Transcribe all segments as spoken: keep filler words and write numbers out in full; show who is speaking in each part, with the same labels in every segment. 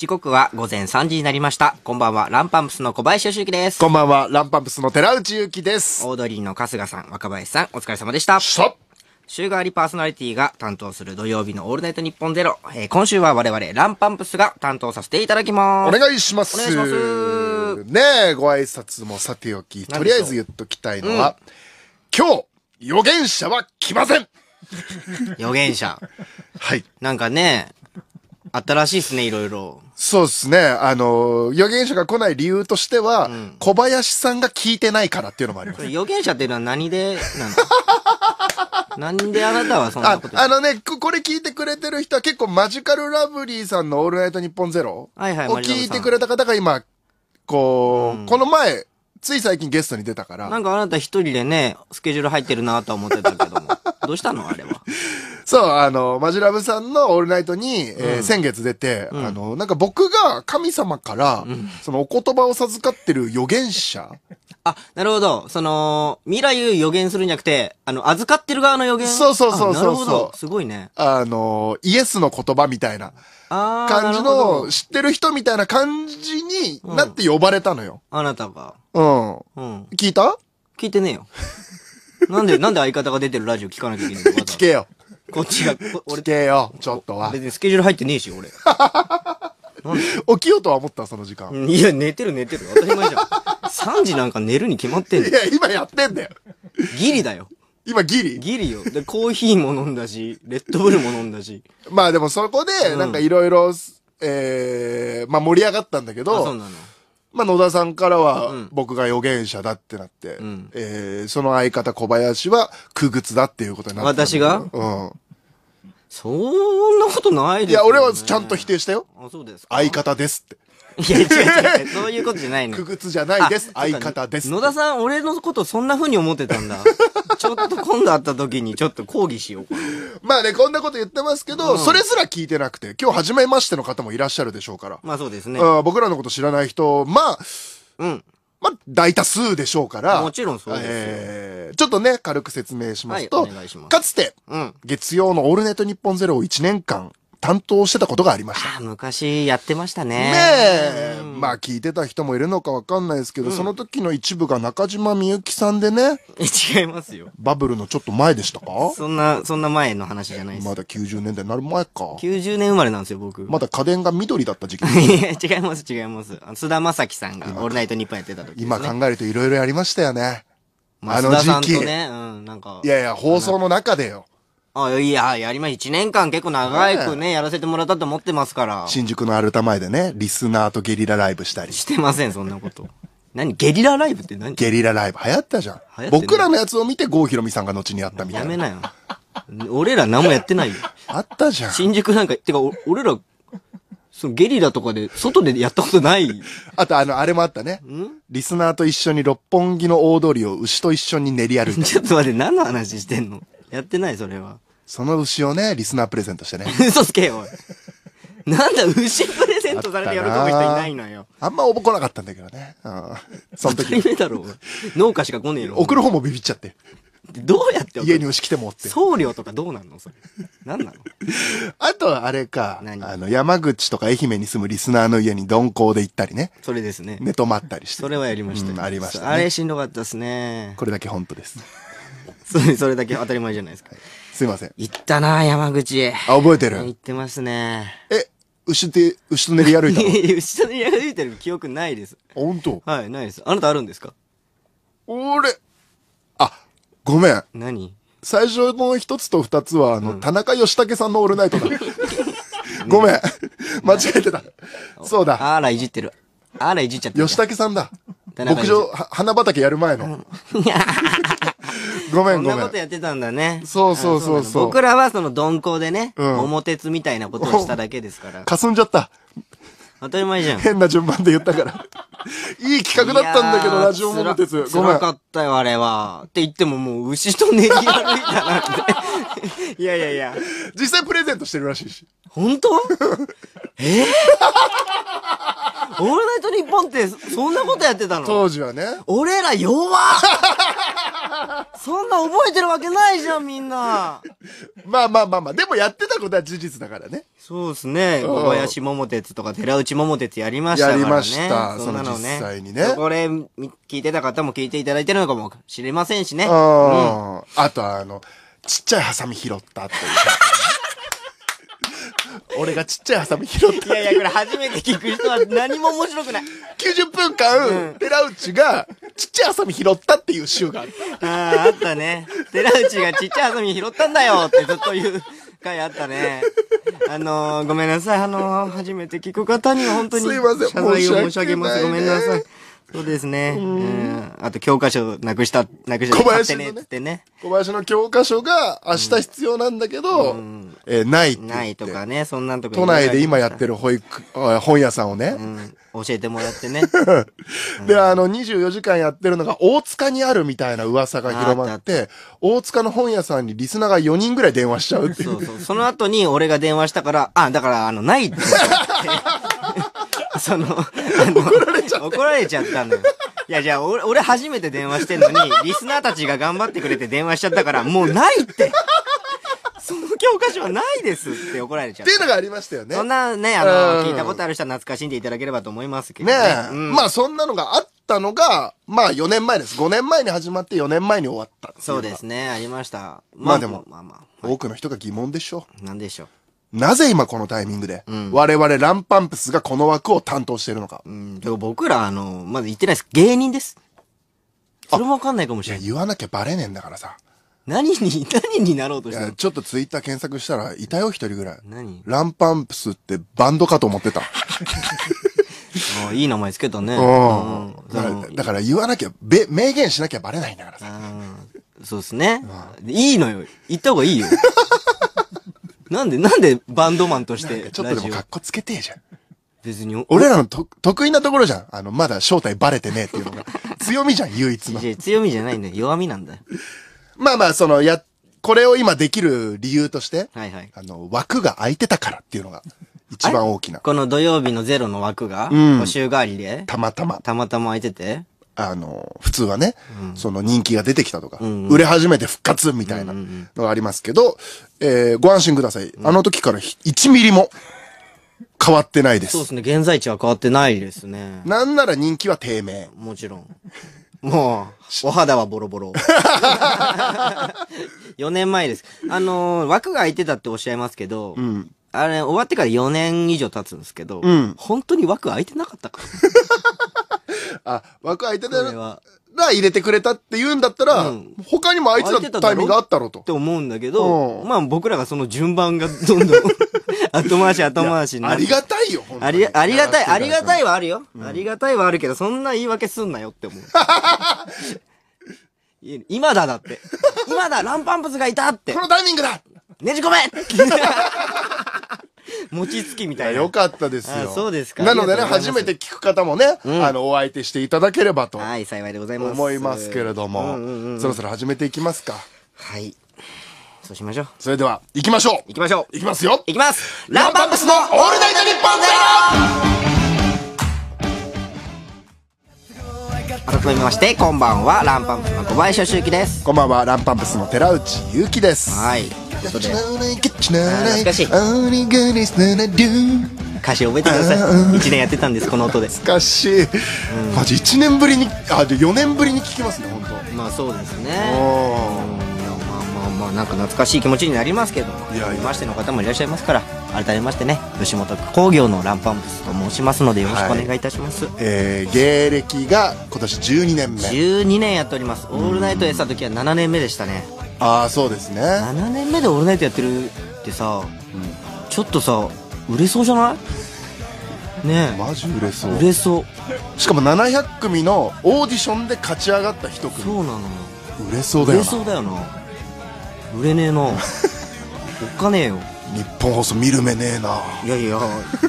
Speaker 1: 時刻は午前さんじになりました。こんばんは、ランパンプスの小林義之です。
Speaker 2: こんばんは、ランパンプスの寺内ゆきです。
Speaker 1: オードリーの春日さん、若林さん、お疲れ様でした。週替わりパーソナリティが担当する土曜日のオールナイトニッポンゼロ。えー、今週は我々、ランパンプスが担当させていただきます。
Speaker 2: お願いします。
Speaker 1: お願いします。
Speaker 2: ねえ、ご挨拶もさておき、とりあえず言っときたいのは、うん、今日、予言者は来ません。
Speaker 1: 予言者。
Speaker 2: はい。
Speaker 1: なんかね、新しいっすね、いろいろ。
Speaker 2: そうですね。あの、予言者が来ない理由としては、うん、小林さんが聞いてないからっていうのもあります。
Speaker 1: 予言者っていうのは何で、なのなんであなたはそんなこと
Speaker 2: ああのね、これ聞いてくれてる人は結構マジカルラブリーさんのオールナイトニッポンゼロを聞いてくれた方が今、こう、うん、この前、つい最近ゲストに出たから。
Speaker 1: なんかあなた一人でね、スケジュール入ってるなと思ってたけども。どうしたのあれは。
Speaker 2: そう、あの、マジラブさんのオールナイトに、えーうん、先月出て、うん、あの、なんか僕が神様から、うん、そのお言葉を授かってる預言者
Speaker 1: あ、なるほど。その、未来を予言するんじゃなくて、あの、預かってる側の予言。
Speaker 2: そうそうそうそう。なるほど。
Speaker 1: すごいね。
Speaker 2: あの、イエスの言葉みたいな感じの、知ってる人みたいな感じになって呼ばれたのよ。
Speaker 1: うん、あなたが。
Speaker 2: うん。うん。聞いた？
Speaker 1: 聞いてねえよ。なんで、なんで相方が出てるラジオ聞かなきゃいけないの
Speaker 2: 聞けよ。
Speaker 1: こっちが、
Speaker 2: 俺。聞けよ、ちょっとは。
Speaker 1: 別にスケジュール入ってねえし、俺。
Speaker 2: なんで起きようとは思ったその時間。
Speaker 1: いや、寝てる寝てる。当たり前じゃん。さんじなんか寝るに決まってんだよ。
Speaker 2: いや、今やってんだよ。
Speaker 1: ギリだよ。
Speaker 2: 今ギリ
Speaker 1: ギリよ。で、コーヒーも飲んだし、レッドブルも飲んだし。
Speaker 2: まあでもそこで、なんかいろいろ、えー、まあ盛り上がったんだけど、
Speaker 1: あ、そうなの。
Speaker 2: まあ野田さんからは、僕が預言者だってなって、うん、えー、その相方小林は、傀儡だっていうことになって。
Speaker 1: 私が
Speaker 2: うん。
Speaker 1: そんなことないですよ、ね。
Speaker 2: いや、俺はちゃんと否定したよ。
Speaker 1: あ、そうですか。
Speaker 2: 相方ですって。
Speaker 1: いや、違う違う。そういうことじゃないの。
Speaker 2: 傀儡じゃないです。相方です。
Speaker 1: 野田さん、俺のことそんな風に思ってたんだ。ちょっと今度会った時にちょっと抗議しようかな。
Speaker 2: まあね、こんなこと言ってますけど、うん、それすら聞いてなくて、今日初めましての方もいらっしゃるでしょうから。
Speaker 1: まあそうですね。
Speaker 2: 僕らのこと知らない人、まあ、うん。まあ、大多数でしょうから。
Speaker 1: もちろんそうですよ。
Speaker 2: えー、ちょっとね、軽く説明しますと、
Speaker 1: はい、お願いします。
Speaker 2: かつて、うん、月曜のオールナイトニッポンゼロをいちねんかん担当してたことがありました。
Speaker 1: あ、昔やってましたね。
Speaker 2: ねえ。うん、まあ聞いてた人もいるのかわかんないですけど、うん、その時の一部が中島みゆきさんでね。
Speaker 1: え、違いますよ。
Speaker 2: バブルのちょっと前でしたか？
Speaker 1: そんな、そんな前の話じゃないです。
Speaker 2: まだきゅうじゅうねんだいになる前か。
Speaker 1: きゅうじゅうねん生まれなんですよ、僕。
Speaker 2: まだ家電が緑だった時期。
Speaker 1: いや、違います、違います。菅田将暉さんがオールナイトニッポンやってた時ですね。
Speaker 2: 今考えるといろいろやりましたよね。
Speaker 1: まあ、あの時期。ね、うん、なんか。
Speaker 2: いやいや、放送の中でよ。
Speaker 1: あ、いや、やりま、一年間結構長くね、やらせてもらったと思ってますから。
Speaker 2: 新宿のアルタ前でね、リスナーとゲリラライブしたり。
Speaker 1: してません、そんなこと。何ゲリラライブって何？
Speaker 2: ゲリラライブ流行ったじゃん。流行って僕らのやつを見て郷ひろみさんが後にやったみたいな。
Speaker 1: やめなよ。俺ら何もやってないよ。
Speaker 2: あったじゃん。
Speaker 1: 新宿なんか、てか、俺ら、そのゲリラとかで、外でやったことない。
Speaker 2: あと、あの、あれもあったね。リスナーと一緒に六本木の大通りを牛と一緒に練り歩いた。
Speaker 1: ちょっと待って、何の話してんの？やってない、それは。
Speaker 2: その牛をね、リスナープレゼントしてね。
Speaker 1: 嘘つけよ、おい。なんだ、牛プレゼントされて喜ぶ人いないのよ。
Speaker 2: あんま応募来なかったんだけどね。うん。
Speaker 1: その時。当たり前だろ、農家しか来ねえの。
Speaker 2: 送る方もビビっちゃって。
Speaker 1: どうやって
Speaker 2: 家に牛来てもって。
Speaker 1: 送料とかどうなんのそれ。何なの？
Speaker 2: あとはあれか、あの、山口とか愛媛に住むリスナーの家に鈍行で行ったりね。
Speaker 1: それですね。
Speaker 2: 寝泊まったりして。
Speaker 1: それはやりました。
Speaker 2: ありましたね。
Speaker 1: あれしんどかったですね。
Speaker 2: これだけ本当です。
Speaker 1: それ、それだけ当たり前じゃないですか。
Speaker 2: すいません。
Speaker 1: 行ったな山口。
Speaker 2: あ、覚えてる？
Speaker 1: 行ってますね。
Speaker 2: え、牛で、牛と練り歩いたの？
Speaker 1: 牛と練り歩いてる記憶ないです。
Speaker 2: 本当？
Speaker 1: はい、ないです。あなたあるんですか？
Speaker 2: 俺、あ、ごめん。
Speaker 1: 何？
Speaker 2: 最初の一つと二つは、あの、うん、田中義武さんのオールナイトだ。ごめん。間違えてた。そうだ。
Speaker 1: あら、いじってる。あら、いじっちゃってる。
Speaker 2: 義武さんだ。牧場、花畑やる前の。ごめんごめん。
Speaker 1: そんなことやってたんだね。
Speaker 2: そうそうそうそう。
Speaker 1: 僕らはその鈍行でね、うん、桃鉄みたいなことをしただけですから。
Speaker 2: 霞んじゃった。
Speaker 1: 当たり前じゃん。
Speaker 2: 変な順番で言ったから。いい企画だったんだけど、ラジオ桃鉄。
Speaker 1: ごめん。辛かったよ、あれは。って言ってももう牛と練り歩いたなんて。いやいやいや。
Speaker 2: 実際プレゼントしてるらしいし。
Speaker 1: 本当？えぇ、ー、オールナイトニッポンってそんなことやってたの？
Speaker 2: 当時はね。
Speaker 1: 俺ら弱っそんな覚えてるわけないじゃん、みんな。
Speaker 2: まあまあまあまあ、でもやってたことは事実だからね。
Speaker 1: そうですね。小林桃鉄とか寺内桃鉄やりましたからね。
Speaker 2: やりました。その実際にね。
Speaker 1: これ、聞いてた方も聞いていただいてるのかもしれませんしね。うん。
Speaker 2: あとあの、ちっちゃいハサミ拾ったっていう。俺がちっちゃいハサミ拾った。
Speaker 1: いやいや、これ初めて聞く人は何も面白くない。
Speaker 2: きゅうじゅっぷんかん、うん、寺内がちっちゃいハサミ拾ったっていう週があった。
Speaker 1: ああ、あったね。寺内がちっちゃいハサミ拾ったんだよってずっと言う回あったね。あのー、ごめんなさい。あのー、初めて聞く方には本当に謝罪を申し上げます。ごめんなさい。そうですね。うん。あと教科書なくした、なくした
Speaker 2: 小林のね。ね小林の教科書が明日必要なんだけど、うん、えー、ないって。
Speaker 1: ないとかね、そんなんとか。
Speaker 2: 都内で今やってる保育、本屋さんをね。うん、
Speaker 1: 教えてもらってね。
Speaker 2: で、あの、にじゅうよじかんやってるのが大塚にあるみたいな噂が広まって、大塚の本屋さんにリスナーがよにんぐらい電話しちゃうっていう。そうそう。
Speaker 1: その後に俺が電話したから、あ、だから、あの、ないって。その、あの、怒られちゃった。怒られちゃったのよ。いや、じゃあ、俺、俺初めて電話してんのに、リスナーたちが頑張ってくれて電話しちゃったから、もうないって。その教科書はないですって怒られちゃった。
Speaker 2: っていうのがありましたよね。
Speaker 1: そんなね、あの、聞いたことある人は懐かしんでいただければと思いますけどね。ね
Speaker 2: え。うん、まあ、そんなのがあったのが、まあ、よねんまえです。ごねんまえに始まってよねんまえに終わった。
Speaker 1: そうですね、ありました。
Speaker 2: まあでも、まあまあ、多くの人が疑問でしょ
Speaker 1: う。なんでしょう。
Speaker 2: なぜ今このタイミングで、うん、我々ランパンプスがこの枠を担当しているのか。
Speaker 1: うん、でも僕ら、あの、まだ言ってないです。芸人です。それもわかんないかもしれない。
Speaker 2: いや、言わなきゃバレねえんだからさ。
Speaker 1: 何に、何になろうとしてるの？
Speaker 2: ちょっとツイッター検索したら、いたよ、一人ぐらい。
Speaker 1: 何？
Speaker 2: ランパンプスってバンドかと思ってた。
Speaker 1: あ、いい名前つけたね。
Speaker 2: うん。だから、だから言わなきゃ、べ、明言しなきゃバレないんだからさ。
Speaker 1: そうですね。いいのよ。言った方がいいよ。なんで、なんでバンドマンとして。
Speaker 2: ちょっとでもカッコつけてえじゃん。
Speaker 1: 別に。
Speaker 2: 俺らのと得意なところじゃん。あの、まだ正体バレてねえっていうのが。強みじゃん、唯一の。
Speaker 1: いや、強みじゃないんだよ。弱みなんだよ。
Speaker 2: まあまあ、その、や、これを今できる理由として、
Speaker 1: はいはい。
Speaker 2: あの、枠が空いてたからっていうのが、一番大きな。
Speaker 1: この土曜日のゼロの枠が、うん、週替わりで
Speaker 2: たまたま。
Speaker 1: たまたま空いてて
Speaker 2: あの、普通はね、うん、その人気が出てきたとか、うんうん、売れ始めて復活みたいなのがありますけど、えー、ご安心ください。うん、あの時からいちミリも変わってないです。
Speaker 1: そうですね。現在地は変わってないですね。
Speaker 2: なんなら人気は低迷。
Speaker 1: もちろん。もう、お肌はボロボロ。よねんまえです。あのー、枠が空いてたっておっしゃいますけど、うん、あれ、終わってからよねん以上経つんですけど、うん、本当に枠空いてなかったから。
Speaker 2: あ、枠空いてたら入れてくれたって言うんだったら、うん、他にも空いてたタイミングがあったろうと。
Speaker 1: って思うんだけど、うん、まあ僕らがその順番がどんどん後回し後回しになって。
Speaker 2: ありがたいよ、
Speaker 1: 本当に。あり、ありがたい、ありがたいはあるよ。うん、ありがたいはあるけど、そんな言い訳すんなよって思う。今だだって。今だランパンプスがいたって。
Speaker 2: このタイミングだ
Speaker 1: ねじ込め餅つきみたいな。
Speaker 2: よかったですよ。
Speaker 1: そうですか。
Speaker 2: なのでね、初めて聞く方もね、うん、あの、お相手していただければと。
Speaker 1: はい、幸いでございます。
Speaker 2: 思いますけれども、そろそろ始めていきますか。
Speaker 1: はい。そうしましょう。
Speaker 2: それでは、行きましょう。
Speaker 1: 行きましょう。
Speaker 2: 行きますよ。
Speaker 1: 行きます。ランパンプスのオールナイトニッポンゼロ。改めまして、こんばんは、ランパンプスの小林義之です。
Speaker 2: こんばんは、ランパンプスの寺内ゆうきです。
Speaker 1: はい。
Speaker 2: 懐か
Speaker 1: しい。歌詞覚えてください。いちねんやってたんです、この音で。
Speaker 2: 懐かしい。マジいちねんぶりに、あ、でよねんぶりに聞きますね、本当。
Speaker 1: まあそうですね。まあまあまあ、なんか懐かしい気持ちになりますけども。いやいましての方もいらっしゃいますから、改めましてね、吉本興業のランパンプスと申しますので、よろしくお願いいたします。
Speaker 2: えー、芸歴が今年じゅうにねんめ。
Speaker 1: じゅうにねんやっております。オールナイトやった時はななねんめでしたね。
Speaker 2: ああ、そうですね。
Speaker 1: ななねんめでオールナイトやってるってさ、うん、ちょっとさ売れそうじゃない？ねえ、
Speaker 2: マジ売れそう。
Speaker 1: 売れそう。
Speaker 2: しかもななひゃくくみのオーディションで勝ち上がった一組。
Speaker 1: そうなの。
Speaker 2: 売れそうだよな。
Speaker 1: 売れそうだよな。売れねえな。おっかねえよ。
Speaker 2: 日本放送見る目ねえな。
Speaker 1: いやいやあ、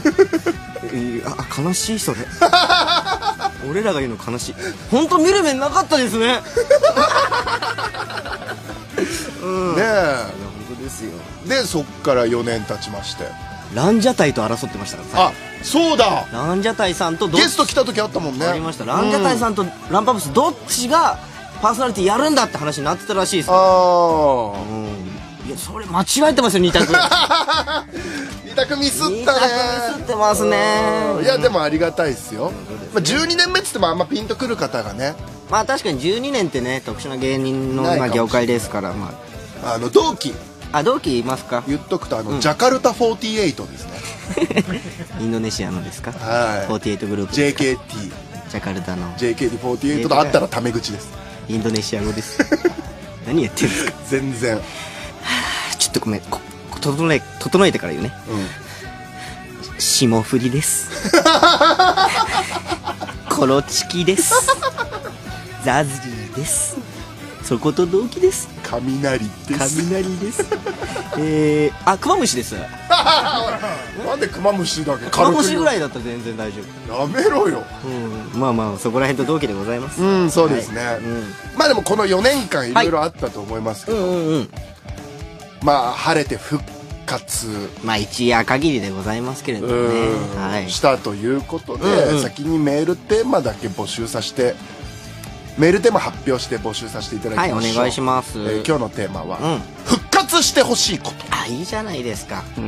Speaker 1: 悲しいそれ。俺らが言うの悲しい。本当見る目なかったですね。
Speaker 2: うん、ねえ、
Speaker 1: 本当ですよ。
Speaker 2: でそっからよねん経ちまして、
Speaker 1: ランジャタイと争ってましたから。
Speaker 2: あ、そうだ、
Speaker 1: ランジャタイさんと
Speaker 2: ゲスト来た時あったもんね。
Speaker 1: ありました。ランジャタイさんとランパンプスどっちがパーソナリティやるんだって話になってたらしいですよ。
Speaker 2: ああ。
Speaker 1: うん。いや、それ間違えてますよ、二択。
Speaker 2: 二択ミスったね。二択
Speaker 1: ミスってますね。
Speaker 2: いや、でもありがたいですよ。まあ、じゅうにねんめっつってもあんまピンとくる方がね。
Speaker 1: まあ確かにじゅうにねんってね、特殊な芸人のまあ業界ですから、ま
Speaker 2: あ。あの、同期。
Speaker 1: あ、同期いますか？
Speaker 2: 言っとくと、あの、うん、ジャカルタフォーティーエイトですね。
Speaker 1: インドネシアのですか？
Speaker 2: はい。
Speaker 1: フォーティーエイトグループ。
Speaker 2: ジェイケーティー。
Speaker 1: ジャカルタの。
Speaker 2: ジェイケーティーフォーティーエイトとあったらタメ口です。
Speaker 1: インドネシア語です。何言ってるんですか？
Speaker 2: 全然。
Speaker 1: ちょっとごめん、こ整え、整えてから言うね。うん。霜降りです。コロチキです。ザズリーです。そこと同期です。
Speaker 2: 雷です。
Speaker 1: 雷です。えー、あ、クマムシです。
Speaker 2: なんでクマムシだけ？
Speaker 1: クマムシぐらいだったら全然大丈
Speaker 2: 夫。やめろよ。
Speaker 1: うん、まあまあそこら辺と同期でございます。
Speaker 2: うん、そうですね。はい、うん、まあでもこのよねんかんいろいろあったと思いますけど、はい、うんうんうん、まあ晴れて復活、
Speaker 1: まあ一夜限りでございますけれどもね、
Speaker 2: はい、したということで、うんうん、先にメールテーマだけ募集させて。メールテーマ発表して募集させていただきましょう。
Speaker 1: はい、お願いします。
Speaker 2: えー、今日のテーマは、うん、復活してほしいこと。
Speaker 1: あ、いいじゃないですか。うん。うん、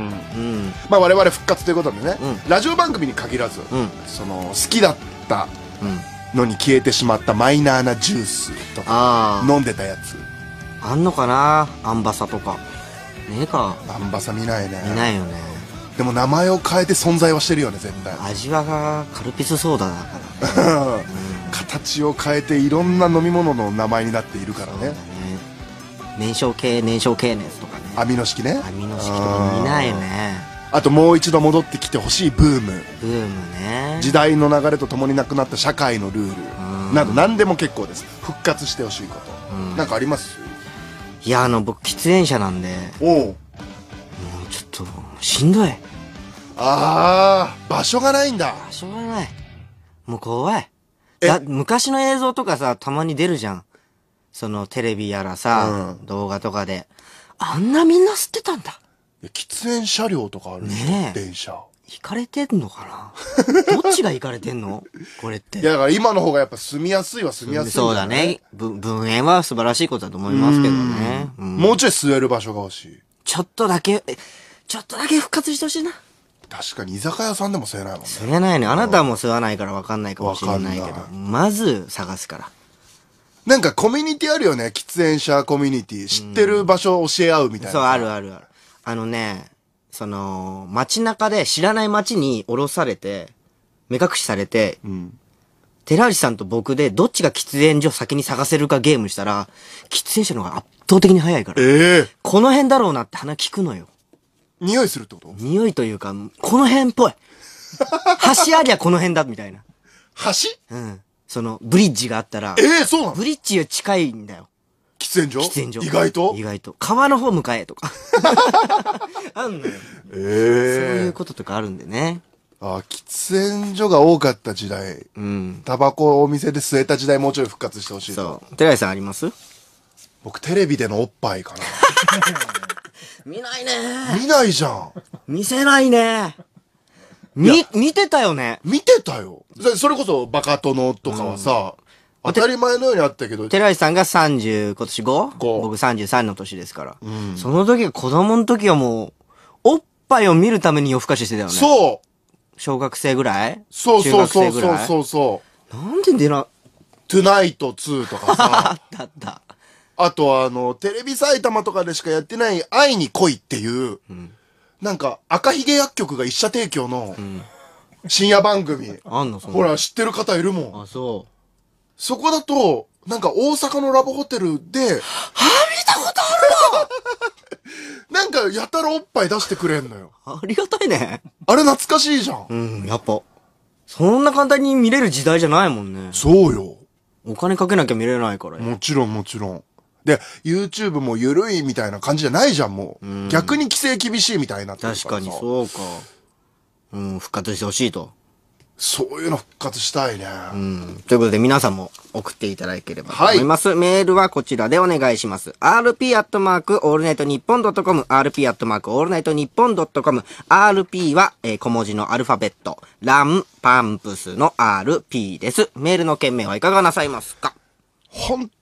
Speaker 2: まあ我々復活ということでね、うん、ラジオ番組に限らず、うん、その好きだったのに消えてしまったマイナーなジュースとか、飲んでたやつ。
Speaker 1: あんのかな、アンバサとか。ねえか。
Speaker 2: アンバサ見ないね。
Speaker 1: 見ないよね。
Speaker 2: でも名前を変えて存在はしてるよね、絶対。
Speaker 1: 味はがカルピスソーダだからね。
Speaker 2: うん、形を変えていろんな飲み物の名前になっているからね。
Speaker 1: 燃焼系燃焼系のやつとかね。
Speaker 2: アミノ式ね。
Speaker 1: アミノ式とか見ないよね。
Speaker 2: あともう一度戻ってきてほしいブーム。
Speaker 1: ブームね。
Speaker 2: 時代の流れとともになくなった社会のルールなど何でも結構です。復活してほしいこと。なんかあります？
Speaker 1: いや、あの僕喫煙者なんで。おう。もうちょっとしんどい。
Speaker 2: ああ、場所がないんだ。
Speaker 1: 場所がない。もう怖い。だ昔の映像とかさ、たまに出るじゃん。そのテレビやらさ、うん、動画とかで。あんなみんな吸ってたんだ。
Speaker 2: 喫煙車両とかあるね。電車。
Speaker 1: 行かれてんのかな。どっちが行かれてんのこれって。
Speaker 2: いや、だから今の方がやっぱ住みやすいは住みやすいんじゃない？
Speaker 1: そうだね。分煙は素晴らしいことだと思いますけどね。
Speaker 2: うん、もうちょい吸える場所が欲しい。
Speaker 1: ちょっとだけ、ちょっとだけ復活してほしいな。
Speaker 2: 確かに居酒屋さんでも吸えないもんね。
Speaker 1: 吸えないね。あなたはもう吸わないから分かんないかもしれないけど。まず探すから。
Speaker 2: なんかコミュニティあるよね。喫煙者コミュニティ。知ってる場所を教え合うみたいな。
Speaker 1: そう、あるあるある。あのね、その、街中で知らない街に降ろされて、目隠しされて、うん、寺内さんと僕でどっちが喫煙所先に探せるかゲームしたら、喫煙者の方が圧倒的に早いから。えー、この辺だろうなって鼻聞くのよ。
Speaker 2: 匂いするってこと？
Speaker 1: 匂いというか、この辺っぽい。橋ありゃこの辺だ、みたいな。
Speaker 2: 橋？
Speaker 1: うん。その、ブリッジがあったら。
Speaker 2: ええー、そうなの？
Speaker 1: ブリッジよ近いんだよ。
Speaker 2: 喫煙所？
Speaker 1: 喫煙所。
Speaker 2: 意外と？
Speaker 1: 意外と。川の方向かえとか。あんのよ。ええー。そういうこととかあるんでね。
Speaker 2: ああ、喫煙所が多かった時代。うん。タバコをお店で吸えた時代もうちょい復活してほしいと。
Speaker 1: そう。寺井さんあります？
Speaker 2: 僕テレビでのおっぱいかな。
Speaker 1: 見ないね
Speaker 2: ー。見ないじゃん。
Speaker 1: 見せないねー。み、見てたよね。
Speaker 2: 見てたよ。それこそバカ殿とかはさ、うん、当たり前のようにあったけど。
Speaker 1: 寺井さんがさんじゅう、今年 ご？ 僕さんじゅうさんの年ですから。うん、その時が子供の時はもう、おっぱいを見るために夜更かししてたよね。
Speaker 2: そう。
Speaker 1: 小学生ぐらい？
Speaker 2: そうそうそうそうそうそう。
Speaker 1: なんで出な、
Speaker 2: トゥナイトツーとかさ。
Speaker 1: あったあった。
Speaker 2: あとはあの、テレビ埼玉とかでしかやってない愛に恋っていう、うん、なんか赤ひげ薬局が一社提供の深夜番組。うん、
Speaker 1: あんのそんな。
Speaker 2: ほら、知ってる方いるもん。
Speaker 1: あ、そう。
Speaker 2: そこだと、なんか大阪のラブホテルで、はぁ、見
Speaker 1: たことあるわ
Speaker 2: なんかやたらおっぱい出してくれんのよ。
Speaker 1: ありがたいね。
Speaker 2: あれ懐かしいじゃん。
Speaker 1: うん、やっぱ。そんな簡単に見れる時代じゃないもんね。
Speaker 2: そうよ。
Speaker 1: お金かけなきゃ見れないから。
Speaker 2: もちろんもちろん。で、YouTube も緩いみたいな感じじゃないじゃん、もう。うん、逆に規制厳しいみたいになってるからさ。
Speaker 1: 確かにそうか。うん、復活してほしいと。
Speaker 2: そういうの復活したいね。
Speaker 1: うん。ということで皆さんも送っていただければと思います。はい、メールはこちらでお願いします。アールピー アットマークオールナイトニッポンドットコム アールピー アットマークオールナイトニッポンドットコム アールピー は、えー、小文字のアルファベット。ラン、パンプスの アールピー です。メールの件名はいかがなさいますか？
Speaker 2: 本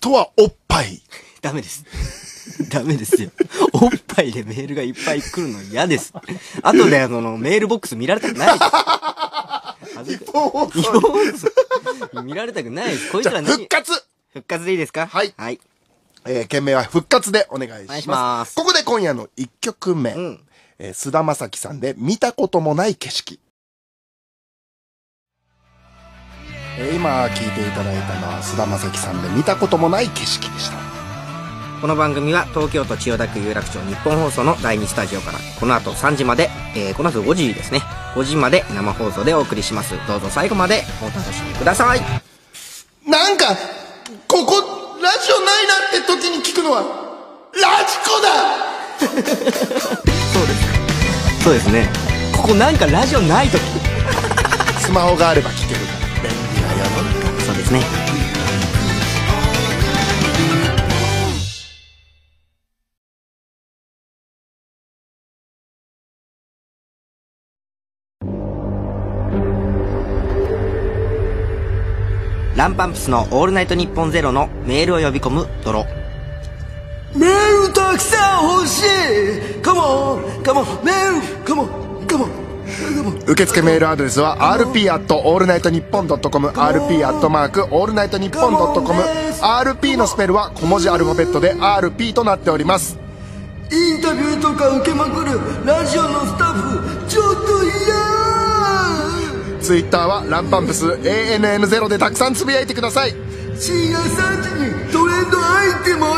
Speaker 2: とはおっぱい。
Speaker 1: ダメです。ダメですよ。おっぱいでメールがいっぱい来るの嫌です。後であの、メールボックス見られたくないです。
Speaker 2: 日本放送。
Speaker 1: 日本放送。見られたくないです。こいつら何
Speaker 2: 復活
Speaker 1: 復活でいいですか？
Speaker 2: はい。
Speaker 1: はい。
Speaker 2: えー、件名は復活でお願いします。
Speaker 1: お願いします。
Speaker 2: ここで今夜のいっきょくめ。うん。えー、菅田将暉さんで見たこともない景色。えー、今聞いていただいたのは菅田将暉さんで見たこともない景色でした。
Speaker 1: この番組は東京都千代田区有楽町日本放送のだいにスタジオからこの後さんじまで、えー、この後ごじですね、ごじまで生放送でお送りします。どうぞ最後までお楽しみください。
Speaker 2: なんかここラジオないなって時に聞くのはラジコだ
Speaker 1: そうですそうですね。ここなんかラジオない時
Speaker 2: スマホがあれば聞けるから便利な世の中。
Speaker 1: そうですね。ランパンプスのオールナイトニッポンゼロのメールを呼び込む泥。
Speaker 3: メールたくさん欲しい。カモンカモンメールカモンカモン。
Speaker 2: 受付メールアドレスは アールピー アット オールナイトニッポンドットコム アールピー アットマークオールナイトニッポンドットコム アールピー のスペルは小文字アルファベットで アールピー となっております。
Speaker 3: インタビューとか受けまくるラジオのスタッフちょっと嫌。
Speaker 2: ツイッターはランパンプス エーエヌエヌゼロ でたくさんつぶやいてください。
Speaker 3: 深夜さんじにトレンド入っても意味ない。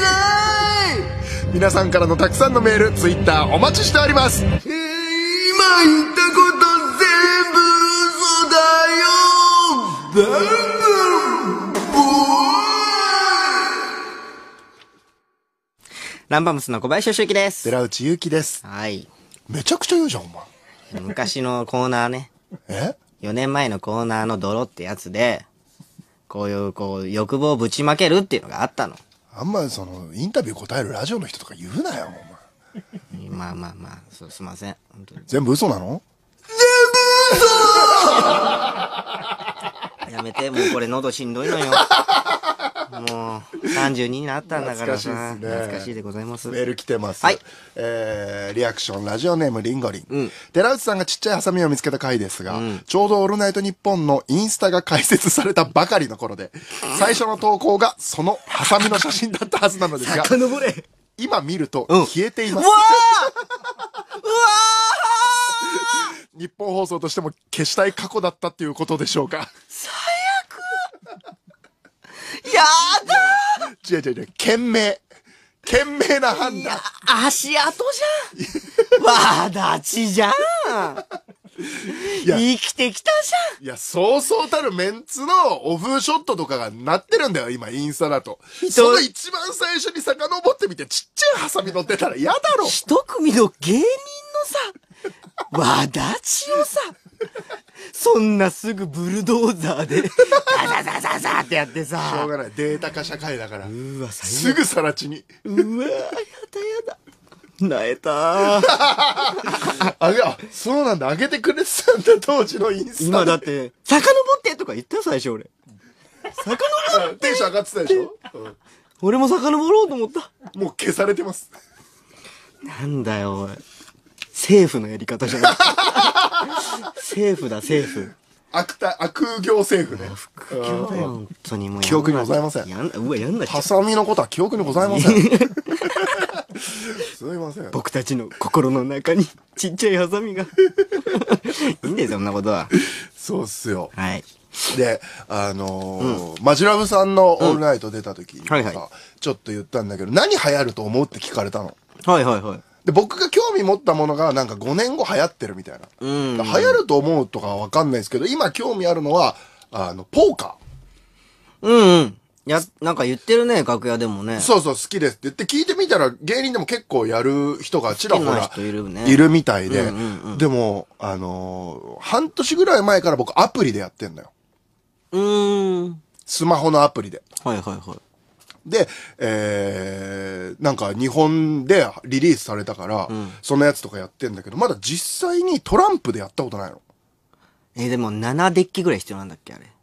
Speaker 2: 皆さんからのたくさんのメールツイッターお待ちしております。えー、今
Speaker 3: 言ったこと全部嘘だよ。バンバンボーイ。
Speaker 1: ランパンプスの小林俊之です。
Speaker 2: 寺内ゆきです。
Speaker 1: はい。
Speaker 2: めちゃくちゃ言うじゃんお前。
Speaker 1: 昔のコーナーね。
Speaker 2: え
Speaker 1: よねんまえのコーナーの泥ってやつで、こういう、こう、欲望をぶちまけるっていうのがあったの。
Speaker 2: あんまその、インタビュー答えるラジオの人とか言うなよ、お
Speaker 1: 前。まあまあまあ、そうすいません。本当に
Speaker 2: 全部嘘なの？
Speaker 3: 全部
Speaker 1: 嘘やめて、もうこれ喉しんどいのよ。もう、さんじゅうにになったんだからさ。懐かしいですね。懐かしいでございます。
Speaker 2: メール来てます。
Speaker 1: はい。
Speaker 2: えー、リアクション、ラジオネームリンゴリン。
Speaker 1: うん。
Speaker 2: 寺内さんがちっちゃいハサミを見つけた回ですが、うん、ちょうどオールナイトニッポンのインスタが開設されたばかりの頃で、最初の投稿がそのハサミの写真だったはずなのですが、
Speaker 1: 遡れ。
Speaker 2: 今見ると消えています。
Speaker 1: うん、うわーうわ
Speaker 2: ー日本放送としても消したい過去だったっていうことでしょうか。
Speaker 1: 最悪やだ
Speaker 2: ー違う違う違う、懸命。懸命な判断。
Speaker 1: 足跡じゃんわだちじゃんいや生きてきたじ
Speaker 2: ゃん。いや、そうそうたるメンツのオフショットとかがなってるんだよ、今、インスタだと。その一番最初に遡ってみて、ちっちゃいハサミ乗ってたら嫌だろ。
Speaker 1: 一組の芸人のさ、わだちをさ、そんなすぐブルドーザーで、ザザザザザってやってさ。
Speaker 2: しょうがない。データ化社会だから。
Speaker 1: うわ、
Speaker 2: すぐさら地に。
Speaker 1: うわ、やだやだ。なえたー
Speaker 2: あげ、あ、そうなんだ。あげてくれてたんだ、当時のインスタ。
Speaker 1: 今だって、遡ってとか言ったよ、最初俺。遡って
Speaker 2: テンション上がってたでしょ、うん、
Speaker 1: 俺も遡ろうと思った。
Speaker 2: もう消されてます。
Speaker 1: なんだよ、おい。政府のやり方じゃない。政府だ、政府。
Speaker 2: 悪た、悪行政府ね。
Speaker 1: 悪行だよ、本当にもう。
Speaker 2: 記憶にございません。
Speaker 1: やんうわ、やんなっちゃう。
Speaker 2: ハサミのことは記憶にございません。すみません。
Speaker 1: 僕たちの心の中にちっちゃいハサミが。いいんですよ、そんなことは。
Speaker 2: そうっすよ。
Speaker 1: はい。
Speaker 2: で、あのーうん、マジラブさんのオールナイト出た時にさ、うんはいはい、ちょっと言ったんだけど、何流行ると思うって聞かれたの。
Speaker 1: はいはいはい。
Speaker 2: で、僕が興味持ったものがなんかごねんご流行ってるみたいな。うん。流行ると思うとかはわかんないですけど、今興味あるのは、あの、ポーカ
Speaker 1: ー。うんうん。や、なんか言ってるね、楽屋でもね。
Speaker 2: そうそう、好きですって言って聞いてみたら、芸人でも結構やる人がちらほら
Speaker 1: いるね。
Speaker 2: いるみたいで、うんうんうん、でも、あのー、半年ぐらい前から僕アプリでやってんだよ。
Speaker 1: うーん。
Speaker 2: スマホのアプリで。
Speaker 1: はいはいはい。
Speaker 2: で、えー、なんか日本でリリースされたから、うん、そのやつとかやってんだけど、まだ実際にトランプでやったことないの。
Speaker 1: えー、でもななデッキぐらい必要なんだっけあれ。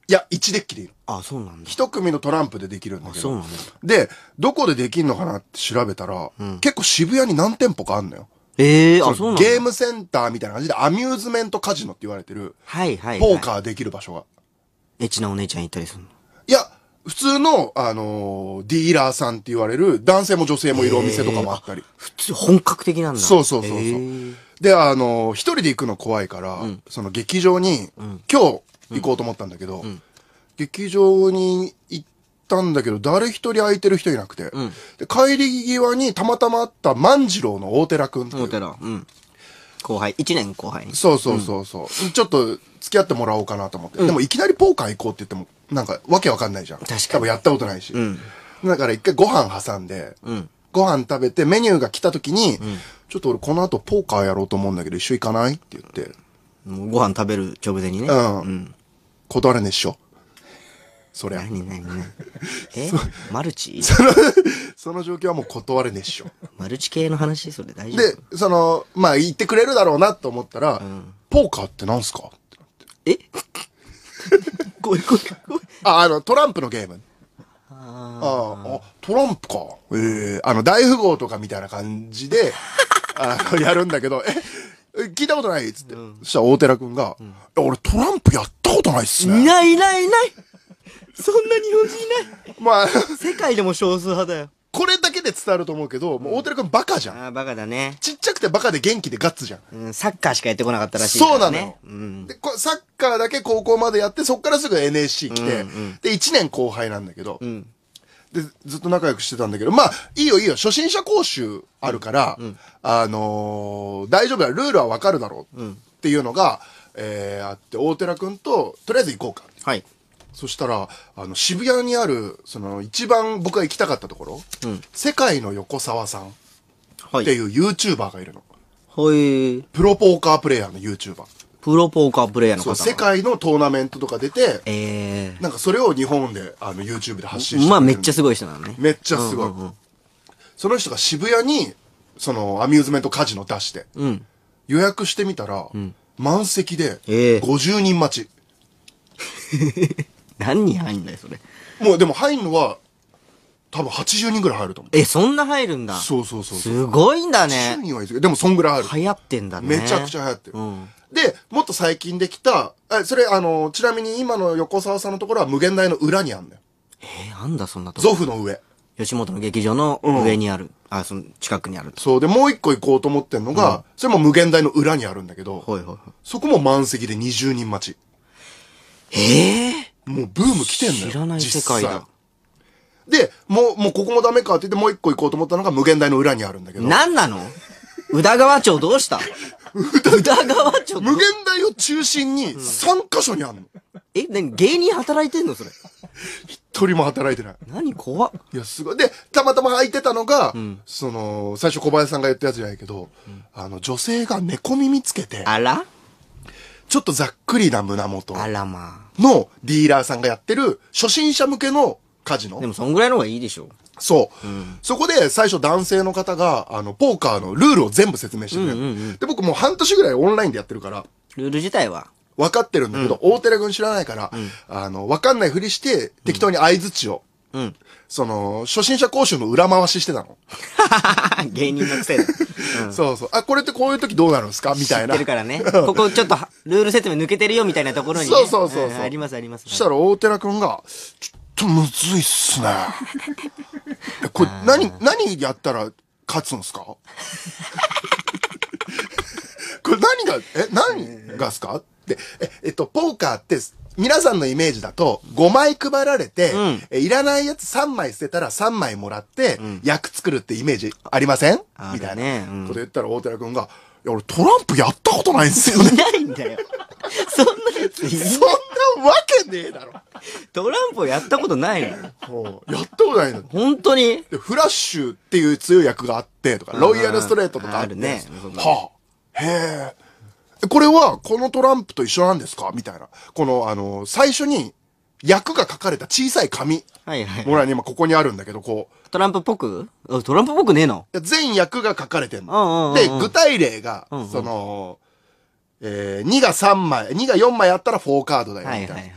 Speaker 2: いや、いちデッキでいいの。
Speaker 1: あ、そうなんだ。
Speaker 2: 一組のトランプでできるんだけど。
Speaker 1: そうなんだ。
Speaker 2: で、どこでできんのかなって調べたら、うん、結構渋谷に何店舗かあんのよ。
Speaker 1: ええー、あ、そうなんだ。
Speaker 2: ゲームセンターみたいな感じでアミューズメントカジノって言われてる。
Speaker 1: はいはい、はい。
Speaker 2: ポーカーできる場所が。
Speaker 1: エッチなお姉ちゃん行ったりするの？
Speaker 2: いや、普通の、あのー、ディーラーさんって言われる、男性も女性もいるお店とかもあったり。
Speaker 1: 普通、本格的なんだ。
Speaker 2: そうそうそうそう。で、あのー、一人で行くの怖いから、うん、その劇場に、うん、今日行こうと思ったんだけど、うん、劇場に行ったんだけど、誰一人空いてる人いなくて、うん、で帰り際にたまたま会った万次郎の大寺くんっていう。
Speaker 1: 大寺。うん。後輩。一年後輩に。
Speaker 2: そうそうそうそう、うん。ちょっと付き合ってもらおうかなと思って。うん、でもいきなりポーカー行こうって言っても、なんかわけわかんないじゃん。
Speaker 1: 確かに。
Speaker 2: 多分やったことないし。うん、だから一回ご飯挟んで、うん、ご飯食べてメニューが来た時に、うん、ちょっと俺この後ポーカーやろうと思うんだけど一緒行かないって言って。
Speaker 1: もうご飯食べる直前にね。
Speaker 2: うん。うん、断れねえっしょ。そりゃ。
Speaker 1: 何何何えマルチ
Speaker 2: その、その状況はもう断れねえっしょ。
Speaker 1: マルチ系の話それ大丈
Speaker 2: 夫で、その、まあ言ってくれるだろうなと思ったら、うん、ポーカーってなんすかってなって。
Speaker 1: え怖い怖い怖い。
Speaker 2: あ、あの、トランプのゲーム。ああ、トランプか。ええー、あの、大富豪とかみたいな感じで、あの、やるんだけど、え、聞いたことないっつって。うん、そしたら大寺くんが、うん、いや、俺トランプやったことないっすね。
Speaker 1: いないいないいない。そんな日本人いない。
Speaker 2: まあ、
Speaker 1: 世界でも少数派だよ。
Speaker 2: これだけで伝わると思うけど、もう大寺くんバカじゃん。
Speaker 1: ああ、バカだね。
Speaker 2: ちっちゃくてバカで元気でガッツじゃん。
Speaker 1: うん、サッカーしかやってこなかったらしいからね。
Speaker 2: そうなのよ。うん、でこ、サッカーだけ高校までやって、そっからすぐ エヌエスシー 来て、うんうん、で、いちねん後輩なんだけど、うん、で、ずっと仲良くしてたんだけど、まあ、いいよいいよ、初心者講習あるから、うんうん、あのー、大丈夫だ、ルールはわかるだろうっていうのが、えー、あって、大寺くんと、とりあえず行こうか。
Speaker 1: はい。
Speaker 2: そしたら、あの、渋谷にある、その、一番僕が行きたかったところ、うん、世界の横澤さんっていう YouTuber がいるの。
Speaker 1: はい。
Speaker 2: プロポーカープレイヤーの YouTuber。
Speaker 1: プロポーカープレイヤーの方。
Speaker 2: そう、世界のトーナメントとか出て、
Speaker 1: えー、
Speaker 2: なんかそれを日本で、あの、YouTube で発信してる。
Speaker 1: まあ、めっちゃすごい人なのね。
Speaker 2: めっちゃすごい。うんうんうん、その人が渋谷に、その、アミューズメントカジノ出して、うん、予約してみたら、うん、満席で、ごじゅうにん待ち。
Speaker 1: えー何人入んだよ、それ。
Speaker 2: もうでも入るのは、多分はちじゅうにんぐらい入ると思う。
Speaker 1: え、そんな入るんだ。
Speaker 2: そうそうそう。
Speaker 1: すごいんだね。
Speaker 2: はちじゅうにんはいる。でもそんぐらい入る。
Speaker 1: 流行ってんだね。
Speaker 2: めちゃくちゃ流行ってる。うん、で、もっと最近できた、え、それあの、ちなみに今の横澤さんのところは無限大の裏にあるんだよ。
Speaker 1: えー、なんだそんなとこ。
Speaker 2: ゾフの上。
Speaker 1: 吉本の劇場の上にある。うん、あ、その近くにある。
Speaker 2: そう。で、もう一個行こうと思ってんのが、うん、それも無限大の裏にあるんだけど、
Speaker 1: はいはいはい、
Speaker 2: そこも満席でにじゅうにん待ち。
Speaker 1: ええー
Speaker 2: もうブーム来てんのよ。
Speaker 1: 知らない世界だ。
Speaker 2: で、もう、もうここもダメかって言ってもう一個行こうと思ったのが無限大の裏にあるんだけど。
Speaker 1: 何なの宇田川町どうした宇田川町
Speaker 2: 無限大を中心にさんカ所にあるの。
Speaker 1: うん、え、何芸人働いてんのそれ。
Speaker 2: 一人も働いてない。
Speaker 1: 何怖っ。
Speaker 2: いや、すごい。で、たまたま空いてたのが、うん、その、最初小林さんが言ったやつじゃないけど、うん、あの、女性が猫耳つけて。
Speaker 1: あら
Speaker 2: ちょっとざっくりな胸元
Speaker 1: あらま
Speaker 2: あのディーラーさんがやってる初心者向けのカジノ。
Speaker 1: でもそんぐらいの方がいいでしょ。
Speaker 2: そう。うん、そこで最初男性の方が、あの、ポーカーのルールを全部説明してくれる。うんうんうん、で、僕もう半年ぐらいオンラインでやってるから。
Speaker 1: ルール自体は
Speaker 2: 分かってるんだけど、うん、大寺君知らないから、うん、あの、分かんないふりして適当に相槌を。うん。その、初心者講習の裏回ししてたの。
Speaker 1: 芸人のくせで。
Speaker 2: うん、そうそう。あ、これってこういう時どうなるんですかみたいな。
Speaker 1: 知ってるからね。ここちょっと、ルール説明抜けてるよみたいなところに、ね。
Speaker 2: そうそうそうそう、うん。
Speaker 1: ありますあります。
Speaker 2: そしたら大寺くんが、ちょっとむずいっすね。これ、何、何やったら勝つんすかこれ何が、え、何がっすかって、え、えっと、ポーカーって、皆さんのイメージだと、ごまい配られて、うん、えいらないやつさんまい捨てたらさんまいもらって、うん、役作るってイメージありませんみたいなこと言ったら大寺くんが、いや、俺トランプやったことないんですよね。
Speaker 1: いないんだよ。そんなやついない。
Speaker 2: そんなわけねえだろ。
Speaker 1: トランプをやったことないの。
Speaker 2: やったことないの。
Speaker 1: 本当に
Speaker 2: でフラッシュっていう強い役があって、とか、ロイヤルストレートとかあって。あるね。はあ、へえ。これは、このトランプと一緒なんですかみたいな。この、あの、最初に、役が書かれた小さい紙。
Speaker 1: はいはい。
Speaker 2: もらに今ここにあるんだけど、こう。
Speaker 1: トランプっぽくトランプっぽくねえの
Speaker 2: 全役が書かれてんの。で、具体例が、うんうん、その、えー、にがさんまい、にがよんまいあったらよんカードだよ、みたいな。はいはいはい、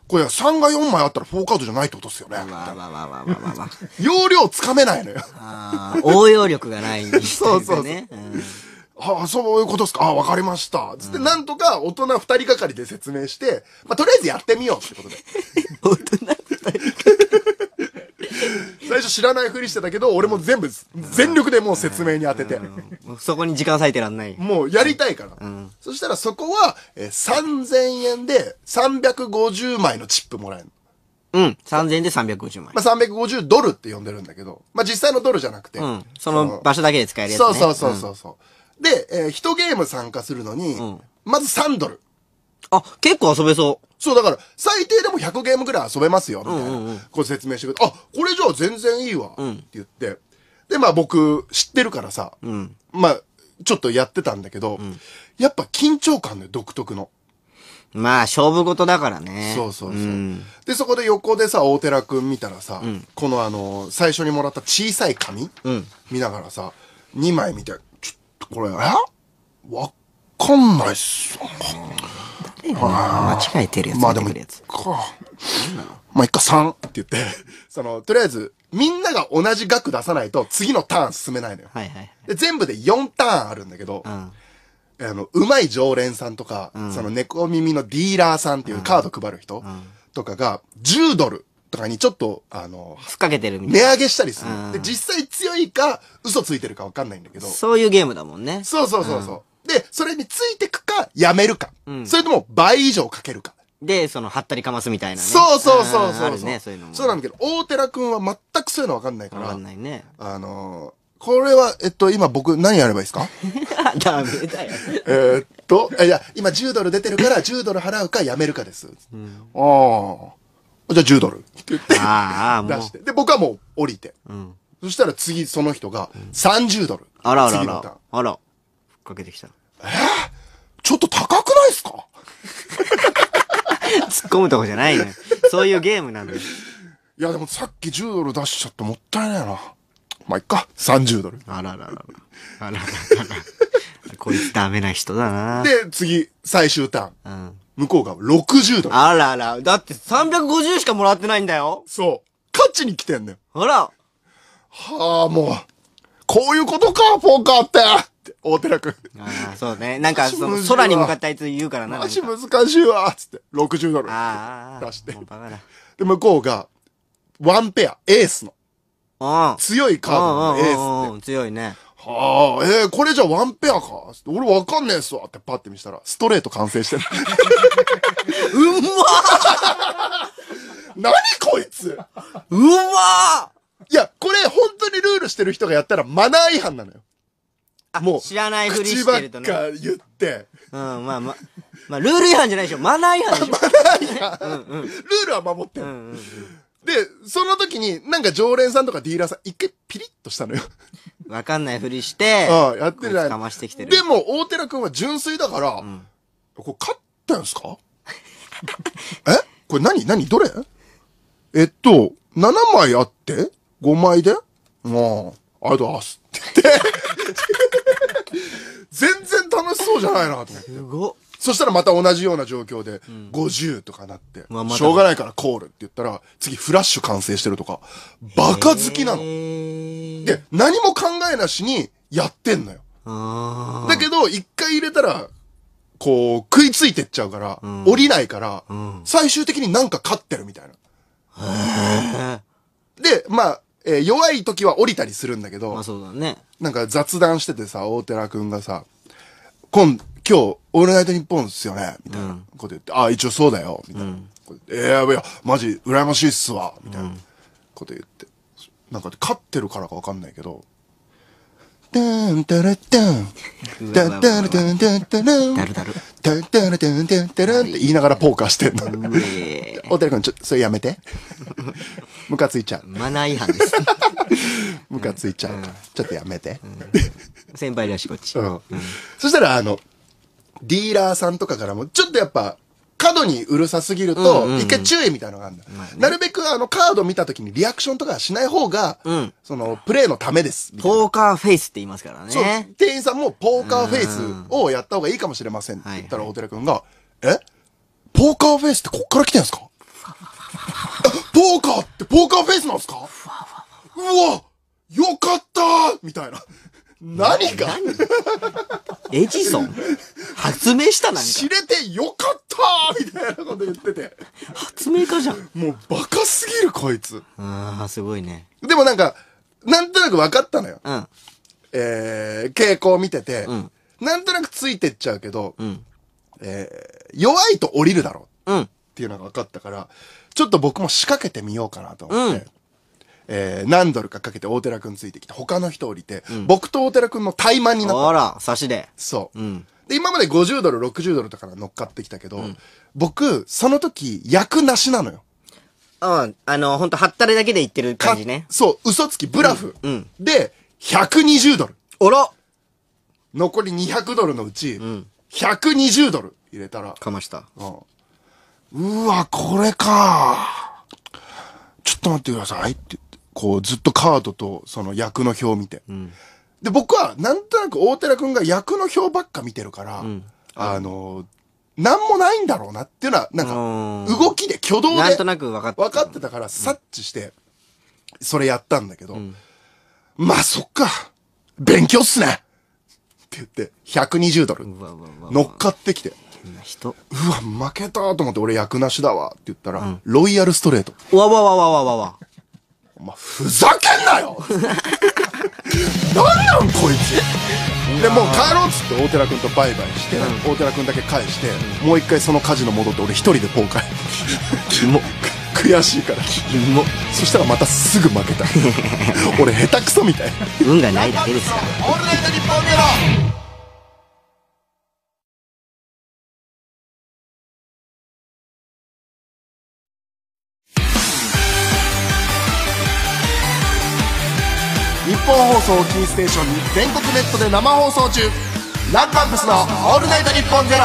Speaker 2: これさんがよんまいあったらよんカードじゃないってことですよね。
Speaker 1: まあまあまあまあまあまあまあ。
Speaker 2: 容量つかめないのよ。
Speaker 1: ああ、応用力がないんです
Speaker 2: そうそうそう
Speaker 1: ね。
Speaker 2: ああ、そういうことですか。ああ、わかりました。つって、なんとか大人二人がかりで説明して、まあ、とりあえずやってみようってことで。
Speaker 1: 大人二人
Speaker 2: 最初知らないふりしてたけど、俺も全部、全力でもう説明に当てて。
Speaker 1: そこに時間割いてらんない。
Speaker 2: もうやりたいから。
Speaker 1: うん、
Speaker 2: そしたらそこは、えー、さんぜんえんでさんびゃくごじゅうまいのチップもらえるの。
Speaker 1: うん。さんぜんえんでさんびゃくごじゅうまい。
Speaker 2: まあ、さんびゃくごじゅうドルって呼んでるんだけど、まあ、実際のドルじゃなくて。
Speaker 1: うん。その場所だけで使えるやつね。
Speaker 2: そうそうそうそうそう。うん、で、えー、一ゲーム参加するのに、うん、まずさんドル。
Speaker 1: あ、結構遊べそう。
Speaker 2: そう、だから、最低でもひゃくゲームぐらい遊べますよ、みたいな。うんうんうん、こう説明してくれて、あ、これじゃあ全然いいわ、うん、って言って。で、まあ僕、知ってるからさ、うん、まあ、ちょっとやってたんだけど、うん、やっぱ緊張感ね、独特の。
Speaker 1: まあ、勝負事だからね。
Speaker 2: そうそうそう。うん、で、そこで横でさ、大寺くん見たらさ、うん、このあの、最初にもらった小さい紙、うん、見ながらさ、にまい見て、ちょっとこれ、えわかんないっす。
Speaker 1: 間違えてるやつ。
Speaker 2: まあでも、か。まあ、一回さんって言って、その、とりあえず、みんなが同じ額出さないと次のターン進めないのよ。はいはい。で、全部でよんターンあるんだけど、うん、あの、うまい常連さんとか、うん、その猫耳のディーラーさんっていうカード配る人とかが、じゅうドルとかにちょっと、あの、
Speaker 1: ふっかけてるみたいな。
Speaker 2: 値上げしたりする。うん、で、実際強いか、嘘ついてるかわかんないんだけど。
Speaker 1: そういうゲームだもんね。
Speaker 2: そうそうそうそう。うんで、それについてくか、やめるか。うん、それとも倍以上かけるか。
Speaker 1: で、その、はったりかますみたいなね。
Speaker 2: そうそうそうそう。
Speaker 1: あるね、そういうのも。
Speaker 2: そうなんだけど、大寺くんは全くそういうのわかんないから。
Speaker 1: わかんないね。
Speaker 2: あのー、これは、えっと、今僕何やればいいですか
Speaker 1: ダメだよ。
Speaker 2: えっと、いや、今じゅうドル出てるからじゅうドル払うかやめるかです。うん、ああ。じゃあじゅうドルって言って。ああ、もう。出して。で、僕はもう降りて。うん、そしたら次その人がさんじゅうドル。
Speaker 1: あらあらあら。あら。かけてきた。
Speaker 2: えー、ちょっと高くないっすか
Speaker 1: 突っ込むとこじゃないね。そういうゲームなんだよ。
Speaker 2: いやでもさっきじゅうドル出しちゃってもったいないな。まあ、いっか。さんじゅうドル。
Speaker 1: あらららら。あらららら。こいつダメな人だな。
Speaker 2: で、次、最終ターン。うん、向こうがろくじゅうドル。
Speaker 1: あらら。だってさんびゃくごじゅうしかもらってないんだよ。
Speaker 2: そう。勝ちに来てんのよ。
Speaker 1: あら。
Speaker 2: はあ、もう。こういうことか、ポーカーって。大寺くん。
Speaker 1: ああ、そうね。なんか、その、空に向かってあいつ言うからな。
Speaker 2: マジ難しいわ、つって。ろくじゅうドル。ああ。出して。で、向こうが、ワンペア、エースの。ああ。強いカードのエースって。
Speaker 1: 強いね。
Speaker 2: はあ、えー、これじゃワンペアか。俺わかんねえっすわ。ってパッて見したら、ストレート完成してる。
Speaker 1: うまー
Speaker 2: 何こいつ
Speaker 1: うまー
Speaker 2: いや、これ本当にルールしてる人がやったらマナー違反なのよ。
Speaker 1: もう、知らないふりしてるとね。
Speaker 2: 口ばっか言って。
Speaker 1: うん、まあまあ、まあ、ルール違反じゃないでしょ。マナー違反でしょ。
Speaker 2: マナー違反。うんうん、ルールは守ってる。うんうんうん、で、その時に、なんか常連さんとかディーラーさん、一回ピリッとしたのよ。
Speaker 1: わかんないふりして、
Speaker 2: ああ、やってない。
Speaker 1: かましてきてる。
Speaker 2: でも、大寺くんは純粋だから、うん、これ勝ったんすかえこれ何何どれえっと、ななまいあって、ごまいでああ、ありがとうございます。って言って、全然楽しそうじゃないなと思って。
Speaker 1: すごっ。
Speaker 2: そしたらまた同じような状況で、ごじゅうとかなって、うん、しょうがないからコールって言ったら、次フラッシュ完成してるとか、バカ好きなの。で、何も考えなしにやってんのよ。だけど、一回入れたら、こう、食いついてっちゃうから、うん、降りないから、うん、最終的になんか勝ってるみたいな。で、まあ、えー、弱い時は降りたりするんだけど、
Speaker 1: まあそうだね。なん
Speaker 2: か雑談しててさ、大寺くんがさ、今、今日、オールナイトニッポンっすよねみたいなこと言って、うん、ああ、一応そうだよみたいな。うん、えー、いや、マジ、羨ましいっすわみたいなこと言って。なんか、勝ってるからかわかんないけど、タンタラタン、タンタラタンタンタラン、タンタラタンタンタンタランって言いながらポーカーしてんの。大寺くん、ちょ、それやめて。ムカついちゃう。
Speaker 1: マナー違反です。
Speaker 2: ムカついちゃうから。ちょっとやめて。
Speaker 1: 先輩だし、こっち。
Speaker 2: うん。そしたら、あの、ディーラーさんとかからも、ちょっとやっぱ、過度にうるさすぎると、一回注意みたいなのがあるんだ。なるべくあの、カード見た時にリアクションとかしない方が、その、プレイのためです。
Speaker 1: ポーカーフェイスって言いますからね。
Speaker 2: そう。店員さんもポーカーフェイスをやった方がいいかもしれませんって言ったら、大寺くんが、えポーカーフェイスってこっから来てんすかポーカーってポーカーフェイスなんすか？うわよかったーみたいな。何が
Speaker 1: エジソン発明したなんか。
Speaker 2: 知れてよかったーみたいなこと言ってて。
Speaker 1: 発明家じゃん。
Speaker 2: もうバカすぎるこいつ。
Speaker 1: ああ、すごいね。
Speaker 2: でもなんか、なんとなく分かったのよ。
Speaker 1: うん。
Speaker 2: えー、傾向を見てて、
Speaker 1: うん、
Speaker 2: なんとなくついてっちゃうけど、
Speaker 1: うん、
Speaker 2: えー、弱いと降りるだろう。
Speaker 1: うん。
Speaker 2: っていうのが分かったから、ちょっと僕も仕掛けてみようかなと思って。
Speaker 1: うん
Speaker 2: えー、何ドルかかけて大寺くんついてきて、他の人降りて、うん、僕と大寺くんの対マンになった。
Speaker 1: あら、差しで。
Speaker 2: そう。
Speaker 1: うん。
Speaker 2: で、今までごじゅうドル、ろくじゅうドルとか乗っかってきたけど、うん、僕、その時、役なしなのよ。
Speaker 1: うん。あの、ほんと、はったれだけで言ってる感じね。
Speaker 2: そう、嘘つき、ブラフ。
Speaker 1: うん。うん、
Speaker 2: で、ひゃくにじゅうドル。
Speaker 1: おら
Speaker 2: 残りにひゃくドルのうち、うん、ひゃくにじゅうドル入れたら。
Speaker 1: かました。
Speaker 2: うん。うわ、これか。ちょっと待ってくださいって言って。こうずっとカードとその役の表を見て、うん、で僕はなんとなく大寺くんが役の表ばっか見てるから、うん、あのなんもないんだろうなっていうのはなんか動きで挙動で
Speaker 1: なんとなく分かって
Speaker 2: 分かってたから察知してそれやったんだけど、うん、まあそっか勉強っすねって言ってひゃくにじゅうドル乗っかってきて、
Speaker 1: 人
Speaker 2: うわ負けたと思って俺役なしだわって言ったら、うん、ロイヤルストレート。
Speaker 1: わわわわわわわ
Speaker 2: お前、ふざけんなよなんなんこいつで、もう帰ろうっつって大寺くんとバイバイして、うん、大寺くんだけ返して、うん、もう一回そのカジノ戻って俺一人でポーカー
Speaker 1: キモ
Speaker 2: 悔しいから
Speaker 1: キモ
Speaker 2: そしたらまたすぐ負けた俺下手くそみたいな
Speaker 1: 運がないだけですからオールナイトニッポンゼロ
Speaker 2: 日本放送キーステーションに全国ネットで生放送中ランパンプスのオールナイトニッポンゼロ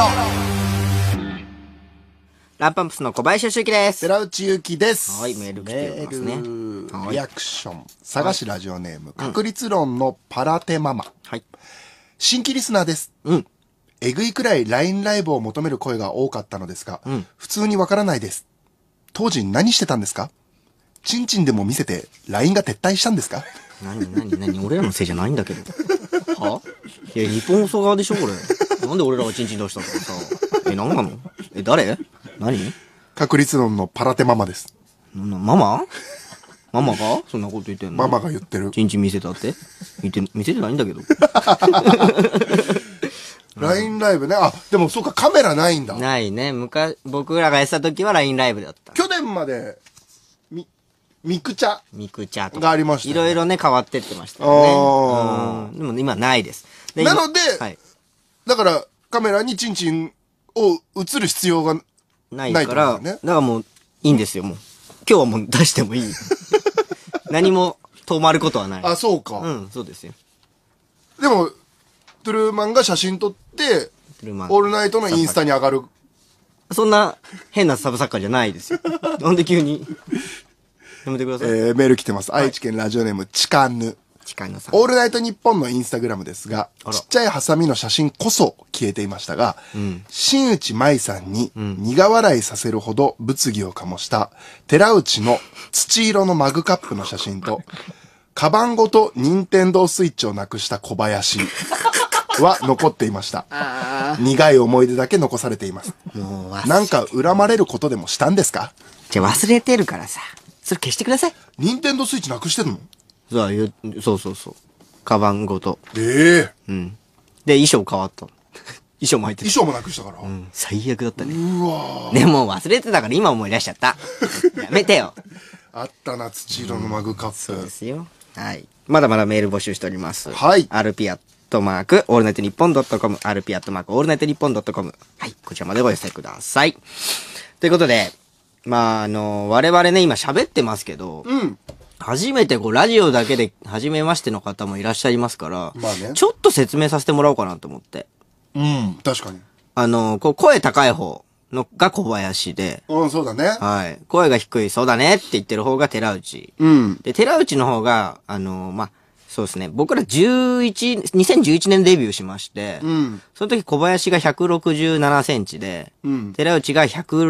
Speaker 1: ランパンプスの小林俊之です。
Speaker 2: 寺内ゆきです。
Speaker 1: はい、メール来ておりますね。
Speaker 2: リアクション探しラジオネーム、はい、確率論のパラテママ、はい、新規リスナーです。うん、えぐいくらい ライン ライブを求める声が多かったのですが、うん、普通にわからないです。当時何してたんですか？チンチンでも見せて ライン が撤退したんですか？
Speaker 1: 何何何俺らのせいじゃないんだけど。はいや、日本放送側でしょこれ。なんで俺らがチンチン出したのかさ。え、何なの？え、誰？何？
Speaker 2: 確率論のパラテママです。
Speaker 1: な、ママ？ママがそんなこと言ってんの？
Speaker 2: ママが言ってる。
Speaker 1: チンチン見せたって？見て、見せてないんだけど。
Speaker 2: ライン ライブね。あ、でもそうか、カメラないんだ。
Speaker 1: ないね。昔、僕らがやってた時は ライン ライブだった。
Speaker 2: 去年まで、み、ミクチャ
Speaker 1: ミクチャとか。
Speaker 2: がありました、ね。
Speaker 1: いろいろね、変わってってましたよね。うん。でも今ないです。で
Speaker 2: なので、
Speaker 1: はい、
Speaker 2: だからカメラにチンチンを映る必要が
Speaker 1: ないから、ね、だからもういいんですよ、もう。今日はもう出してもいい。何も止まることはない。
Speaker 2: あ、そうか。
Speaker 1: うん、そうですよ。
Speaker 2: でも、トゥルーマンが写真撮って、オールナイトのインスタに上がる。
Speaker 1: そんな変なサブサッカーじゃないですよ。なんで急に。やめてください。
Speaker 2: えー、メール来てます。はい、愛知県ラジオネーム、チカヌ。
Speaker 1: チカヌさん。
Speaker 2: オールナイトニッポンのインスタグラムですが、ちっちゃいハサミの写真こそ消えていましたが、うん、新内舞さんに苦笑いさせるほど物議を醸した寺内の土色のマグカップの写真と、カバンごと任天堂スイッチをなくした小林は残っていました。苦い思い出だけ残されています。もうなんか恨まれることでもしたんですか？
Speaker 1: じゃあ忘れてるからさ。それ消してください。
Speaker 2: 任天堂スイッチなくしてんの？
Speaker 1: そうそうそうそう。カバンごと。
Speaker 2: ええー。
Speaker 1: うん。で、衣装変わった。衣装も入ってる。
Speaker 2: 衣装もなくしたから。
Speaker 1: うん。最悪だったね。
Speaker 2: うわ
Speaker 1: でも忘れてたから今思い出しちゃった。やめてよ。
Speaker 2: あったな、土色のマグカップ。
Speaker 1: そうですよ。はい。まだまだメール募集しております。
Speaker 2: はい。
Speaker 1: アールピーアットマーク、オールナイトニッポンドットコム、アールピーアットマーク、オールナイトニッポンドットコム。はい。こちらまでご寄せください。ということで、まあ、あの、我々ね、今喋ってますけど、うん。初めてこう、ラジオだけで、初めましての方もいらっしゃいますから、まあね。ちょっと説明させてもらおうかなと思って。
Speaker 2: うん、確かに。
Speaker 1: あの、こう、声高い方のが小林で。
Speaker 2: うん、そうだね。
Speaker 1: はい。声が低い、そうだねって言ってる方が寺内。うん。で、寺内の方が、あの、まあ、そうですね。僕らじゅういち、にせんじゅういちねんデビューしまして、うん。その時小林がひゃくろくじゅうななセンチで、うん。寺内がひゃく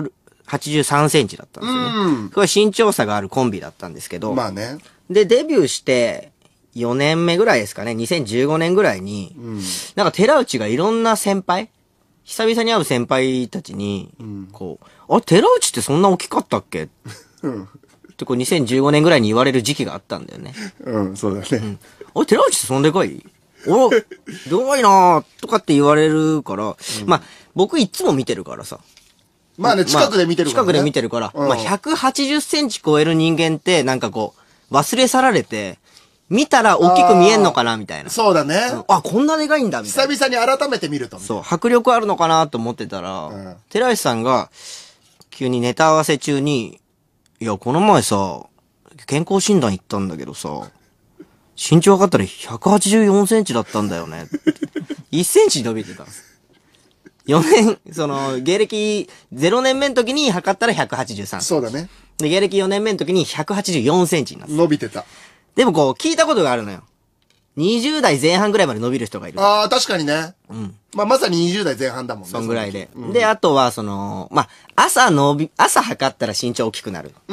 Speaker 1: はちじゅうさんセンチだったんですよね。うん。これ身長差があるコンビだったんですけど。
Speaker 2: まあね。
Speaker 1: で、デビューして、よねんめぐらいですかね、にせんじゅうごねんぐらいに、うん、なんか寺内がいろんな先輩、久々に会う先輩たちに、うん、こう、あ、寺内ってそんな大きかったっけ、うん、ってこうにせんじゅうごねんぐらいに言われる時期があったんだよね。
Speaker 2: うん、そうだね。うん、
Speaker 1: あ、寺内ってそんでかいおでかいなーとかって言われるから、うん、まあ、僕いつも見てるからさ。
Speaker 2: まあね、近くで見てるから、ね。
Speaker 1: 近くで見てるから、うん、まあひゃくはちじゅっセンチ超える人間って、なんかこう、忘れ去られて、見たら大きく見えんのかなみたいな。
Speaker 2: そうだね、
Speaker 1: うん。あ、こんなでかいんだみたいな。
Speaker 2: 久々に改めて見ると。
Speaker 1: そう、迫力あるのかなと思ってたら、うん、寺石さんが、急にネタ合わせ中に、いや、この前さ、健康診断行ったんだけどさ、身長測ったらひゃくはちじゅうよんセンチだったんだよね。いっセンチ伸びてたんです。よねん、その、芸歴ゼロねんめの時に測ったらひゃくはちじゅうさん。
Speaker 2: そうだね。
Speaker 1: で、芸歴よねんめの時にひゃくはちじゅうよんセンチになった。
Speaker 2: 伸びてた。
Speaker 1: でもこう、聞いたことがあるのよ。にじゅう代前半ぐらいまで伸びる人がいる。
Speaker 2: ああ、確かにね。うん。まあ、まさににじゅう代前半だもんね。
Speaker 1: そんぐらいで。うん、で、あとは、その、まあ、朝伸び、朝測ったら身長大きくなる。うん。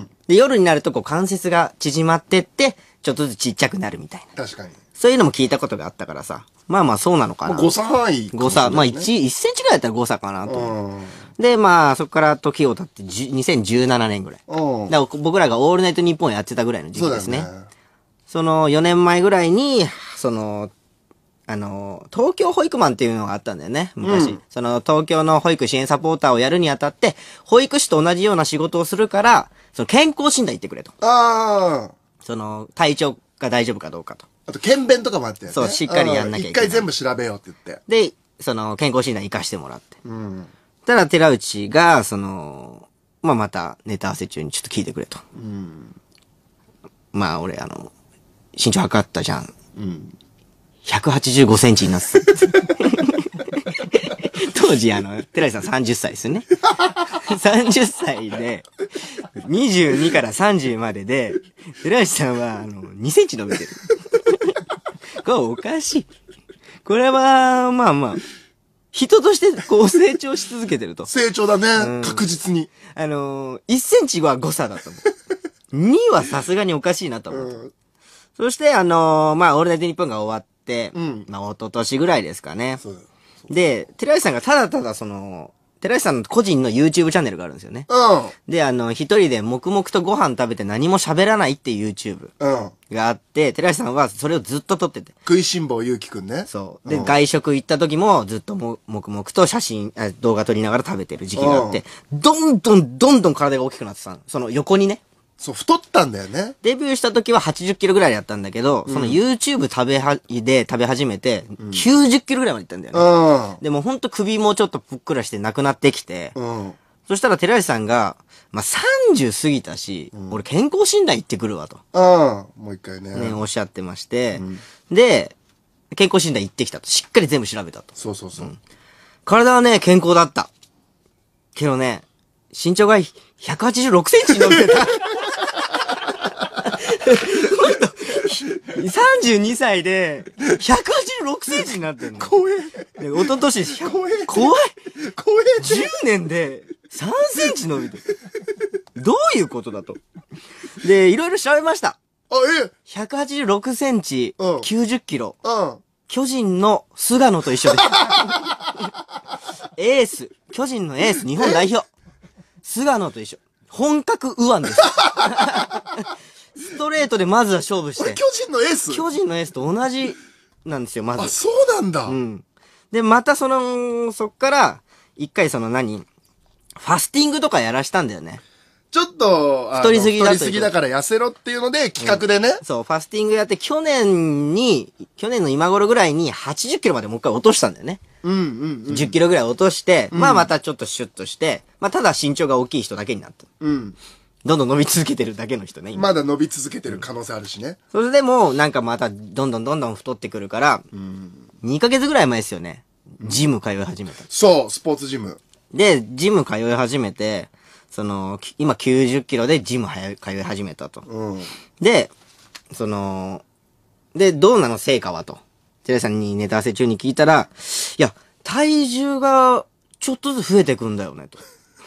Speaker 1: で、夜になるとこう関節が縮まってって、ちょっとずつちっちゃくなるみたいな。
Speaker 2: 確かに。
Speaker 1: そういうのも聞いたことがあったからさ。まあまあそうなのかな。
Speaker 2: 誤差範囲、ね。
Speaker 1: 誤差。まあいち、いっセンチぐらいだったら誤差かなと。うん。で、まあそこから時を経ってにせんじゅうななねんぐらい。うん。だから僕らがオールナイトニッポンやってたぐらいの時期ですね。そうだね。そのよねんまえぐらいに、その、あの、東京保育マンっていうのがあったんだよね、昔。うん、その東京の保育支援サポーターをやるにあたって、保育士と同じような仕事をするから、その健康診断行ってくれと。ああ。その、体調が大丈夫かどうかと。
Speaker 2: あと、検便とかもあって、ね、
Speaker 1: そう、しっかりやんなきゃいけない。
Speaker 2: 一回全部調べようって言って。
Speaker 1: で、その、健康診断行かしてもらって。うん。ただ、寺内が、その、まあ、また、ネタ合わせ中にちょっと聞いてくれと。うん。まあ、俺、あの、身長測ったじゃん。うん。ひゃくはちじゅうごセンチになってた。当時、あの、寺井さんさんじゅっさいですよね。さんじゅっさいで、にじゅうにからさんじゅうまでで、寺井さんは、あの、にセンチ伸びてる。これおかしい。これは、まあまあ、人としてこう成長し続けてると。
Speaker 2: 成長だね。うん、確実に。
Speaker 1: あの、いっセンチは誤差だと思う。にはさすがにおかしいなと思う。うん、そして、あのー、まあ、オールナイトニッポンが終わって、うん、まあ、一昨年ぐらいですかね。そうで、寺内さんがただただその、寺内さんの個人の YouTube チャンネルがあるんですよね。うん。で、あの、一人で黙々とご飯食べて何も喋らないっていう YouTube があって、うん、寺内さんはそれをずっと撮ってて。
Speaker 2: 食いしん坊ゆうきくんね。
Speaker 1: そう。で、うん、外食行った時もずっとも黙々と写真、動画撮りながら食べてる時期があって、うん、どんどんどんどん体が大きくなってたの。その横にね。
Speaker 2: そう、太ったんだよね。
Speaker 1: デビューした時ははちじゅっキロぐらいだったんだけど、うん、その YouTube 食べは、で食べ始めて、きゅうじゅっキロぐらいまでいったんだよね。うん、でもほんと首もちょっとぷっくらしてなくなってきて、うん、そしたら寺内さんが、まあ、さんじゅう過ぎたし、うん、俺健康診断行ってくるわと。
Speaker 2: うん、もう一回ね。
Speaker 1: ね、おっしゃってまして、うん、で、健康診断行ってきたと。しっかり全部調べたと。
Speaker 2: そうそうそう。うん、
Speaker 1: 体はね、健康だった。けどね、身長がひゃくはちじゅうろくセンチに伸びてた。さんじゅうにさいで、ひゃくはちじゅうろくセンチになってんの。
Speaker 2: 怖え。
Speaker 1: で、おととし、
Speaker 2: 怖え。
Speaker 1: 怖い。
Speaker 2: 怖え。
Speaker 1: じゅうねんでさんセンチ伸びてる。どういうことだと。で、いろいろ調べました。
Speaker 2: あ、え
Speaker 1: ひゃくはちじゅうろくセンチ、うん、きゅうじゅっキロ。
Speaker 2: うん。
Speaker 1: 巨人の菅野と一緒です。エース。巨人のエース、日本代表。菅野と一緒。本格右腕です。ストレートでまずは勝負して。
Speaker 2: 巨人のエース
Speaker 1: 巨人のエースと同じなんですよ、まず。
Speaker 2: あ、そうなんだ。
Speaker 1: うん。で、またその、そっから、一回その何ファスティングとかやらしたんだよね。
Speaker 2: ちょっと、
Speaker 1: 太りすぎだ
Speaker 2: 太りすぎだから痩せろっていうので企画でね、
Speaker 1: うん。そう、ファスティングやって去年に、去年の今頃ぐらいにはちじゅっキロまでもう一回落としたんだよね。
Speaker 2: うんうんうん。
Speaker 1: じゅっキロぐらい落として、うん、まあまたちょっとシュッとして、まあただ身長が大きい人だけになった。うん。どんどん伸び続けてるだけの人ね、
Speaker 2: 今。まだ伸び続けてる可能性あるしね。
Speaker 1: それでも、なんかまた、どんどんどんどん太ってくるから、うん、にかげつぐらい前ですよね。ジム通い始めた。
Speaker 2: そう、スポーツジム。
Speaker 1: で、ジム通い始めて、その、今きゅうじゅっキロでジム通い始めたと。うん、で、その、で、どうなの成果はと。寺井さんにネタ合わせ中に聞いたら、いや、体重がちょっとずつ増えてくんだよね、と。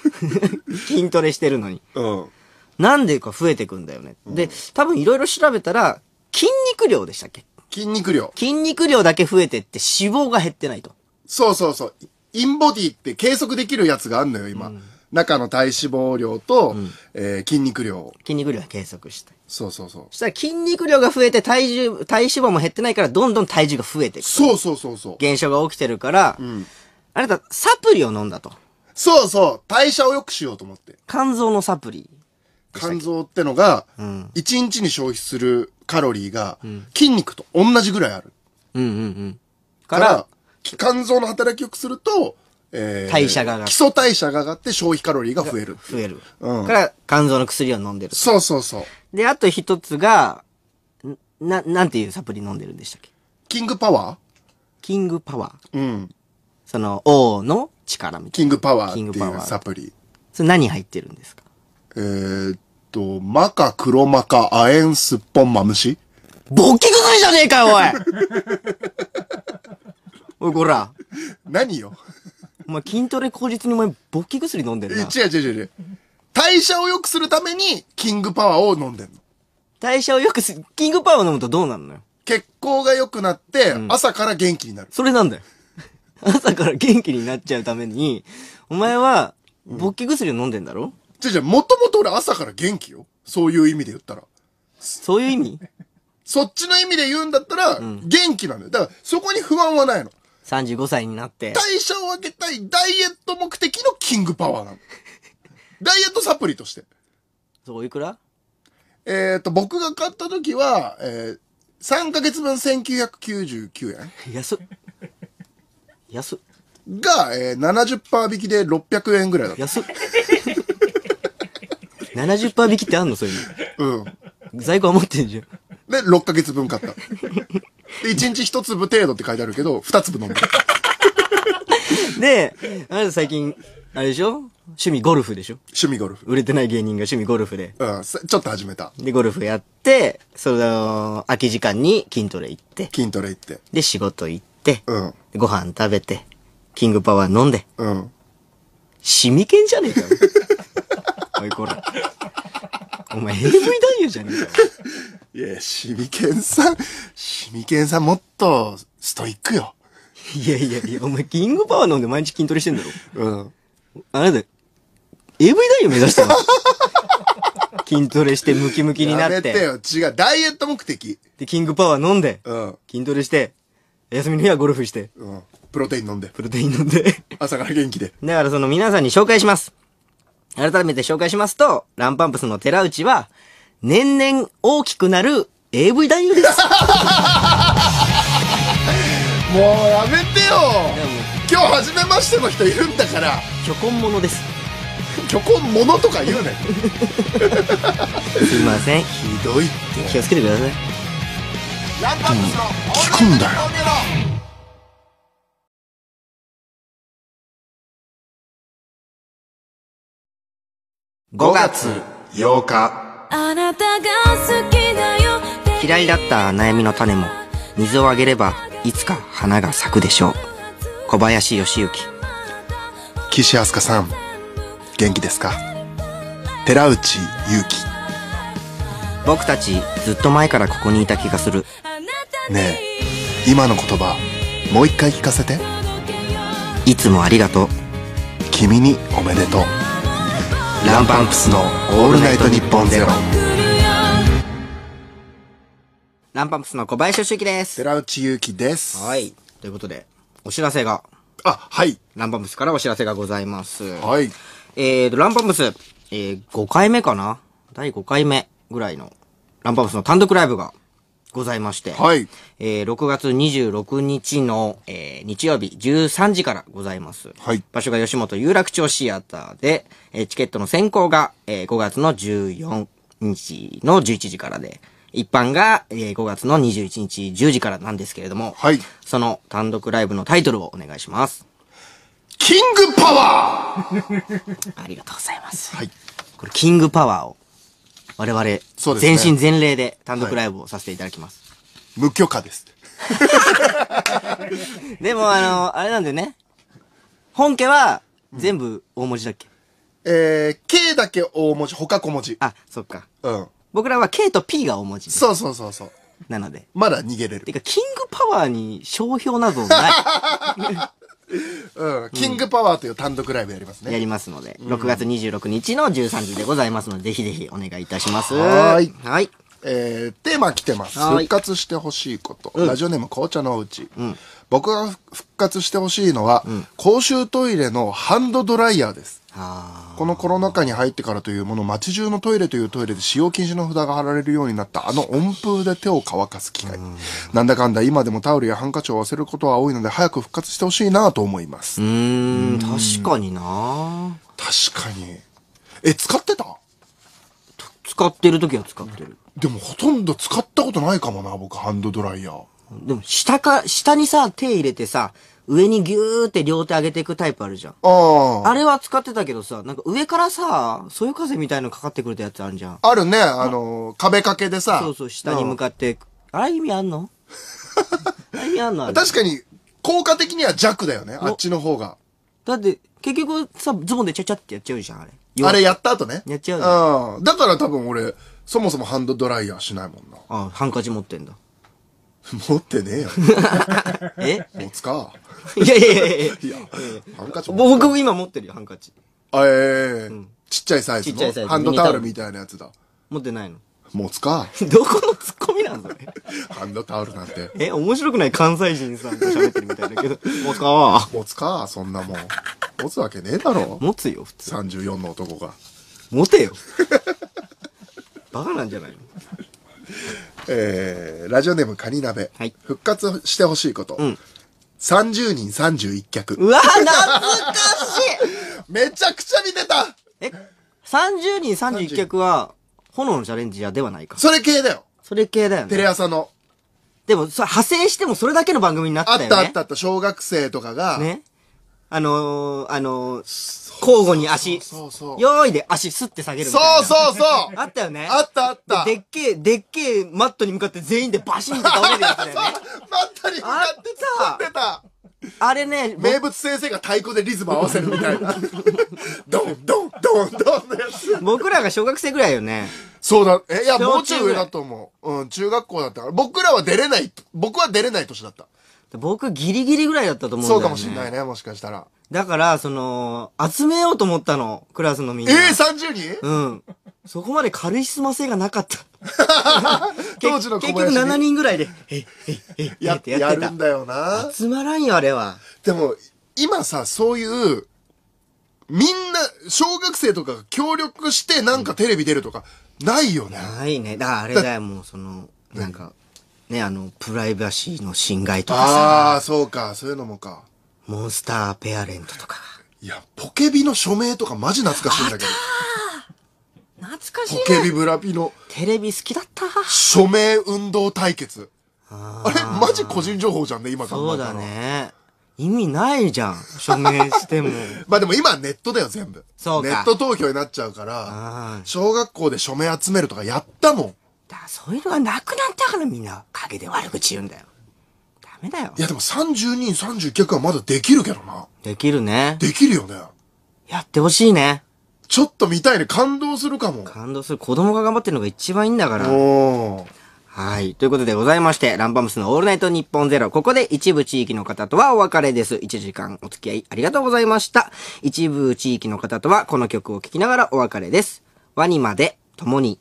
Speaker 1: 筋トレしてるのに。
Speaker 2: うん。
Speaker 1: なんでか増えてくんだよね。うん、で、多分いろいろ調べたら、筋肉量でしたっけ？
Speaker 2: 筋肉量。
Speaker 1: 筋肉量だけ増えてって脂肪が減ってないと。
Speaker 2: そうそうそう。インボディって計測できるやつがあんのよ、今。うん、中の体脂肪量と、うん、えー、筋肉量。
Speaker 1: 筋肉量は計測して。
Speaker 2: そうそうそう。
Speaker 1: そしたら筋肉量が増えて体重、体脂肪も減ってないからどんどん体重が増えていく。
Speaker 2: そうそうそうそう。
Speaker 1: 現象が起きてるから、うん、あなたサプリを飲んだと。
Speaker 2: そうそう。代謝を良くしようと思って。
Speaker 1: 肝臓のサプリ。
Speaker 2: 肝臓ってのが、うん、いちにちに消費するカロリーが、うん、筋肉と同じぐらいある。
Speaker 1: うんうんうん。
Speaker 2: から、肝臓の働きを良くすると、えー、
Speaker 1: 代謝が上がる。
Speaker 2: 基礎代謝が上がって消費カロリーが増える。
Speaker 1: 増える。うん。から、肝臓の薬を飲んでる。
Speaker 2: そうそうそう。
Speaker 1: で、あと一つが、な、なんていうサプリ飲んでるんでしたっけ？
Speaker 2: キングパワー？
Speaker 1: キングパワ
Speaker 2: ー。うん。
Speaker 1: その、王の力みたいな。
Speaker 2: キングパワーっていうサプリ。
Speaker 1: それ何入ってるんですか？
Speaker 2: えーっと、マカ、黒マカ、亜鉛、スッポン、マムシ？
Speaker 1: 勃起薬じゃねえかよ、おいおい、こら。
Speaker 2: 何よ。
Speaker 1: お前筋トレ口実にお前勃起薬飲んでるな。
Speaker 2: 違う違う違う。代謝を良くするためにキングパワーを飲んでんの。
Speaker 1: 代謝を良くす、キングパワーを飲むとどうなるのよ？
Speaker 2: 血行が良くなって、うん、朝から元気になる。
Speaker 1: それなんだよ。朝から元気になっちゃうために、お前は勃起薬を飲んでんだろ？
Speaker 2: 違う違う、もともと俺朝から元気よ。そういう意味で言ったら。
Speaker 1: そういう意味？
Speaker 2: そっちの意味で言うんだったら、うん、元気なんだよ。だからそこに不安はないの。
Speaker 1: さんじゅうごさいになって。
Speaker 2: 代謝を上げたいダイエット目的のキングパワーなの。ダイエットサプリとして。
Speaker 1: そう、いくら？
Speaker 2: えっと、僕が買った時は、えー、さんかげつぶんせんきゅうひゃくきゅうじゅうきゅうえん。
Speaker 1: 安っ。安っ。
Speaker 2: が、えー、ななじゅっパーセント引きでろっぴゃくえんぐらいだった。
Speaker 1: 安っ。ななじゅっパーセント引きってあんの？そういうの。うん。在庫余ってんじゃん。
Speaker 2: で、ろっかげつぶん買った。で、いちにちひとつぶ程度って書いてあるけど、につぶ飲んでる。
Speaker 1: で、あなた最近、あれでしょ？趣味ゴルフでしょ？
Speaker 2: 趣味ゴルフ。
Speaker 1: 売れてない芸人が趣味ゴルフで。
Speaker 2: うん、ちょっと始めた。
Speaker 1: で、ゴルフやって、その、空き時間に筋トレ行って。
Speaker 2: 筋トレ行って。
Speaker 1: で、仕事行って。
Speaker 2: うん。
Speaker 1: ご飯食べて。キングパワー飲んで。
Speaker 2: うん。
Speaker 1: シミケンじゃねえかよ。おい、こら。お前 エーブイ 男優じゃねえかよ。
Speaker 2: いや、シミケンさん、シミケンさんもっとストイックよ。
Speaker 1: いやいやいや、お前キングパワー飲んで毎日筋トレしてんだろ。
Speaker 2: うん。
Speaker 1: あなた、エーブイ 男優目指してる筋トレしてムキムキになって。
Speaker 2: やめてよ。違う。ダイエット目的。
Speaker 1: で、キングパワー飲んで。
Speaker 2: うん。
Speaker 1: 筋トレして。休みの日はゴルフして。
Speaker 2: うん。プロテイン飲んで。
Speaker 1: プロテイン飲んで。
Speaker 2: 朝から元気で。
Speaker 1: だからその皆さんに紹介します。改めて紹介しますと、ランパンプスの寺内は、年々大きくなる エーブイ 男優です。
Speaker 2: もうやめてよ。今日初めましての人いるんだから。
Speaker 1: 虚婚者です。
Speaker 2: 虚婚者とか言うね。
Speaker 1: すいません。
Speaker 2: ひどいって。
Speaker 1: 気をつけてください。
Speaker 3: ランパンプスの
Speaker 2: 聞くんだよ。
Speaker 1: ごがつ
Speaker 2: ようか。
Speaker 4: あなたが好きだよ。
Speaker 1: 嫌いだった悩みの種も水をあげればいつか花が咲くでしょう。小林義行。
Speaker 2: 岸飛鳥さん、元気ですか？寺内優輝。
Speaker 1: 僕たちずっと前からここにいた気がする。
Speaker 2: ねえ、今の言葉もう一回聞かせて。
Speaker 1: いつもありがとう。
Speaker 2: 君におめでとう。ランパンプスのオールナイトニッポンゼロ。
Speaker 1: ランパンプスの小林義行です。
Speaker 2: 寺内優輝です。
Speaker 1: はい。ということで、お知らせが。
Speaker 2: あ、はい。
Speaker 1: ランパンプスからお知らせがございます。
Speaker 2: はい。
Speaker 1: えーと、ランパンプス、えー、ごかいめかな？だいごかいめぐらいの、ランパンプスの単独ライブがございまして。
Speaker 2: はい。
Speaker 1: えー、ろくがつにじゅうろくにちの、えー、日曜日じゅうさんじからございます。
Speaker 2: はい。
Speaker 1: 場所が吉本有楽町シアターで、えー、チケットの先行が、えー、ごがつのじゅうよっかのじゅういちじからで、一般が、えー、ごがつのにじゅういちにちじゅうじからなんですけれども、
Speaker 2: はい。
Speaker 1: その単独ライブのタイトルをお願いします。
Speaker 2: キングパワー
Speaker 1: ありがとうございます。
Speaker 2: はい。
Speaker 1: これ、キングパワーを、我々、
Speaker 2: そうですね、
Speaker 1: 全身全霊で単独ライブをさせていただきます。
Speaker 2: はい、無許可です。
Speaker 1: でも、あの、あれなんだよね。本家は、全部大文字だっけ？
Speaker 2: えー、K だけ大文字、他小文字。
Speaker 1: あ、そっか。
Speaker 2: うん。
Speaker 1: 僕らは K と P が大文字。
Speaker 2: そうそうそうそう。
Speaker 1: なので。
Speaker 2: まだ逃げれる。
Speaker 1: てか、キングパワーに商標などない。
Speaker 2: うん。キングパワーという単独ライブやりますね。
Speaker 1: やりますので、ろくがつにじゅうろくにちのじゅうさんじでございますので、ぜひぜひお願いいたします。
Speaker 2: はーい。
Speaker 1: はい。
Speaker 2: えー、テーマ来てます。復活してほしいこと。ラジオネーム紅茶のうち。僕が復活してほしいのは、公衆トイレのハンドドライヤーです。このコロナ禍に入ってからというもの、街中のトイレというトイレで使用禁止の札が貼られるようになったあの温風で手を乾かす機会。なんだかんだ今でもタオルやハンカチを忘れることは多いので、早く復活してほしいなと思います。
Speaker 1: うーん、確かにな。
Speaker 2: 確かに。え、使ってた？
Speaker 1: 使ってる時は使ってる。
Speaker 2: でもほとんど使ったことないかもな、僕、ハンドドライヤー。
Speaker 1: でも、下か、下にさ、手入れてさ、上にギューって両手上げていくタイプあるじゃん。
Speaker 2: ああ。
Speaker 1: あれは使ってたけどさ、なんか上からさ、そよ風みたいのかかってくるやつあるじゃん。
Speaker 2: あるね、あの、壁掛けでさ。
Speaker 1: そうそう、下に向かって。あれ意味あんのあれ意味あんのあれ。
Speaker 2: 確かに、効果的には弱だよね、あっちの方が。
Speaker 1: だって、結局さ、ズボンでちゃちゃってやっちゃうじゃん、あれ。
Speaker 2: あれやった後ね。
Speaker 1: やっちゃうよ。
Speaker 2: うん。だから多分俺、そもそもハンドドライヤーしないもんな。
Speaker 1: あ、ハンカチ持ってんだ。
Speaker 2: 持ってねえよ。
Speaker 1: え
Speaker 2: 持つか。
Speaker 1: いやいやいやいや。いや
Speaker 2: ハンカチ
Speaker 1: 僕今持ってるよ、ハンカチ。
Speaker 2: あ、ええーうん。ちっちゃいサイズの。ちっちゃいサイズ。ハンドタオルみたいなやつだ。
Speaker 1: 持ってないの。
Speaker 2: 持つか。
Speaker 1: どこのツッコミなんだね。
Speaker 2: ハンドタオルなんて。
Speaker 1: え、面白くない関西人さんと喋ってるみたいだけど。持つか
Speaker 2: 持つか、そんなもん。持つわけねえだろ。
Speaker 1: 持つよ、普通。
Speaker 2: さんじゅうよんの男が。
Speaker 1: 持てよ。バカなんじゃないの？
Speaker 2: えー、ラジオネームカニ鍋。
Speaker 1: はい。
Speaker 2: 復活してほしいこと。うん。さんじゅうにんさんじゅういっきゃく。
Speaker 1: うわ、懐かし
Speaker 2: いめちゃくちゃ見てた
Speaker 1: え、さんじゅうにんさんじゅういっきゃくは、炎のチャレンジャーではないか。
Speaker 2: それ系だよ。
Speaker 1: それ系だよね。
Speaker 2: テレ朝の。
Speaker 1: でも、それ派生してもそれだけの番組になったよね。
Speaker 2: あったあったあった。小学生とかが。
Speaker 1: ね。あのー、あのー、交互に足、
Speaker 2: そうそう。
Speaker 1: よーいで足スッて下げるみたいな。
Speaker 2: そうそうそう
Speaker 1: あったよね。
Speaker 2: あったあった。
Speaker 1: でっけえ、でっけえマットに向かって全員でバシンって倒れるやつだよね。
Speaker 2: マットに向かって突っ込んでた。
Speaker 1: あれね、
Speaker 2: 名物先生が太鼓でリズム合わせるみたいな。ドンドンドンドンのやつ。
Speaker 1: 僕らが小学生ぐらいよね。
Speaker 2: そうだ。え、いや、もうちょい上だと思う。うん、中学校だったから。僕らは出れない、僕は出れない年だった。
Speaker 1: 僕ギリギリぐらいだったと思うんだよね。
Speaker 2: そうかもしんないね、もしかしたら。
Speaker 1: だから、その、集めようと思ったの、クラスのみんな。
Speaker 2: えー、さんじゅうにん？
Speaker 1: うん。そこまで軽い質ませがなかった。
Speaker 2: 当時の小林に
Speaker 1: 結局ななにんぐらいで、え、え、え、え、
Speaker 2: や
Speaker 1: ってやってた。
Speaker 2: やるんだよな。
Speaker 1: 集まらんよ、あれは。
Speaker 2: でも、今さ、そういう、みんな、小学生とかが協力してなんかテレビ出るとか、ないよね。
Speaker 1: ないね。だからあれだよ、もうその、なんか、ね、あの、プライバシーの侵害とかさ。
Speaker 2: ああ、そうか、そういうのもか。
Speaker 1: モンスターペアレントとか。
Speaker 2: いや、ポケビの署名とかマジ懐かしいんだけど。
Speaker 1: 懐かしいね。
Speaker 2: ポケビブラピの。
Speaker 1: テレビ好きだった。
Speaker 2: 署名運動対決。あ, あれマジ個人情報じゃんね、今考えたら。
Speaker 1: そうだね。意味ないじゃん。署名しても。
Speaker 2: まあでも今はネットだよ、全部。
Speaker 1: そうか。
Speaker 2: ネット投票になっちゃうから、小学校で署名集めるとかやったもん。
Speaker 1: だからそういうのがなくなったからみんな陰で悪口言うんだよ。ダメだよ。
Speaker 2: いやでもさんじゅうにんさんじゅういっきゃくはまだできるけどな。
Speaker 1: できるね。
Speaker 2: できるよね。
Speaker 1: やってほしいね。
Speaker 2: ちょっと見たいね。感動するかも。
Speaker 1: 感動する。子供が頑張ってるのが一番いいんだから。
Speaker 2: おー。
Speaker 1: はい。ということでございまして、ランパムスのオールナイトニッポンゼロ。ここで一部地域の方とはお別れです。いちじかんお付き合いありがとうございました。一部地域の方とはこの曲を聴きながらお別れです。ワニまで共に。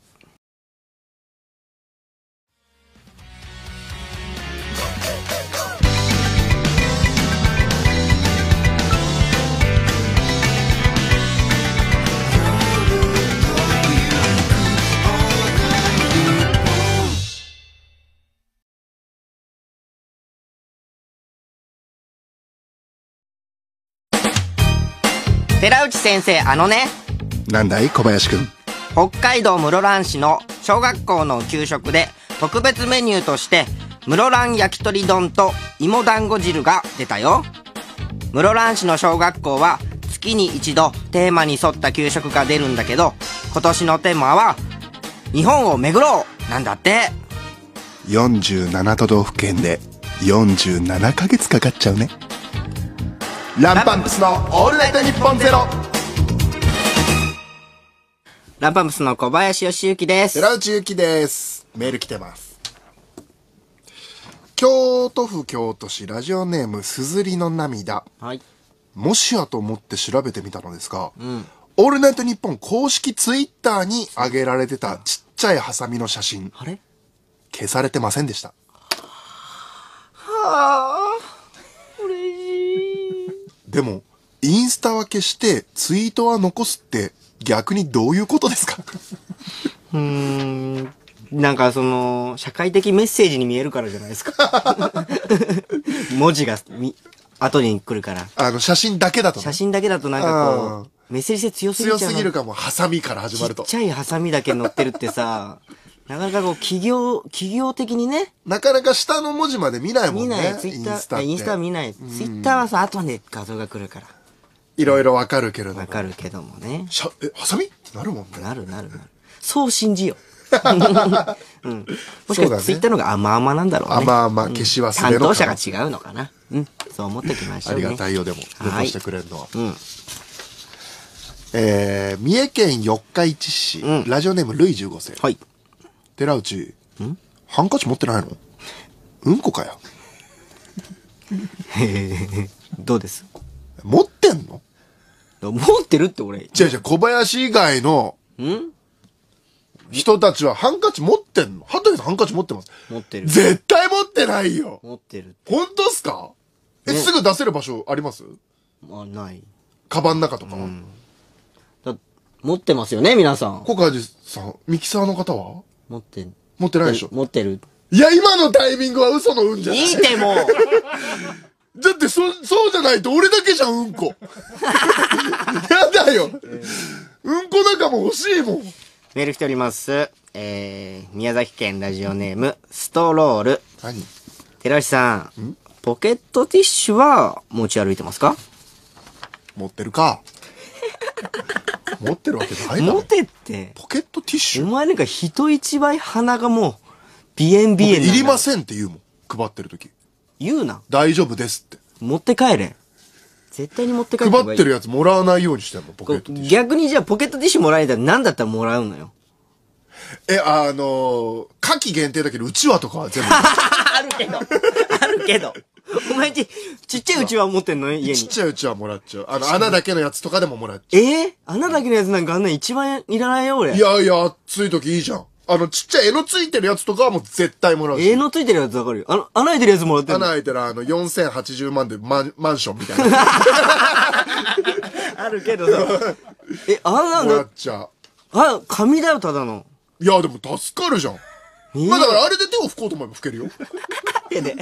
Speaker 1: 寺内先生、あのね。
Speaker 2: なんだい小林くん。
Speaker 1: 北海道室蘭市の小学校の給食で特別メニューとして室蘭焼き鳥丼と芋団子汁が出たよ。室蘭市の小学校は月に一度テーマに沿った給食が出るんだけど、今年のテーマは日本を巡ろうなんだって。
Speaker 2: よんじゅうなな都道府県でよんじゅうななかげつかかっちゃうね。ランパンプスのオールナイトニッポンゼロ。
Speaker 1: ランパムスの小林義之です。
Speaker 2: 寺内ゆきです。メール来てます。京都府京都市ラジオネームすずりの涙。
Speaker 1: はい。
Speaker 2: もしやと思って調べてみたのですが、
Speaker 1: うん。
Speaker 2: オールナイトニッポン公式ツイッターに上げられてたちっちゃいハサミの写真、
Speaker 1: あれ
Speaker 2: 消されてませんでした。
Speaker 1: はぁ、嬉しい。
Speaker 2: でも、インスタは消してツイートは残すって逆にどういうことですか？
Speaker 1: うーん。なんかその、社会的メッセージに見えるからじゃないですか。文字がみ、後に来るから。
Speaker 2: あの、写真だけだとね。
Speaker 1: 写真だけだとなんかこう、メッセージ性強すぎちゃう。
Speaker 2: 強すぎるかも、ハサミから始まると。
Speaker 1: ちっちゃいハサミだけ載ってるってさ、なかなかこう、企業、企業的にね。
Speaker 2: なかなか下の文字まで見ないもんね。
Speaker 1: 見ない。ツイッター、インスタインスタは見ない。ツイッターはさ、後で画像が来るから。
Speaker 2: いろいろわかるけれども。
Speaker 1: わかるけどもね。
Speaker 2: しゃ、え、ハサミってなるもんね。
Speaker 1: なるなるなる。そう信じよう。うん。もしかしてツイッターの方が甘々なんだろうね。
Speaker 2: 甘々、消し忘れの
Speaker 1: 担当者が違うのかな。うん。そう思ってきましたね。
Speaker 2: ありがたいよ、でも。残してくれるのは。
Speaker 1: うん。
Speaker 2: えー、三重県四日市市、
Speaker 1: うん、
Speaker 2: ラジオネームルイじゅうごせい。
Speaker 1: はい。
Speaker 2: 寺内、んハンカチ持ってないの？うんこかよ。
Speaker 1: へへどうです？
Speaker 2: 持ってんの？
Speaker 1: 持ってるって俺。
Speaker 2: 違う違う、小林以外の、
Speaker 1: ん
Speaker 2: 人たちはハンカチ持ってんの？羽鳥さんハンカチ持ってます。
Speaker 1: 持ってる。
Speaker 2: 絶対持ってないよ。
Speaker 1: 持ってる。
Speaker 2: 本当っすか？え、
Speaker 1: ね、
Speaker 2: すぐ出せる場所あります？
Speaker 1: あ、ない。
Speaker 2: カバンの中とかは、うん、
Speaker 1: だ持ってますよね、皆さん。
Speaker 2: コカジさん、ミキサーの方は
Speaker 1: 持ってん。
Speaker 2: 持ってないでしょ？
Speaker 1: 持ってる。
Speaker 2: いや、今のタイミングは嘘の運じゃない。
Speaker 1: いいってもう
Speaker 2: だってそ、そうじゃないと俺だけじゃん、うんこ。やだよ。うんこ仲も欲しいもん。
Speaker 1: メール来ております。えー、宮崎県ラジオネーム、ストロール。
Speaker 2: 何？
Speaker 1: 寺内さん、んポケットティッシュは持ち歩いてますか？
Speaker 2: 持ってるか。持ってるわけないだろ。
Speaker 1: 持てって。
Speaker 2: ポケットティッシュ？
Speaker 1: お前なんか人一倍鼻がもう、鼻炎鼻炎なんだ。
Speaker 2: いりませんって言うもん。配ってる時。
Speaker 1: 言うな。
Speaker 2: 大丈夫ですって。
Speaker 1: 持って帰れ。絶対に持って帰って。
Speaker 2: 配ってるやつもらわないようにしてんの、ポケットティッシュ。
Speaker 1: 逆にじゃあポケットティッシュもらえたら何だったらもらうのよ。
Speaker 2: え、あのー、夏季限定だけど、うちわとかは全部。
Speaker 1: あるけど。あるけど。お前ち、ちっちゃいうちわ持ってんの家に。
Speaker 2: ちっちゃいうちわもらっちゃう。あの、穴だけのやつとかでももらっちゃう。
Speaker 1: えー、穴だけのやつなんかあんな一番いらないよ、俺。
Speaker 2: いやいや、暑い時いいじゃん。あの、ちっちゃい絵のついてるやつとかはもう絶対もらうし。
Speaker 1: 絵のついてるやつわかるよ。あの、穴開いてるやつもらってる。
Speaker 2: 穴開いてるあの、よんせんはちじゅうまんでマン、マンションみたいな。
Speaker 1: あるけどさ。え、あんなんだ。
Speaker 2: もらっちゃう。
Speaker 1: あ、紙だよ、ただの。
Speaker 2: いや、でも助かるじゃん。まあだからあれで手を拭こうと思えば拭けるよ。
Speaker 1: 手で。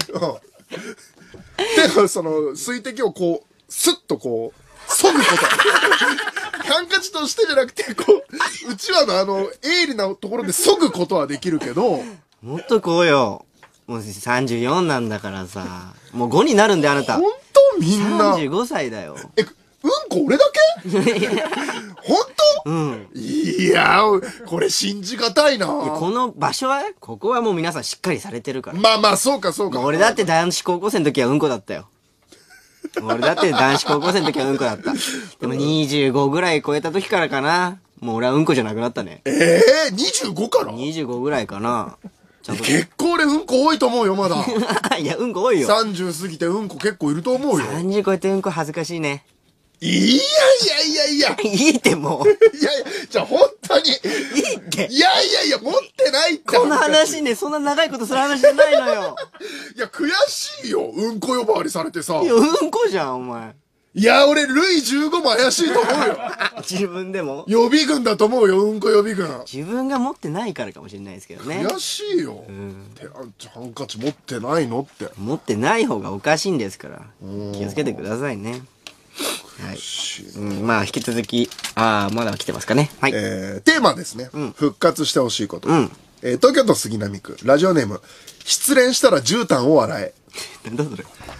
Speaker 2: で、その、水滴をこう、スッとこう、削ぐこと。ハンカチとしてじゃなくて、こう、うちわのあの、鋭利なところで削ぐことはできるけど。
Speaker 1: もっとこうよ。もうさんじゅうよんなんだからさ。もうごになるんであなた。
Speaker 2: ほんとみんな。
Speaker 1: さんじゅうごさいだよ。
Speaker 2: え、うんこ俺だけほんと？
Speaker 1: うん。
Speaker 2: いや、これ信じがたいな。いや、
Speaker 1: この場所はね、ここはもう皆さんしっかりされてるから。
Speaker 2: まあまあ、そうかそうか。
Speaker 1: 俺だって男子高校生の時はうんこだったよ。俺だって男子高校生の時はうんこだった。でもにじゅうごぐらい超えた時からかな。もう俺はうんこじゃなくなったね。
Speaker 2: ええー、にじゅうごから ?
Speaker 1: にじゅうごぐらいかな。
Speaker 2: ちゃんと結構俺うんこ多いと思うよ、まだ。
Speaker 1: いや、うんこ多いよ。
Speaker 2: さんじゅう過ぎてうんこ結構いると思うよ。
Speaker 1: さんじゅう超えてうんこ恥ずかしいね。
Speaker 2: いやいやいやいや。
Speaker 1: いいってもう。
Speaker 2: いやいや、じゃあ本当に。いい
Speaker 1: って。
Speaker 2: いやいやいや、持ってないって。
Speaker 1: この話ね、そんな長いことする話じゃないのよ。
Speaker 2: いや、悔しいよ。うんこ呼ばわりされてさ。
Speaker 1: いや、うんこじゃん、お前。
Speaker 2: いや、俺、ルイじゅうごも怪しいと思うよ。
Speaker 1: 自分でも
Speaker 2: 予備軍だと思うよ、うんこ予備軍。
Speaker 1: 自分が持ってないからかもしれないですけどね。
Speaker 2: 悔しいよ。うん。てあんちハンカチ持ってないのって。
Speaker 1: 持ってない方がおかしいんですから。気をつけてくださいね。はい。うん、まあ、引き続き、ああ、まだ来てますかね。はい。
Speaker 2: えー、テーマですね。うん、復活してほしいこと。
Speaker 1: うん。
Speaker 2: えー、東京都杉並区、ラジオネーム、失恋したら絨毯を洗え。
Speaker 1: なんだそれ。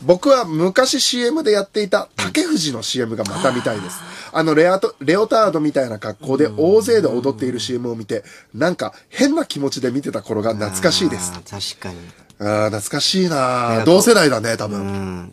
Speaker 2: 僕は昔 シーエム でやっていた竹藤の シーエム がまた見たいです。あのレアト、レオタードみたいな格好で大勢で踊っている シーエム を見て、なんか変な気持ちで見てた頃が懐かしいです。
Speaker 1: 確かに。
Speaker 2: ああ、懐かしいな。同世代だね、多分。
Speaker 1: うん。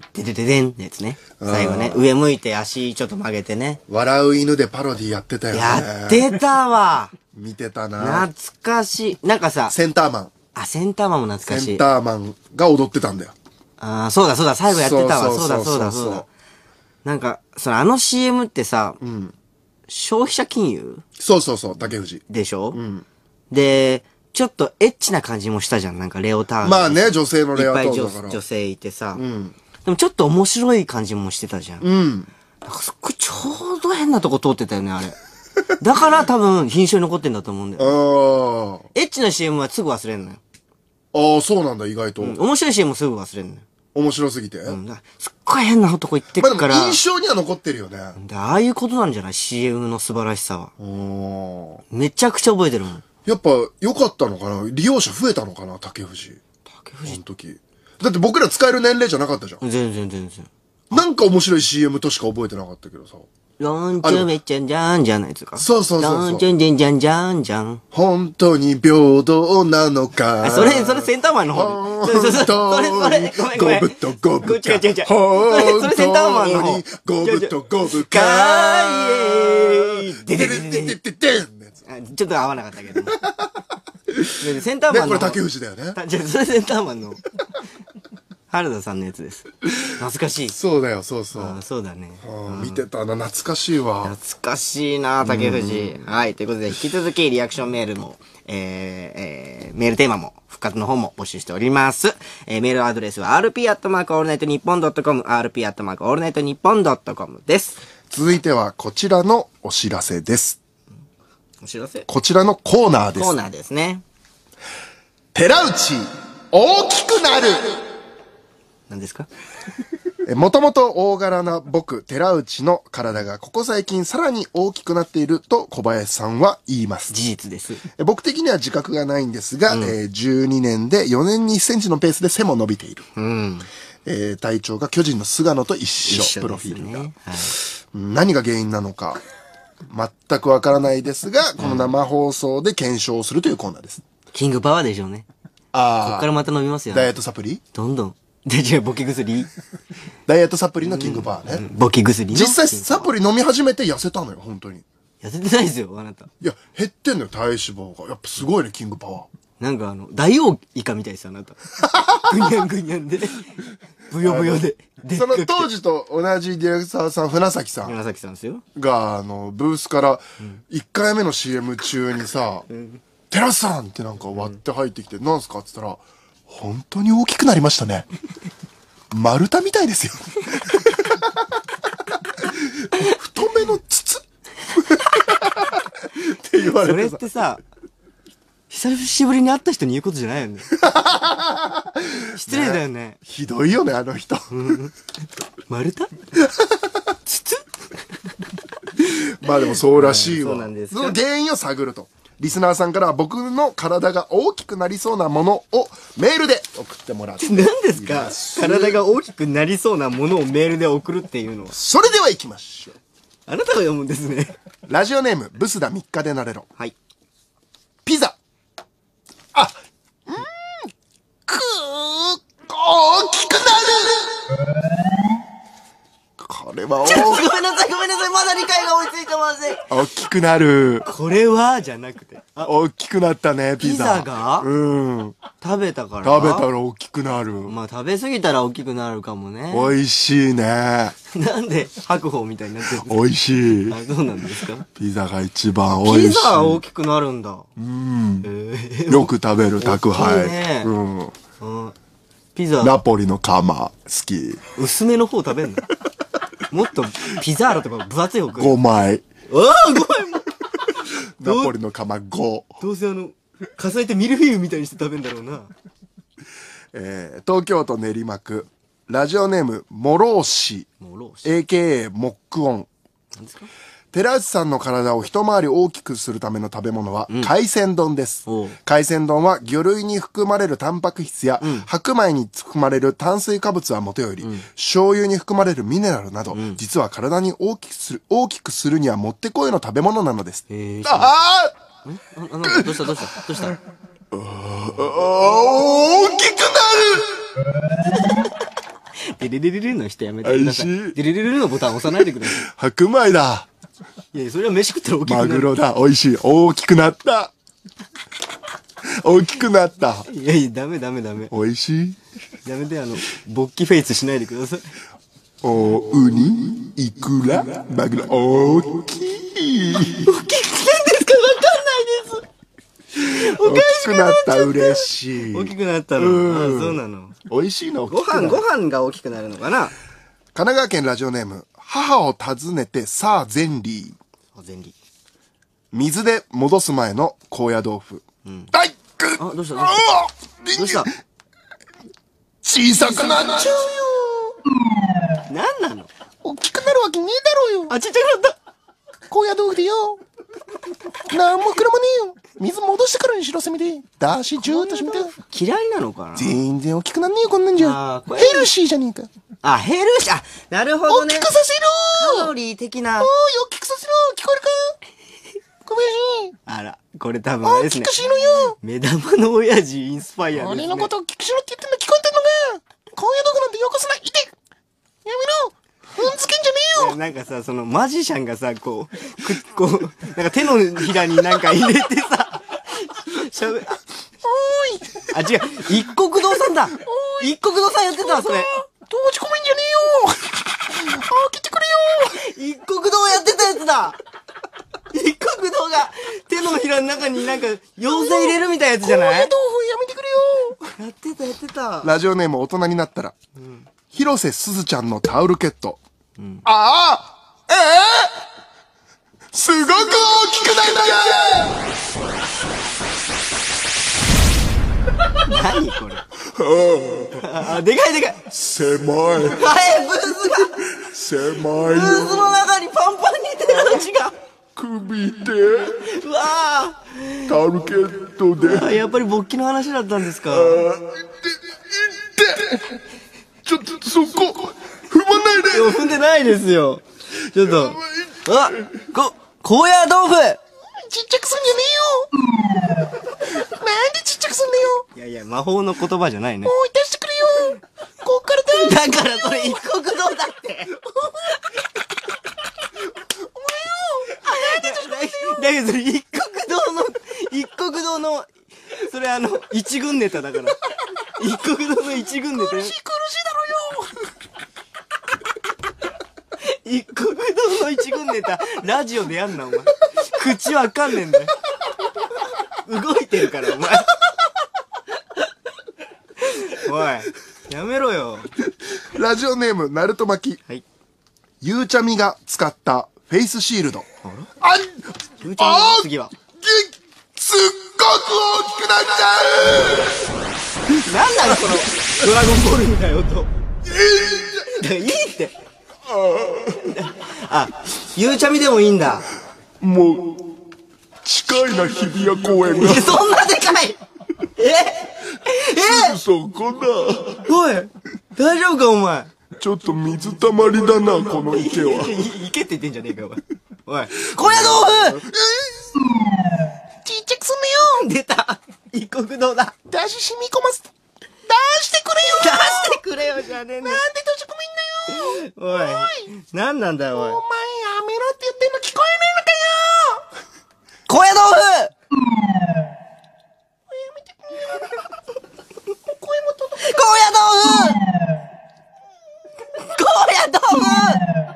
Speaker 1: ででででんってやつね。最後ね。上向いて足ちょっと曲げてね。
Speaker 2: 笑う犬でパロディやってたよね。
Speaker 1: やってたわ。
Speaker 2: 見てたな。
Speaker 1: 懐かしい。なんかさ。
Speaker 2: センターマン。
Speaker 1: あ、センターマンも懐かしい。
Speaker 2: センターマンが踊ってたんだよ。
Speaker 1: ああ、そうだそうだ、最後やってたわ。そうだそうだそうだ。なんか、そのあの シーエム ってさ、うん、消費者金融
Speaker 2: そうそうそう、竹藤。
Speaker 1: でしょうん。で、ちょっとエッチな感じもしたじゃん、なんかレオタード。
Speaker 2: まあね、女性のレオタードだから。
Speaker 1: いっぱい 女, 女性いてさ、うん。でもちょっと面白い感じもしてたじゃん。うん。なんかそこちょうど変なとこ通ってたよね、あれ。だから多分印象に残ってんだと思うんだよ。ああ。エッチな シーエム はすぐ忘れんのよ。
Speaker 2: ああ、そうなんだ、意外と。
Speaker 1: うん、面白い シーエム もすぐ忘れんのよ。
Speaker 2: 面白すぎて、うん、
Speaker 1: すっごい変なとこ行ってくから。
Speaker 2: まあ、印象には残ってるよね。
Speaker 1: ああいうことなんじゃない ?シーエム の素晴らしさは。めちゃくちゃ覚えてるもん。
Speaker 2: やっぱ良かったのかな、利用者増えたのかな、竹藤。竹藤の時。だって僕ら使える年齢じゃなかったじゃん。
Speaker 1: 全然全然。
Speaker 2: なんか面白い シーエム としか覚えてなかったけどさ。
Speaker 1: ロンチュめっちゃんじゃんじゃんのやつか。
Speaker 2: そうそうそうそう。
Speaker 1: ロンチュんじゃんじゃんじゃんじゃん。
Speaker 2: 本当に平等なのか。
Speaker 1: それ、それセンターマンの方で。
Speaker 2: 本当に。それ、それ、ごめんごめん。ゴブとゴブか。
Speaker 1: 違う違う違う。
Speaker 2: 本
Speaker 1: それセンターマンの方。
Speaker 2: ゴブとゴブか。
Speaker 1: ーイでででででで
Speaker 2: で
Speaker 1: ちょっと合わなかったけど。センターマンの。
Speaker 2: これ竹藤だよね。
Speaker 1: じゃそれセンターマンの。原田さんのやつです。懐かしい。
Speaker 2: そうだよ、そうそう。
Speaker 1: あそうだね。
Speaker 2: 見てたな、懐かしいわ。
Speaker 1: 懐かしいな、竹藤。はい。ということで、引き続きリアクションメールも、えー、えー、メールテーマも、復活の方も募集しております。えー、メールアドレスは アールピー アットマーク オールナイトニッポンドットコム、アールピー アットマーク オールナイトニッポンドットコムです。
Speaker 2: 続いてはこちらのお知らせです。
Speaker 1: お知らせ
Speaker 2: こちらのコーナーです。
Speaker 1: コーナーですね。
Speaker 2: 寺内、大きくなる
Speaker 1: 何ですか？
Speaker 2: もともと大柄な僕、寺内の体がここ最近さらに大きくなっていると小林さんは言います。
Speaker 1: 事実です。
Speaker 2: 僕的には自覚がないんですが、うん、えー、じゅうにねんでよねんにいっセンチのペースで背も伸びている。うん、えー、体調が巨人の菅野と一緒、一緒ね、プロフィールが、はい。何が原因なのか、全くわからないですが、この生放送で検証するというコーナーです。
Speaker 1: キングパワーでしょうね。ああ。こっからまた伸びますよね。
Speaker 2: ダイエットサプリ
Speaker 1: どんどん。で、違う、ボケ薬
Speaker 2: ダイエットサプリのキングパワーね。
Speaker 1: うん、ボケ薬の
Speaker 2: 実際サプリ飲み始めて痩せたのよ、本当に。
Speaker 1: 痩せてないですよ、あなた。い
Speaker 2: や、減ってんのよ、体脂肪が。やっぱすごいね、キングパワー。
Speaker 1: なんかあの、大王イカみたいですよ、あなた。ぐにゃんぐにゃんで。ブヨブヨで。
Speaker 2: その当時と同じディレクターさん、船崎さん。
Speaker 1: 船崎さんですよ。
Speaker 2: が、あの、ブースから、いっかいめの シーエム 中にさ、うん、テラスさんってなんか割って入ってきて、うん、なんすかって言ったら、本当に大きくなりましたね。丸太みたいですよ。太めの筒って言われて。
Speaker 1: それってさ、久しぶりに会った人に言うことじゃないよね。失礼だよね。ね、
Speaker 2: ひどいよね、あの人。
Speaker 1: 丸太筒
Speaker 2: まあでもそうらしいわ。
Speaker 1: そうなんですか。
Speaker 2: その原因を探ると。リスナーさんから僕の体が大きくなりそうなものをメールで送ってもらって
Speaker 1: 何ですか？体が大きくなりそうなものをメールで送るっていうのは。
Speaker 2: それでは行きましょう。
Speaker 1: あなたが読むんですね。
Speaker 2: ラジオネームブスダみっかでなれろ。
Speaker 1: はい。
Speaker 2: ピザ。あ、うーん、くー、大きくなる。これは大きく
Speaker 1: ごめんなさいごめんなさい、まだ理解が追いついてません。
Speaker 2: 大きくなる。
Speaker 1: これはじゃなくて
Speaker 2: 大きくなったね、ピザ。
Speaker 1: ピザが
Speaker 2: うん。
Speaker 1: 食べたから
Speaker 2: 食べたら大きくなる。
Speaker 1: まあ食べ過ぎたら大きくなるかもね。
Speaker 2: 美味しいね。
Speaker 1: なんで白鵬みたいになってるんですか？
Speaker 2: 美味しい。
Speaker 1: あ、そうなんですか？
Speaker 2: ピザが一番美味しい。
Speaker 1: ピザは大きくなるんだ。
Speaker 2: うん。えー、よく食べる宅配。ね、うん。
Speaker 1: あ、ピザ。
Speaker 2: ナポリの釜好き。
Speaker 1: 薄めの方食べんの？もっとピザーラとか分厚い方食う。
Speaker 2: ごまい。
Speaker 1: ああ、ごまいも。
Speaker 2: ナポリの釜ご。
Speaker 1: どうせあの、重ねてミルフィーユみたいにして食べんだろうな。
Speaker 2: えー、東京都練馬区、ラジオネーム、モローシ。
Speaker 1: モローシ。
Speaker 2: エーケーエー モックオン。
Speaker 1: 何ですか？
Speaker 2: 寺内さんの体を一回り大きくするための食べ物は海鮮丼です、
Speaker 1: おう
Speaker 2: 海鮮丼は魚類に含まれるタンパク質や、白米に含まれる炭水化物はもとより、醤油に含まれるミネラルなど、実は体に大きくする大きくするにはもってこいの食べ物なのです。
Speaker 1: へー
Speaker 2: あ
Speaker 1: あ、なんかどうしたどうしたどうした
Speaker 2: あ大きくなる
Speaker 1: デレレレレの人やめてください。
Speaker 2: 美味しい
Speaker 1: デレレレレのボタン押さないでくださ
Speaker 2: 白米だ
Speaker 1: い。いや、それは飯食ったら大きくなる。
Speaker 2: マグロだ美味しい大きくなった大きくなった
Speaker 1: いやいや、ダメダメダメ。
Speaker 2: 美味しい
Speaker 1: やめて、あの、勃起フェイスしないでください。
Speaker 2: おウニイクラマグロ大きい
Speaker 1: 大きくないんですか？わかんないです。
Speaker 2: 大きくなった嬉しい
Speaker 1: 大きくなったの。
Speaker 2: うん
Speaker 1: あ、そうなの。
Speaker 2: 美味しいの大
Speaker 1: ご
Speaker 2: きくなる
Speaker 1: 飯、ご飯が大きくなるのかな？
Speaker 2: 神奈川県ラジオネーム母を訪ねてさあゼンリー
Speaker 1: あ、前理。
Speaker 2: 水で戻す前の高野豆腐、うん、大工
Speaker 1: あ、どうしたどうしたどうした
Speaker 2: 小さくなっちゃうよ
Speaker 1: なんなの？
Speaker 2: 大きくなるわけねえだろうよ
Speaker 1: あ、ちっちゃくなった。
Speaker 2: 高野豆腐でよなんもくらもねえよ水戻してからにしろせめてだしジューッとしめて
Speaker 1: 嫌いなのかな？
Speaker 2: 全然大きくなんねえよこんなんじゃ
Speaker 1: あーこれ
Speaker 2: ヘルシーじゃねえか
Speaker 1: あ、ヘルシー、あ、なるほどね。
Speaker 2: 大きくさせろ
Speaker 1: カロリー的な。
Speaker 2: おーい大きくさせろ聞こえるか小林
Speaker 1: あら、これ多分あれですね
Speaker 2: 大きく。しろよ
Speaker 1: 目玉の親父インスパイアですね。
Speaker 2: 俺のことを大きくしろって言ってんの聞こえてんのか高野豆腐なんてよこすないてやめろ踏んづけんじゃねえよ
Speaker 1: なんかさ、そのマジシャンがさ、こう、くこう、なんか手のひらになんか入れてさ、しゃべ、
Speaker 2: おーい
Speaker 1: あ、違う、一国堂さんだ一国堂さんやってたわ、それ
Speaker 2: 同時コメンじゃねえよ開けてくれよ
Speaker 1: 一国堂やってたやつだ一国堂が手のひらの中になんか妖精入れるみたいなやつじゃない？
Speaker 2: 高野豆腐やめてくれよ
Speaker 1: やってたやってた。
Speaker 2: ラジオネーム大人になったら、うん、広瀬すずちゃんのタオルケット、うん、ああええー、すごく大きくないんだ
Speaker 1: 何これあ、でかいでかい
Speaker 2: 狭い
Speaker 1: はい、ブースが
Speaker 2: 狭い
Speaker 1: ブースの中にパンパンに手の内が
Speaker 2: 首で
Speaker 1: うわ
Speaker 2: ータオルケットで
Speaker 1: あ、やっぱり勃起の話だったんですか？
Speaker 2: あーで、で、ちょっとそこ踏まないで
Speaker 1: いや踏んでないですよ。ちょっとあ、こ、高野豆腐
Speaker 2: ちっちゃくすんじゃねえよなんでちっちゃくすんだよ
Speaker 1: いやいや、魔法の言葉じゃないね。
Speaker 2: おい出してくれよこっからだ
Speaker 1: だからそれ一国堂だってだけどそれ一国堂の一国堂のそれあの一軍ネタだから一国堂の一軍ネタ
Speaker 2: 苦しい苦しいだろよ
Speaker 1: 一国堂の一軍ネタラジオでやんなお前口わかんねえんだよ動いてるからお前おいやめろよ
Speaker 2: ラジオネームナルト巻き、はい、ゆうちゃみが使ったフェイスシールドあっ
Speaker 1: ゆうちゃみの次は
Speaker 2: すっごく大きくなっちゃう
Speaker 1: なんなのこのドラゴンボールみたいな音だからいいってあ、ゆうちゃみでもいいんだ
Speaker 2: もう近いな日比谷公園が
Speaker 1: そんなでかいえ
Speaker 2: えそこだ
Speaker 1: おい大丈夫かお前
Speaker 2: ちょっと水たまりだなこの池は
Speaker 1: 池って言ってんじゃねえかお前おい高野豆腐
Speaker 2: ちっちゃくすんねよ
Speaker 1: 出た一国堂だ
Speaker 2: だし染み込ませ出してくれよ
Speaker 1: 出してくれよじゃねえんだ
Speaker 2: なんで閉じ込めんなよ
Speaker 1: おいなんなんだよおい
Speaker 2: お前やめろって言ってんの聞こえねえのかよ
Speaker 1: 高野豆腐
Speaker 2: やめて声も届く
Speaker 1: 高野豆腐高野豆腐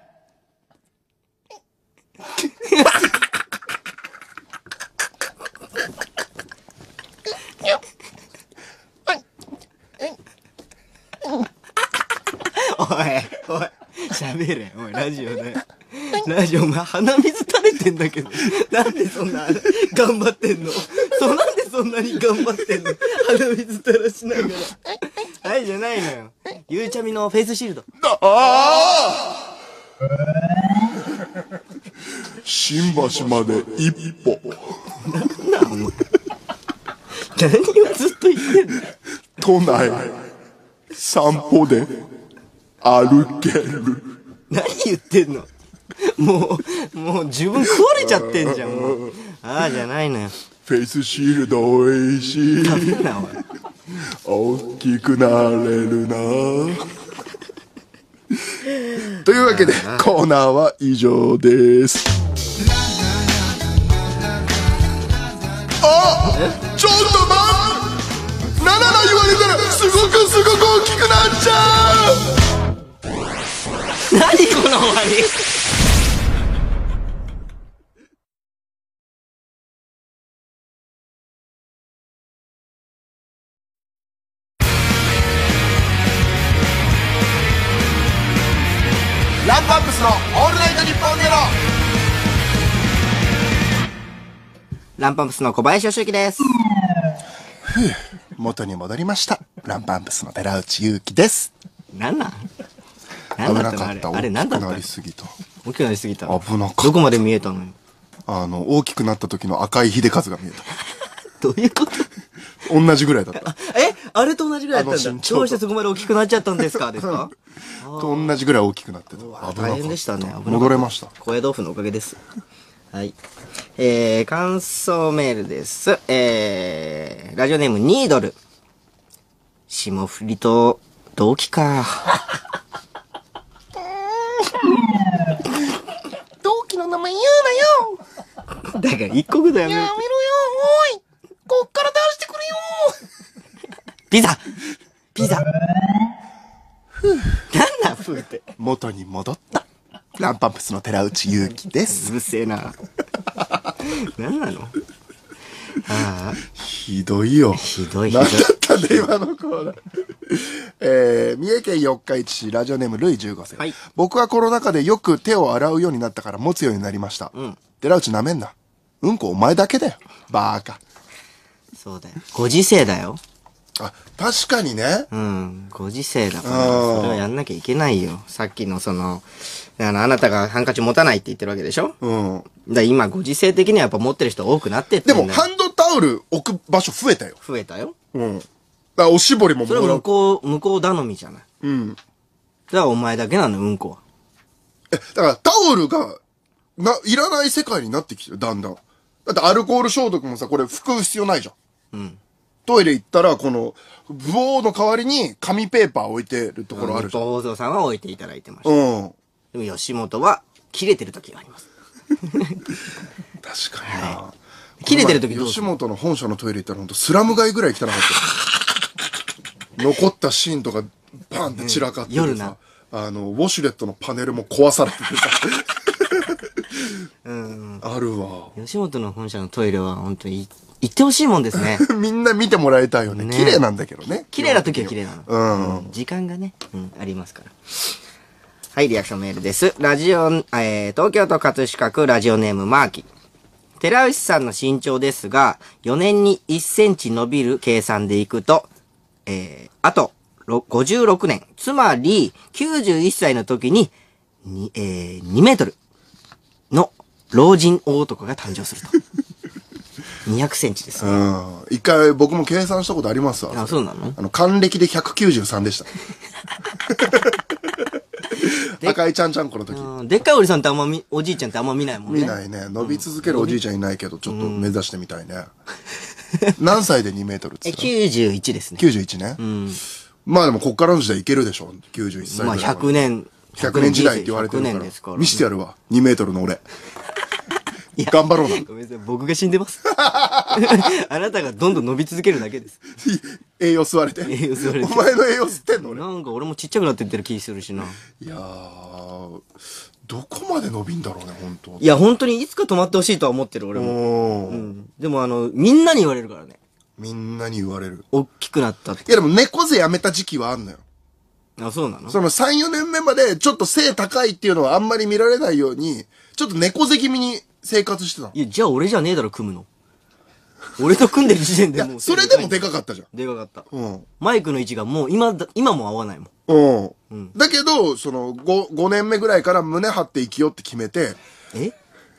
Speaker 1: おいおい喋れおいラジオでラジオお前鼻水垂れてんだけどなんでそんな頑張ってんのそうなんでそんなに頑張ってんの鼻水垂らしながらはいじゃないのよゆうちゃみのフェイスシールド
Speaker 2: ああ新橋まで一歩。
Speaker 1: 何をずっと言ってんの？
Speaker 2: 都内、散歩で歩ける。
Speaker 1: 何言ってんの？もう、もう自分食われちゃってんじゃん、もう。ああ、じゃないのよ。
Speaker 2: フェイスシールドおいしい。
Speaker 1: な
Speaker 2: 大きくなれるな。というわけで、コーナーは以上です。あ、ちょっと待って、ななな言われたらすごくすごく大きくなっちゃ
Speaker 1: う。何この終わり。
Speaker 2: ランパンプスのオールナイトニッポンゼロ。
Speaker 1: ランパンプスの小林義之です。
Speaker 2: ふう、元に戻りました。ランパンプスの寺内優輝です。
Speaker 1: なんなん？
Speaker 2: 危なかった。
Speaker 1: あれ何だった？
Speaker 2: 大きくなりすぎた。
Speaker 1: 大きくなりすぎた。
Speaker 2: 危なかった。
Speaker 1: どこまで見えたのよ。
Speaker 2: あの、大きくなった時の赤い秀和が見えた。
Speaker 1: どういうこと？
Speaker 2: 同じぐらいだった。
Speaker 1: え、あれと同じぐらいだったんだ。どうしてそこまで大きくなっちゃったんですかですか？
Speaker 2: と同じぐらい大きくなってた。
Speaker 1: 大変でしたね。
Speaker 2: 戻れました。
Speaker 1: 高野豆腐のおかげです。はい。えー、感想メールです。えー、ラジオネームニードル。霜降りと同期か。
Speaker 2: 同期の名前言う
Speaker 1: なよ。だから一国だよね。
Speaker 2: やめろよ、おい。こっから出してくれよ。
Speaker 1: ピザピザふぅ。なんなんふぅって。
Speaker 2: 元に戻った。ランパンプスの寺内優輝です。
Speaker 1: うるせえな。なんなの？ああ。
Speaker 2: ひどいよ。
Speaker 1: ひどいひどい。
Speaker 2: 何だったんだ今のコーナー。えー、三重県四日市市ラジオネームルイじゅうご世、はい、僕はコロナ禍でよく手を洗うようになったから持つようになりました。うん、寺内なめんな。うんこお前だけだよ。バーカ。
Speaker 1: そうだよ。ご時世だよ。
Speaker 2: あ、確かにね。
Speaker 1: うん。ご時世だから、それはやんなきゃいけないよ。さっきのその、あの、あなたがハンカチ持たないって言ってるわけでしょ？うん。だ今、ご時世的にはやっぱ持ってる人多くなってってんだよ。
Speaker 2: でも、ハンドタオル置く場所増えたよ。
Speaker 1: 増えたよ。
Speaker 2: うん。だからおしぼりもも
Speaker 1: らう。それは向こう、向こう頼みじゃない。うん。だからお前だけなの、うんこは。
Speaker 2: え、だからタオルが、な、いらない世界になってきてる、だんだん。だってアルコール消毒もさ、これ拭く必要ないじゃん。うん。トイレ行ったら、この、棒の代わりに紙ペーパー置いてるところあるじゃん。
Speaker 1: 放送さんは置いていただいてました。うん。でも吉本は、切れてる時があります。
Speaker 2: 確かにな、はい、
Speaker 1: 切れてる時どうする？
Speaker 2: 吉本の本社のトイレ行ったらほんとスラム街ぐらい汚かった。残ったシーンとか、バンって散らかっててさ、うん、夜な。あの、ウォシュレットのパネルも壊されててさ。うん。あるわ。
Speaker 1: 吉本の本社のトイレは本当に、行ってほしいもんですね。
Speaker 2: みんな見てもらいたいよね。綺麗なんだけどね。
Speaker 1: 綺麗な時は綺麗なの。うん。時間がね、うん、ありますから。はい、リアクションメールです。ラジオ、えー、東京都葛飾区ラジオネームマーキ。寺内さんの身長ですが、よねんにいっセンチ伸びる計算でいくと、えー、あと、ごじゅうろくねん、つまり、きゅうじゅういっさいの時に、に、えー、にメートルの老人大男が誕生すると。にひゃくセンチですね。うん。
Speaker 2: 一回僕も計算したことありますわ。
Speaker 1: あ、そうなの？
Speaker 2: あの、還暦でひゃくきゅうじゅうさんでした。赤いちゃんちゃんこの時。
Speaker 1: でっかいおじさんってあんまみ、おじいちゃんってあんま見ないもんね。
Speaker 2: 見ないね。伸び続けるおじいちゃんいないけど、ちょっと目指してみたいね。何歳でにメートルって言ったの？
Speaker 1: え、きゅうじゅういちですね。
Speaker 2: きゅうじゅういちね。うん。まあでもこっからの時代いけるでしょ。きゅうじゅういっさいぐらい。
Speaker 1: まあひゃくねん。
Speaker 2: ひゃくねん時代って言われてるから。から見してやるわ。にメートルの俺。頑張ろうな。
Speaker 1: ごめんなさい、僕が死んでます。あなたがどんどん伸び続けるだけです。
Speaker 2: 栄養吸われて。
Speaker 1: 栄養吸われて。
Speaker 2: お前の栄養吸ってんの俺。
Speaker 1: なんか俺もちっちゃくなってってる気するしな。
Speaker 2: いやー、どこまで伸びんだろうね、本当。
Speaker 1: いや、本当にいつか止まってほしいとは思ってる俺も。うん。でもあの、みんなに言われるからね。
Speaker 2: みんなに言われる。
Speaker 1: 大きくなったって。
Speaker 2: いやでも猫背やめた時期はあんのよ。
Speaker 1: あ、そうなの？
Speaker 2: そのさん、よねんめまでちょっと背高いっていうのはあんまり見られないように、ちょっと猫背気味に生活してたの。
Speaker 1: いや、じゃあ俺じゃねえだろ、組むの。俺と組んでる時点でもう。
Speaker 2: いや、それでもでかかったじゃん。
Speaker 1: でかかった。うん。マイクの位置がもう今だ、今も合わないもん。
Speaker 2: うん。うん、だけど、その、ご、ごねんめぐらいから胸張って生きようって決めて。
Speaker 1: え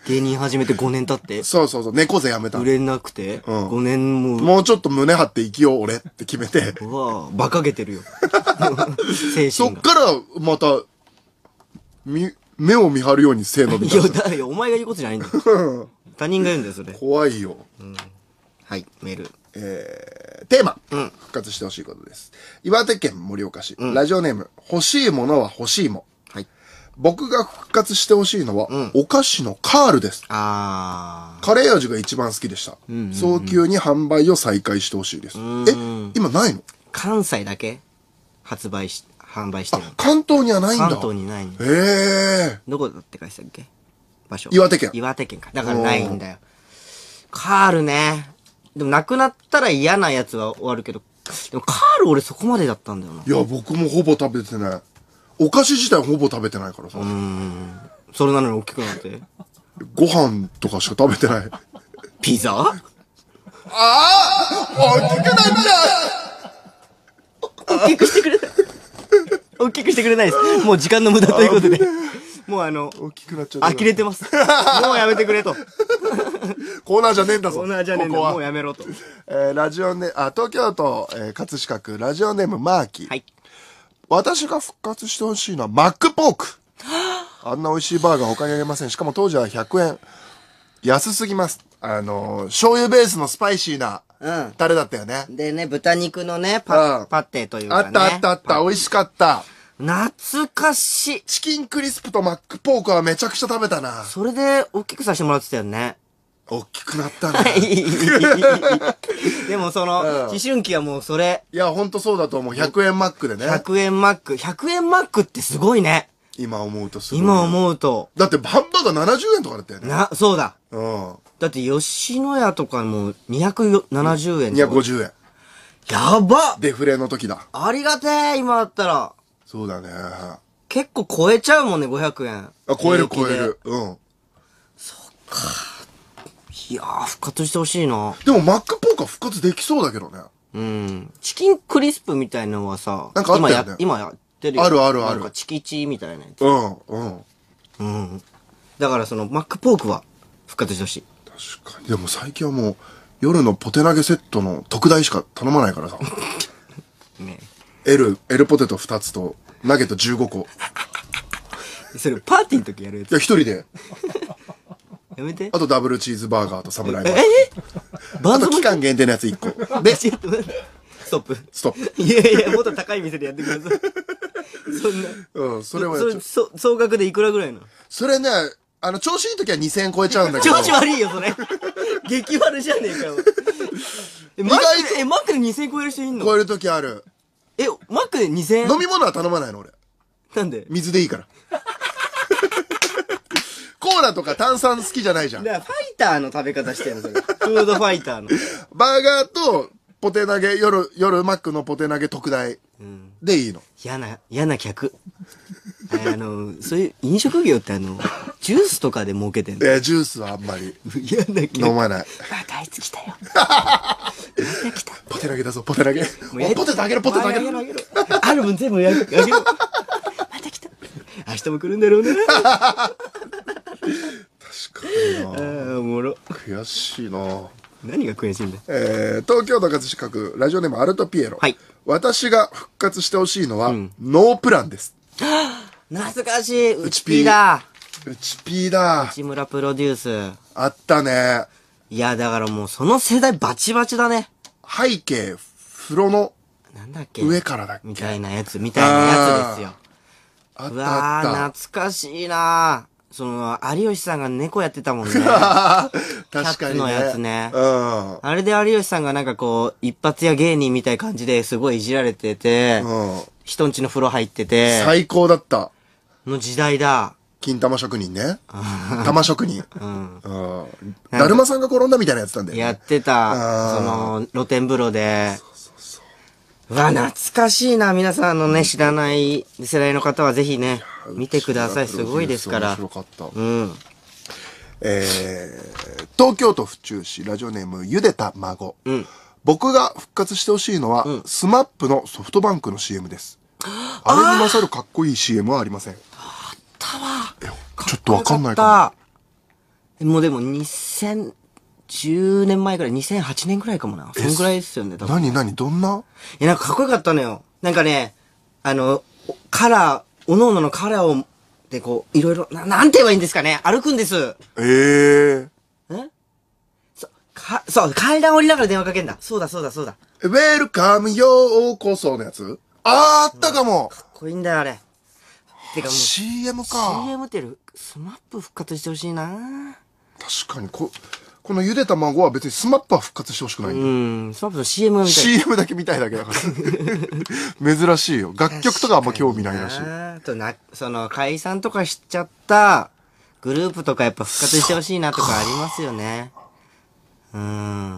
Speaker 1: 芸人始めてごねん経って。
Speaker 2: そうそうそう、猫背やめた。
Speaker 1: 売れなくて、うん、ごねんも。
Speaker 2: もうちょっと胸張って生きよう、俺って決めて。
Speaker 1: うわぁ、馬鹿げてるよ。精神
Speaker 2: そっから、また、み、目を見張るように背伸びた。
Speaker 1: いや、だよ、お前が言うことじゃないんだよ。他人が言うんだよ、それ。
Speaker 2: 怖いよ。
Speaker 1: うん、はい、メール。
Speaker 2: えー、テーマ、うん、復活してほしいことです。岩手県盛岡市、うん、ラジオネーム、欲しいものは欲しいも。はい。僕が復活してほしいのは、うん、お菓子のカールです。あー。カレー味が一番好きでした。うんうんうん、早急に販売を再開してほしいです。え、今ないの？
Speaker 1: 関西だけ発売し、販売してる。
Speaker 2: 関東にはないんだ。
Speaker 1: 関東にないんだ。
Speaker 2: へえ。
Speaker 1: どこだって書いてたっけ？場所。
Speaker 2: 岩手県。
Speaker 1: 岩手県か。だからないんだよ。カールね。でもなくなったら嫌なやつは終わるけど、でもカール俺そこまでだったんだよな。
Speaker 2: いや、僕もほぼ食べてない。お菓子自体ほぼ食べてないからさ。うー
Speaker 1: ん。それなのに大きくなって。
Speaker 2: ご飯とかしか食べてない。
Speaker 1: ピザ？あ
Speaker 2: あ大きくな
Speaker 1: った大きくしてくれない。大きくしてくれないです。もう時間の無駄ということで。もうあの、
Speaker 2: 大きくなっちゃった。
Speaker 1: 呆れてます。もうやめてくれと。
Speaker 2: コーナーじゃねえんだぞ。
Speaker 1: コーナーじゃねえんだ。もうやめろと。
Speaker 2: えー、ラジオネ、あ、東京都、えー、葛飾区、ラジオネームマーキー。はい。私が復活してほしいのはマックポーク。あんな美味しいバーガー他にありません。しかも当時はひゃくえん。安すぎます。あのー、醤油ベースのスパイシーな、うん。タレだったよね。
Speaker 1: でね、豚肉のね、パ、うん、パテというかね。
Speaker 2: あったあったあった。美味しかった。
Speaker 1: 懐かしい。
Speaker 2: チキンクリスプとマックポークはめちゃくちゃ食べたな。
Speaker 1: それで、大きくさせてもらってたよね。
Speaker 2: 大きくなったね。
Speaker 1: でもその、うん、思春期はもうそれ。
Speaker 2: いや、ほんとそうだと思う。ひゃくえんマックでね。
Speaker 1: ひゃくえんマック。ひゃくえんマックってすごいね。
Speaker 2: 今思うとすごい、ね。
Speaker 1: 今思うと。
Speaker 2: だってハンバーガーななじゅうえんとかだったよね。
Speaker 1: な、そうだ。
Speaker 2: うん。
Speaker 1: だって吉野家とかもにひゃくななじゅうえん。
Speaker 2: にひゃくごじゅうえん。
Speaker 1: やば！
Speaker 2: デフレの時だ。
Speaker 1: ありがてえ、今だったら。
Speaker 2: そうだね。
Speaker 1: 結構超えちゃうもんね、ごひゃくえん。あ、
Speaker 2: 超える超える。うん。
Speaker 1: そっか。いやー、復活してほしいな。
Speaker 2: でも、マックポークは復活できそうだけどね。
Speaker 1: うん。チキンクリスプみたいなのはさ、
Speaker 2: なんかあったよね。
Speaker 1: 今や、今やってるよ。
Speaker 2: あるあるある。
Speaker 1: なんかチキチみたいなやつ。
Speaker 2: うん、うん。
Speaker 1: うん。だからその、マックポークは復活してほしい。
Speaker 2: 確かに。でも最近はもう、夜のポテ投げセットの特大しか頼まないからさ。ねえ。L、L ポテトふたつと、ナゲットじゅうごこ。
Speaker 1: それ、パーティーの時やるやつ？
Speaker 2: いや、一人で。
Speaker 1: やめて。
Speaker 2: あとダブルチーズバーガーとサムライバー。
Speaker 1: ええバ
Speaker 2: ーと期間限定のやついっこ。で、ス
Speaker 1: トップ。
Speaker 2: ストップ。
Speaker 1: いやいや、もっと高い店でやってください。そんな。
Speaker 2: うん、それはやっちゃう。
Speaker 1: そ、総額でいくらぐらいの？
Speaker 2: それね、あの、調子いい時はにせんえん超えちゃうんだけど。
Speaker 1: 調子悪いよ、それ。激悪じゃねえかよ。え、マックで、え、マックでにせんえん超える人いんの？
Speaker 2: 超える時ある。
Speaker 1: え、マックでにせんえん？
Speaker 2: 飲み物は頼まないの、俺。
Speaker 1: なんで？
Speaker 2: 水でいいから。コーラとか炭酸好きじゃないじゃん。
Speaker 1: だからファイターの食べ方してるの、それ。フードファイターの。
Speaker 2: バーガーと、ポテ投げ、夜、夜マックのポテ投げ特大。うん、でいいの。
Speaker 1: 嫌な、嫌な客。あの、そういう飲食業ってあの、ジュースとかで儲けてんの？
Speaker 2: え、ジュースはあんまり。
Speaker 1: 嫌な客。
Speaker 2: 飲まない。
Speaker 1: またあいつ来たよ。また来た。
Speaker 2: ポテ投げだぞ、ポテ投げ。ポテトあげろ、ポテトあげろ。
Speaker 1: ある分全部あげろ。また来た。明日も来るんだろうね。確か
Speaker 2: にな。
Speaker 1: ああ、おもろ。
Speaker 2: 悔しいな。
Speaker 1: 何が悔しいんだ。
Speaker 2: えー、東京都葛飾区、ラジオネームアルトピエロ。はい。私が復活してほしいのは、うん、ノープランです。
Speaker 1: 懐かしい。うちピーだ。
Speaker 2: うちピーだ。
Speaker 1: 内村プロデュース。
Speaker 2: あったね。
Speaker 1: いや、だからもうその世代バチバチだね。
Speaker 2: 背景、風呂の、
Speaker 1: なんだっけ
Speaker 2: 上からだっけ
Speaker 1: みたいなやつ、みたいなやつですよ。
Speaker 2: あったあった。
Speaker 1: うわー、懐かしいな。その、有吉さんが猫やってたもんね。
Speaker 2: 確かに、ね。
Speaker 1: キャッツのやつね。
Speaker 2: うん。
Speaker 1: あれで有吉さんがなんかこう、一発屋芸人みたいな感じですごいいじられてて、うん、人んちの風呂入ってて。
Speaker 2: 最高だった。
Speaker 1: の時代だ。
Speaker 2: 金玉職人ね。玉職人。うん。うん。だるまさんが転んだみたいなやつなんだよね。
Speaker 1: やってた。その、露天風呂で。そうそうそう。うわ、懐かしいな。皆さんのね、知らない世代の方はぜひね、見てください。すごいですから。
Speaker 2: 面白かった。
Speaker 1: うん。
Speaker 2: えー、東京都府中市、ラジオネーム、ゆでた孫。うん。僕が復活してほしいのは、うん、スマップのソフトバンクの シーエム です。あれに勝るかっこいい シーエム はありません。
Speaker 1: あったわ。
Speaker 2: ちょっとわかんないか
Speaker 1: もうでもにせんじゅうねんまえくらい、にせんはちねんくらいかもな。そんくらいですよね、多分。
Speaker 2: 何何どんな？
Speaker 1: いや、なんかかっこよかったのよ。なんかね、あの、カラー、おのおののカラーを、でこう、いろいろ、な、なんて言えばいいんですかね。歩くんです。
Speaker 2: ええ
Speaker 1: えそ、か、そう、階段降りながら電話かけんだ。そうだそうだそうだ。
Speaker 2: ウェルカムようこそのやつ？あー、あったかも。
Speaker 1: かっこいいんだよ、あれ。てかもう、
Speaker 2: シーエム か。
Speaker 1: シーエム ってる、スマップ復活してほしいな。
Speaker 2: 確かに、こ、このゆで卵は別にスマップは復活してほしくないんだ。
Speaker 1: うん、スマップの シーエム みたい
Speaker 2: シーエム だけ見たいだけだから。珍しいよ。楽曲とかあんま興味ないらしい。
Speaker 1: あとな、その、解散とかしちゃったグループとかやっぱ復活してほしいなとかありますよね。うん。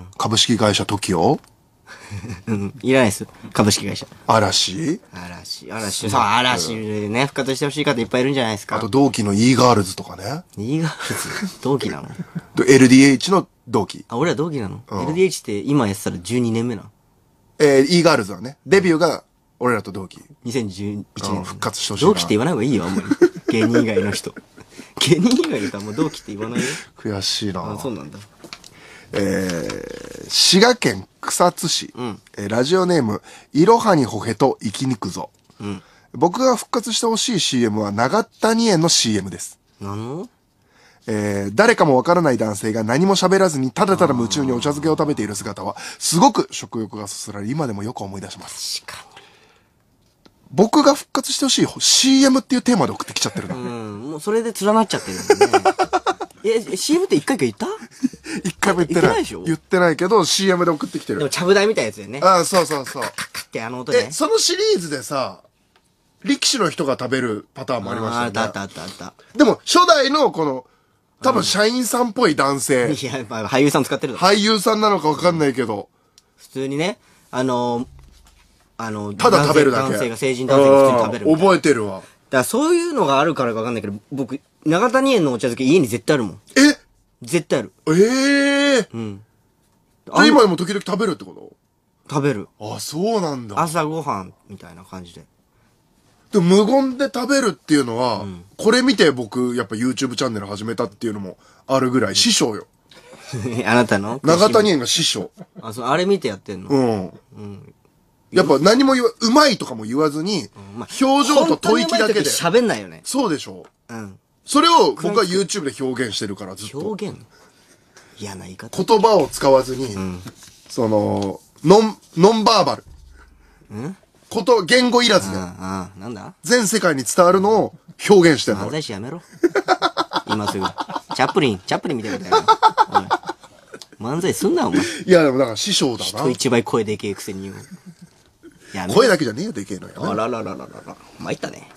Speaker 2: 株式会社 トキオ？
Speaker 1: うん。いらないです。株式会社。
Speaker 2: 嵐？
Speaker 1: 嵐、嵐、そう、嵐でね、復活してほしい方いっぱいいるんじゃないですか。
Speaker 2: あと同期の e ガールズとかね。
Speaker 1: E ガールズ同期なの？
Speaker 2: で エルディーエイチ の同期。
Speaker 1: あ、俺ら同期なの、
Speaker 2: うん、
Speaker 1: エルディーエイチ って今やってたらじゅうにねんめなの？
Speaker 2: えー、e ガールズはね、デビューが俺らと同期。
Speaker 1: にせんじゅういちねん。
Speaker 2: 復活してほしいな。
Speaker 1: 同期って言わない方がいいよ、あんまり。芸人以外の人。芸人以外の人はもう同期って言わないよ。
Speaker 2: 悔しいな。
Speaker 1: あ、そうなんだ。
Speaker 2: えー、滋賀県草津市、
Speaker 1: うん、
Speaker 2: えー、ラジオネーム、いろはにほへと生きにくぞ。
Speaker 1: うん、
Speaker 2: 僕が復活してほしい シーエム は長谷園の シーエム です。
Speaker 1: 何の？
Speaker 2: えー、誰かもわからない男性が何も喋らずにただただ夢中にお茶漬けを食べている姿は、すごく食欲がそそられ、今でもよく思い出します。
Speaker 1: 確かに。
Speaker 2: 僕が復活してほしい シーエム っていうテーマで送ってきちゃってるな。
Speaker 1: うん、もうそれで連なっちゃってるんだね。え、シーエム って一回か言った？
Speaker 2: 一回も言ってない。
Speaker 1: 言ってないでしょ？
Speaker 2: 言ってないけど シーエム で送ってきてる。
Speaker 1: でも、ちゃぶ台みたいなやつだよね。
Speaker 2: ああ、そうそうそう。
Speaker 1: カッカッってあの音ね。
Speaker 2: え、そのシリーズでさ、力士の人が食べるパターンもありましたよね。
Speaker 1: あったあったあったあった。
Speaker 2: でも、初代のこの、多分社員さんっぽい男性。
Speaker 1: いや、まあ、俳優さん使ってるだろ。
Speaker 2: 俳優さんなのかわかんないけど。
Speaker 1: 普通にね、あのー、あの、
Speaker 2: ただ食べるだけ。
Speaker 1: 男性が、成人男性が普通に食べる。
Speaker 2: 覚えてるわ。だか
Speaker 1: らそういうのがあるからかわかんないけど、僕、長谷園のお茶漬け家に絶対あるもん。
Speaker 2: え
Speaker 1: 絶対ある。
Speaker 2: ええー。うん。じゃあ今でも時々食べるってこと？
Speaker 1: 食べる。
Speaker 2: あ、そうなんだ。
Speaker 1: 朝ごはんみたいな感じで。
Speaker 2: でも無言で食べるっていうのは、うん、これ見て僕、やっぱ YouTube チャンネル始めたっていうのもあるぐらい、師匠よ。
Speaker 1: あなたの
Speaker 2: 長谷園が師匠。
Speaker 1: あ、そう、あれ見てやってんの？うん。うん。
Speaker 2: やっぱ何も言わ、うまいとかも言わずに、うんまあ、表情と吐息だけで。
Speaker 1: 喋んないよね。
Speaker 2: そうでしょ。うん。それを僕は YouTube で表現してるからずっと。
Speaker 1: 表現？嫌な言い方。
Speaker 2: 言葉を使わずに、うん、その、ノン、ノンバーバル。んこと、言語いらずで。
Speaker 1: ああ、なんだ
Speaker 2: 全世界に伝わるのを表現してるの。
Speaker 1: 漫才師やめろ。今すぐ。チャップリン、チャップリンみたいなことやる。漫才すんな、お前。
Speaker 2: いや、でもだから師匠だな。
Speaker 1: 人一倍声でけえくせに言う。
Speaker 2: やめ声だけじゃねえよ、でけえのよ。
Speaker 1: あらららららら。参ったね。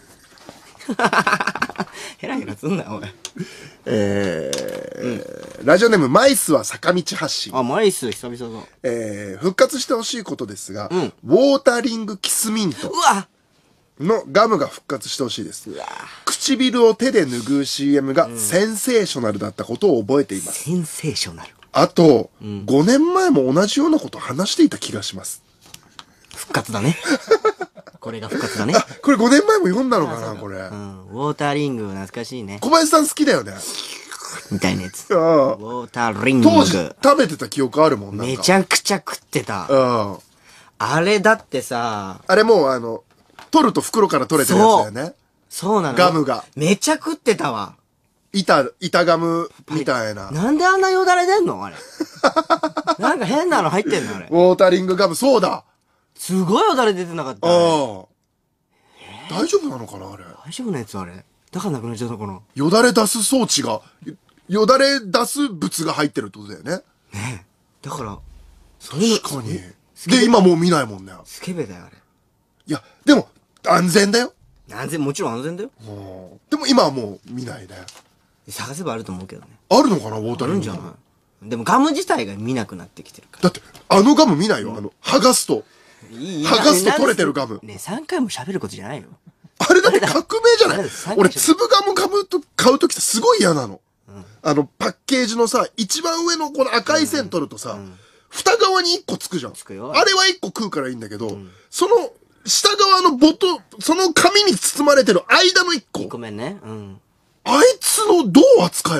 Speaker 1: ヘラヘラすんな、おい。
Speaker 2: えー、うん、ラジオネーム、マイスは坂道発信。
Speaker 1: あ、マイス、久々だ。
Speaker 2: えー、復活してほしいことですが、うん、ウォータリングキスミントのガムが復活してほしいです。うわ唇を手で拭う シーエム がセンセーショナルだったことを覚えています。
Speaker 1: センセーショナル。
Speaker 2: あと、うん、ごねんまえも同じようなことを話していた気がします。
Speaker 1: 復活だね。これが復活だね。
Speaker 2: あ、これごねんまえも読んだのかな、これ。うん。
Speaker 1: ウォーターリング懐かしいね。
Speaker 2: 小林さん好きだよね。
Speaker 1: みたいなやつ。
Speaker 2: ああ。
Speaker 1: ウォーターリング。
Speaker 2: 当時食べてた記憶あるもんな。
Speaker 1: めちゃくちゃ食ってた。うん。あれだってさ。
Speaker 2: あれもうあの、取ると袋から取れてるやつだよね。
Speaker 1: そう。そうなの。
Speaker 2: ガムが。
Speaker 1: めちゃ食ってたわ。
Speaker 2: 板、板ガムみたいな。
Speaker 1: なんであんなよだれ出んのあれ。なんか変なの入ってんのあれ。
Speaker 2: ウォータリングガム、そうだ。
Speaker 1: すごいよだれ出てなかった。ああ。
Speaker 2: 大丈夫なのかなあれ。
Speaker 1: 大丈夫なやつあれ。だからなくなっちゃったのかな。
Speaker 2: よだれ出す装置が、よだれ出す物が入ってるってことだよね。
Speaker 1: ねえ。だから、そういうの。
Speaker 2: 確かに。で、今もう見ないもんね。
Speaker 1: スケベだよ、あれ。
Speaker 2: いや、でも、安全だよ。
Speaker 1: 安全、もちろん安全だよ。
Speaker 2: でも今はもう見ないね。
Speaker 1: 探せばあると思うけどね。
Speaker 2: あるのかなウォータリングガム。あるんじゃない。
Speaker 1: でもガム自体が見なくなってきてるから。
Speaker 2: だって、あのガム見ないよ。あの、剥がすと。剥がすと取れてるガム。
Speaker 1: ね、さんかいも喋ることじゃないよ。
Speaker 2: あれだって革命じゃない俺、粒ガム買うと、買うときってすごい嫌なの。うん、あの、パッケージのさ、一番上のこの赤い線取るとさ、うんうん、蓋側に一個つくじゃん。つくよ。あれは一個食うからいいんだけど、うん、その、下側のボト、その紙に包まれてる間の一個。
Speaker 1: ごめんね。うん。
Speaker 2: あいつのどう扱えばいいの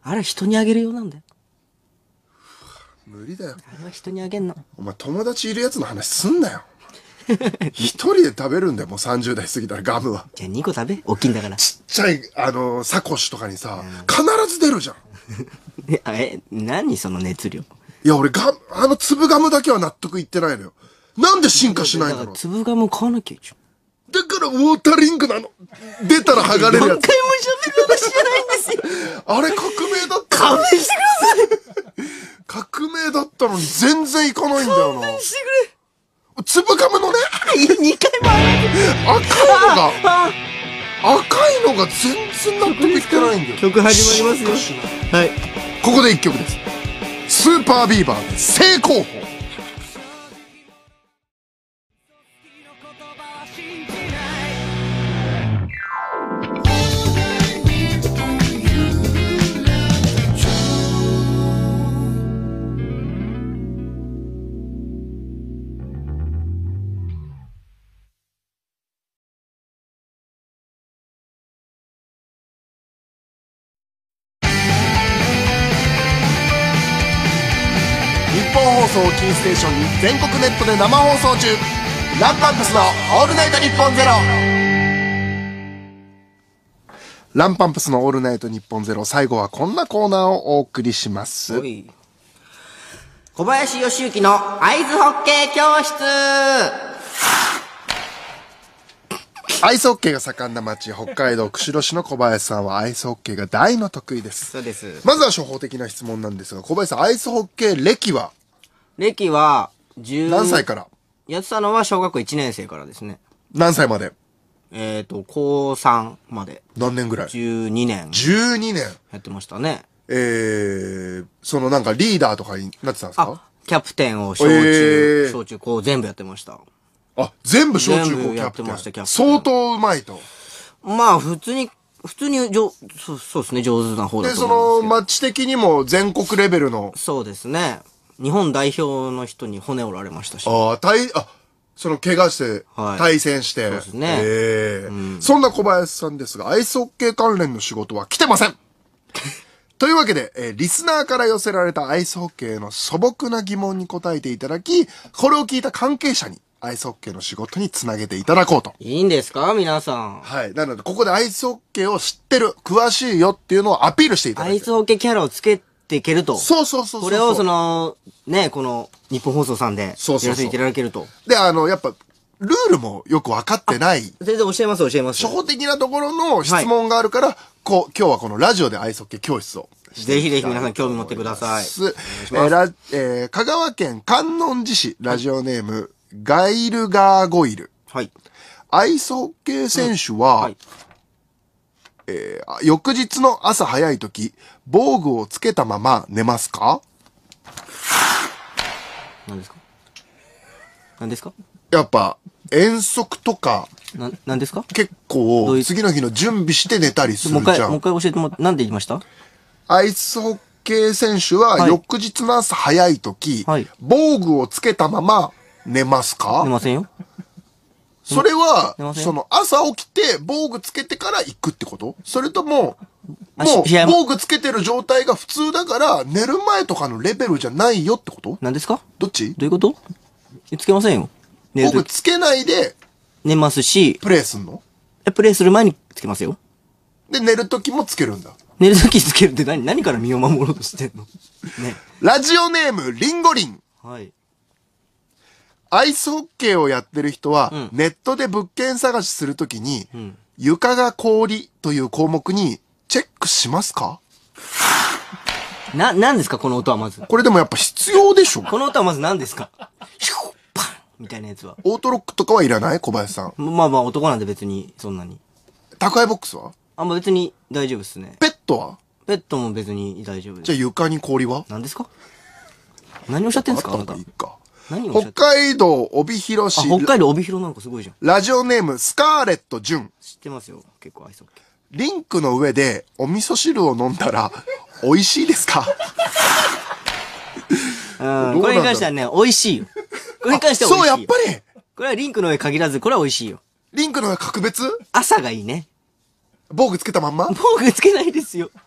Speaker 1: あれ人にあげるようなんだよ。
Speaker 2: 無理だよ。
Speaker 1: あれは人にあげんの。
Speaker 2: お前友達いるやつの話すんなよ。一人で食べるんだよ、もうさんじゅう代過ぎたらガムは。
Speaker 1: じゃあにこ食べ。大きいんだから。
Speaker 2: ちっちゃい、あのー、サコッシュとかにさ、必ず出るじゃん。
Speaker 1: え、あえ、何その熱量。
Speaker 2: いや、俺ガム、あの粒ガムだけは納得いってないのよ。なんで進化しないんだろう。
Speaker 1: 粒ガム買わなきゃいいじゃん。
Speaker 2: だからウォーターリングなの。出たら剥がれるやつ。
Speaker 1: 何回も喋る話じゃないんですよ。
Speaker 2: あれ革命だった
Speaker 1: 勘弁してください。
Speaker 2: 革命だったのに全然いかないんだよな。
Speaker 1: 勘弁して
Speaker 2: 粒ガムのね、
Speaker 1: くれ。にかいもある。
Speaker 2: 赤いのが、赤いのが全然納得いってないんだよ。
Speaker 1: 曲始まりますよ。はい。
Speaker 2: ここで一曲です。スーパービーバーで正攻法。日本放送をキーステーションに全国ネットで生放送中、ランパンプスのオールナイトニッポンゼロ。ランパンプスのオールナイトニッポンゼロ、最後はこんなコーナーをお送りします。
Speaker 1: おい。小林義行のアイスホッケー教室。
Speaker 2: アイスホッケーが盛んな町、北海道釧路市の小林さんはアイスホッケーが大の得意です。
Speaker 1: そうです。
Speaker 2: まずは初歩的な質問なんですが、小林さん、アイスホッケー歴は
Speaker 1: 歴は、十
Speaker 2: 何歳から
Speaker 1: やってたのは小学校いちねん生からですね。
Speaker 2: 何歳まで？
Speaker 1: えっと、高さんまで。
Speaker 2: 何年ぐらい？
Speaker 1: じゅうにねん。
Speaker 2: じゅうにねん。
Speaker 1: やってましたね。
Speaker 2: えー、そのなんかリーダーとかになってたんですか？
Speaker 1: あ、キャプテンを小
Speaker 2: え
Speaker 1: 中、
Speaker 2: ー
Speaker 1: 小中高全部やってました。
Speaker 2: あ、全部小中
Speaker 1: 全部
Speaker 2: 高キャプテン。
Speaker 1: やってましたキャプテン
Speaker 2: 相当うまいと。
Speaker 1: まあ、普通に、普通に上、そう、そうですね、上手な方だ
Speaker 2: で、
Speaker 1: と
Speaker 2: その、
Speaker 1: 思います
Speaker 2: 町的にも全国レベルの
Speaker 1: けど。、そうですね。日本代表の人に骨折られましたし。
Speaker 2: ああ、対、あ、その怪我して、
Speaker 1: はい
Speaker 2: 対戦して。
Speaker 1: そうですね
Speaker 2: ええそんな小林さんですが、アイスホッケー関連の仕事は来てませんというわけで、えーリスナーから寄せられたアイスホッケーの素朴な疑問に答えていただき、これを聞いた関係者にアイスホッケーの仕事につなげていただこうと。
Speaker 1: いいんですか皆さん。
Speaker 2: はい。なので、ここでアイスホッケーを知ってる、詳しいよっていうのをアピールしていただいて。
Speaker 1: アイスホッケーキャラをつけていけると。
Speaker 2: そうそうそうそう。
Speaker 1: これをその、ね、この、日本放送さんで、やら
Speaker 2: そうそうそう
Speaker 1: せていただけると。
Speaker 2: で、あの、やっぱ、ルールもよく分かってない。
Speaker 1: 全然教えます、教えます。
Speaker 2: 初歩的なところの質問があるから、こう、今日はこのラジオでアイスホッケー教室を。
Speaker 1: ぜひぜひ皆さん興味持ってください。
Speaker 2: すえーラえー香川県観音寺市、ラジオネーム、ガイルガーゴイル。
Speaker 1: はい。
Speaker 2: アイスホッケー選手は、
Speaker 1: はい。
Speaker 2: えー翌日の朝早い時、防具をつけたまま寝ますか？
Speaker 1: 何ですか何ですか
Speaker 2: やっぱ、遠足とか、
Speaker 1: な、何ですか
Speaker 2: 結
Speaker 1: どう
Speaker 2: 構、
Speaker 1: いう
Speaker 2: 次の日の準備して寝たりす
Speaker 1: もう一回、
Speaker 2: るじゃん。
Speaker 1: もう一回教えてもらって、なんで言いました
Speaker 2: アイスホッケー選手は、
Speaker 1: はい
Speaker 2: 翌日の朝早い時、
Speaker 1: はい
Speaker 2: 防具をつけたまま寝ますか？
Speaker 1: 寝ませんよ。
Speaker 2: それは
Speaker 1: 寝ま、せん
Speaker 2: その朝起きて防具つけてから行くってこと？それとも、
Speaker 1: あ
Speaker 2: もう
Speaker 1: 試合も
Speaker 2: 防具つけてる状態が普通だから寝る前とかのレベルじゃないよってこと？
Speaker 1: 何ですか
Speaker 2: どっち？
Speaker 1: どういうことつけませんよ。寝るとき
Speaker 2: 防具つけないで
Speaker 1: 寝ますし、
Speaker 2: プレイすんの？
Speaker 1: えプレイする前につけますよ。
Speaker 2: で、寝る時もつけるんだ。
Speaker 1: 寝るときつけるって何、何から身を守ろうとしてんのね。
Speaker 2: ラジオネーム、リンゴリン。
Speaker 1: はい。
Speaker 2: アイスホッケーをやってる人は、
Speaker 1: うん
Speaker 2: ネットで物件探しするときに、
Speaker 1: ん
Speaker 2: 床が氷という項目にチェックしますか？
Speaker 1: な、何ですかこの音はまず。
Speaker 2: これでもやっぱ必要でしょ？
Speaker 1: この音はまず何ですかシュッパンみたいなやつは。
Speaker 2: オートロックとかはいらない？小林さん。
Speaker 1: まあまあ男なんで別にそんなに。
Speaker 2: 宅配ボックスは？
Speaker 1: あ、まあ別に大丈夫っすね。
Speaker 2: ペットは？
Speaker 1: ペットも別に大丈夫です。
Speaker 2: じゃあ床に氷は？
Speaker 1: 何ですか何をおっしゃってんですかあ
Speaker 2: あっ
Speaker 1: なた。
Speaker 2: た方がいいか。
Speaker 1: 何をおっしゃって
Speaker 2: 北海道帯広
Speaker 1: あ、
Speaker 2: 市、
Speaker 1: 北海道帯広なんかすごいじゃん。
Speaker 2: ラジオネームスカーレット純。
Speaker 1: 知ってますよ。結構アイスホッケ
Speaker 2: リンクの上でお味噌汁を飲んだら美味しいですか？
Speaker 1: ー。うん。
Speaker 2: どうなんだろう
Speaker 1: これに関してはね、美味しいよ。これに関しては美
Speaker 2: そう、
Speaker 1: 味しいよ。
Speaker 2: やっぱり
Speaker 1: これはリンクの上限らず、これは美味しいよ。
Speaker 2: リンクの上格別？
Speaker 1: 朝がいいね。
Speaker 2: 防具つけたまんま？
Speaker 1: 防具つけないですよ。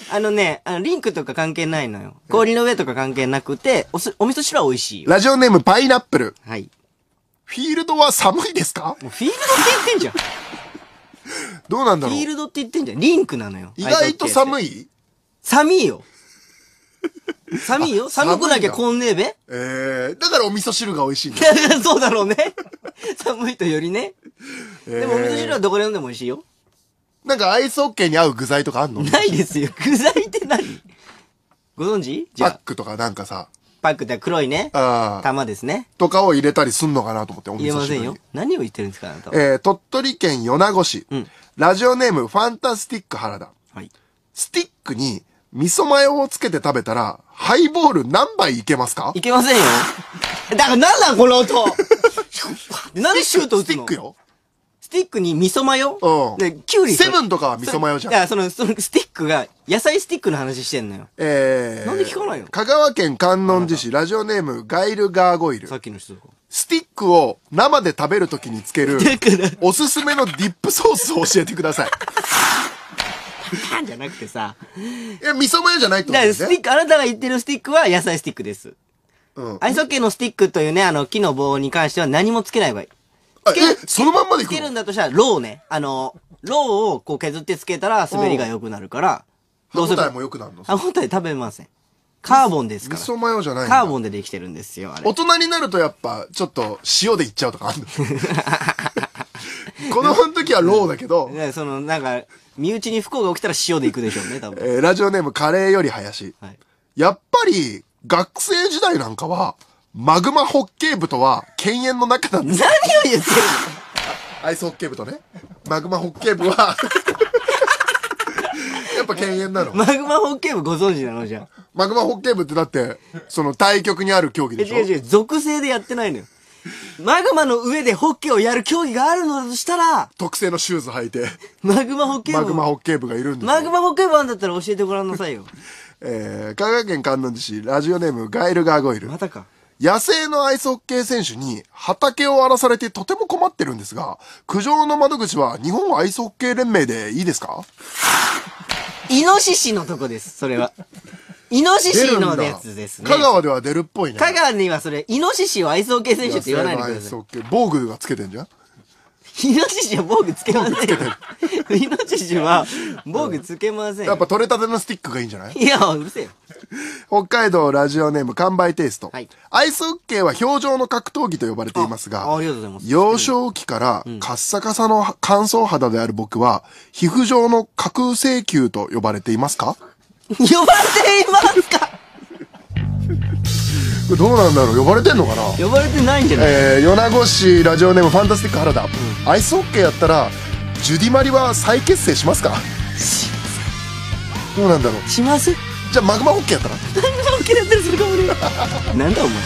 Speaker 1: あのね、あの、リンクとか関係ないのよ。氷の上とか関係なくて、おす、お味噌汁は美味しいよ。
Speaker 2: ラジオネームパイナップル。
Speaker 1: はい。
Speaker 2: フィールドは寒いですか？
Speaker 1: もうフィールドって言ってんじゃん。
Speaker 2: どうなんだろう。
Speaker 1: フィールドって言ってんじゃん。リンクなのよ。
Speaker 2: 意外と寒
Speaker 1: い。
Speaker 2: い？
Speaker 1: 寒いよ。寒いよ。寒くなきゃこんねえべ。
Speaker 2: えー、だからお味噌汁が美味しいんだ。
Speaker 1: そうだろうね。寒いとよりね。でもお味噌汁はどこで飲んでも美味しいよ。
Speaker 2: なんかアイスホッケーに合う具材とかあんの？
Speaker 1: ないですよ。具材って何？ご存知？じゃあ。
Speaker 2: パックとかなんかさ。
Speaker 1: パックって黒いね。
Speaker 2: ああ。
Speaker 1: 玉ですね。
Speaker 2: とかを入れたりすんのかなと思って、お味噌汁に。
Speaker 1: 入れませんよ。何を言ってるんですか、あなたは。
Speaker 2: えー、鳥取県米子市。
Speaker 1: うん。
Speaker 2: ラジオネームファンタスティック原田。
Speaker 1: はい。
Speaker 2: スティックに味噌マヨをつけて食べたら、ハイボール何杯いけますか？
Speaker 1: いけませんよ。だからなんなんこの音。なんでシュート打つの？
Speaker 2: スティックよ。
Speaker 1: スティックに味噌マヨ？
Speaker 2: うん。
Speaker 1: で、キュウリ。
Speaker 2: セブンとかは味噌マヨじゃん。
Speaker 1: いや、その、そのスティックが、野菜スティックの話してんのよ。
Speaker 2: えー。
Speaker 1: なんで聞かないの？
Speaker 2: 香川県観音寺市、ラジオネームガイルガーゴイル。
Speaker 1: さっきの人とか。
Speaker 2: スティックを生で食べるときにつける、
Speaker 1: だから
Speaker 2: おすすめのディップソースを教えてください。
Speaker 1: じゃなくてさ。
Speaker 2: いや、味噌マヨじゃないってことですね。
Speaker 1: だからスティック、あなたが言ってるスティックは野菜スティックです。
Speaker 2: うん。
Speaker 1: アイスホッケーのスティックというね、あの、木の棒に関しては何もつけない場合。
Speaker 2: あえ、そのまんまでい
Speaker 1: つける
Speaker 2: くの？
Speaker 1: んだとしたら、ローね。あの、ローをこう削ってつけたら滑りが良くなるから、
Speaker 2: 歯応えも良くなるの？
Speaker 1: 歯応え食べません。カーボンですから。
Speaker 2: 味噌マヨじゃないんだ。
Speaker 1: カーボンでできてるんですよ、あれ。
Speaker 2: 大人になるとやっぱ、ちょっと塩でいっちゃうとかあるの。子供の時はローだけど、
Speaker 1: ね、その、なんか、身内に不幸が起きたら塩でいくでしょうね、多分。
Speaker 2: えー、ラジオネームカレーより林。
Speaker 1: はい。
Speaker 2: やっぱり、学生時代なんかは、マグマホッケー部とは犬猿の仲なんです。
Speaker 1: 何を言ってる
Speaker 2: アイスホッケー部とね。マグマホッケー部は、やっぱ犬猿なの。
Speaker 1: の？マグマホッケー部ご存知なのじゃん。
Speaker 2: マグマホッケー部ってだって、その対局にある競技
Speaker 1: え、
Speaker 2: でしょ？
Speaker 1: 違う違う、属性でやってないのよ。マグマの上でホッケーをやる競技があるのだとしたら、
Speaker 2: 特製のシューズ履いて、
Speaker 1: マグマホッケー部。
Speaker 2: マグマホッケー部がいるんですよ。
Speaker 1: マグマホッケー部あんだったら教えてごらんなさいよ。
Speaker 2: えー、香川県観音寺市、ラジオネームガイルガーゴイル。
Speaker 1: またか。
Speaker 2: 野生のアイスホッケー選手に畑を荒らされてとても困ってるんですが、苦情の窓口は日本アイスホッケー連盟でいいですか？
Speaker 1: イノシシのとこです、それは。イノシシのやつですね。
Speaker 2: 香川では出るっぽいね。
Speaker 1: 香川にはそれ、イノシシをアイスホッケー選手って言わないでください。
Speaker 2: 野生のアイスホッケー防具がつけてんじゃん？
Speaker 1: イノシシは防具つけませんよ。イノシシは防具つけませんよ。
Speaker 2: やっぱ取れたてのスティックがいいんじゃない？
Speaker 1: いや、うるせえよ。
Speaker 2: 北海道ラジオネーム完売テイスト。
Speaker 1: はい
Speaker 2: アイスホッケーは表情の格闘技と呼ばれていますが、
Speaker 1: あありがとうございます
Speaker 2: 幼少期からカッサカサの乾燥肌である僕は、皮膚上の架空請求と呼ばれていますか？
Speaker 1: 呼ばれていますか？
Speaker 2: どうなんだろう、呼ばれてんのかな？
Speaker 1: 呼ばれてないんじゃない？
Speaker 2: えー、米子市ラジオネームファンタスティック原田、うん、アイスホッケーやったらジュディマリは再結成しますか？
Speaker 1: しま
Speaker 2: どうなんだろう。
Speaker 1: せん。します。
Speaker 2: じゃあマグマホッケーやったら
Speaker 1: 何が起きるやったりするかもね。なんだお前。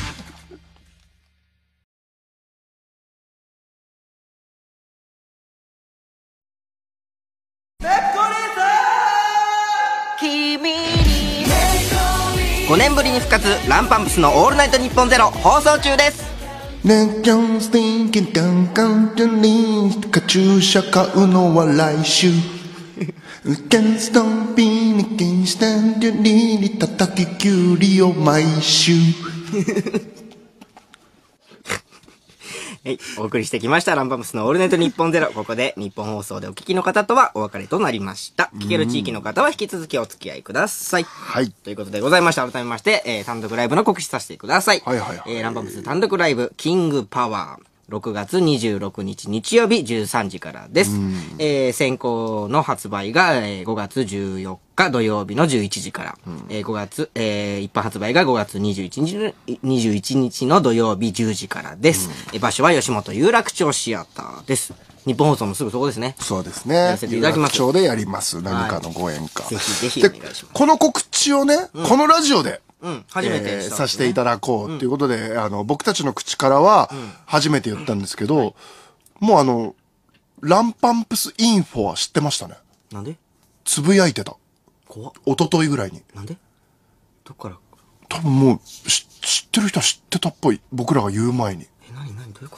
Speaker 1: ごねんぶりに復活、ランパンプスのオールナイトニッポンゼロ放送中です。
Speaker 2: ねっちゃんスティンキンカンカントリーカチューシャ買うのは来週キャンストンピーにキンスタンドリーに叩ききゅうりを毎週
Speaker 1: はい、お送りしてきましたランパムスのオールナイトニッポンゼロ。ここで日本放送でお聞きの方とはお別れとなりました。聞ける地域の方は引き続きお付き合いください。
Speaker 2: はい。
Speaker 1: ということでございました。改めまして、えー、単独ライブの告知させてください。
Speaker 2: はいはいはい。
Speaker 1: えー、ランパムス単独ライブ、キングパワー。ろくがつにじゅうろくにち日曜日じゅうさんじからです。えー、先行の発売が、えー、ごがつじゅうよっか土曜日のじゅういちじから。うん、えー、ごがつ、えー、一般発売がごがつにじゅういちにちの、にじゅういちにちの土曜日じゅうじからです。うん、えー、場所は吉本有楽町シアターです。日本放送もすぐそこですね。
Speaker 2: そうですね。
Speaker 1: やらせていただきます。
Speaker 2: 有楽町でやります。何かのご縁か。
Speaker 1: はい、ぜひぜひお願いします。
Speaker 2: この告知をね、うん、このラジオで、
Speaker 1: うん、初めて、ね
Speaker 2: えー、させていただこうっていうことで、うん、あの、僕たちの口からは、初めて言ったんですけど、うんはい、もうあの、ランパンプスインフォは知ってましたね。
Speaker 1: なんで？
Speaker 2: つぶやいてた。
Speaker 1: 怖っ。
Speaker 2: 一昨日ぐらいに。
Speaker 1: なんで？どっから？
Speaker 2: 多分もう、知ってる人は知ってたっぽい。僕らが言う前に。
Speaker 1: え、なになにどういうこと？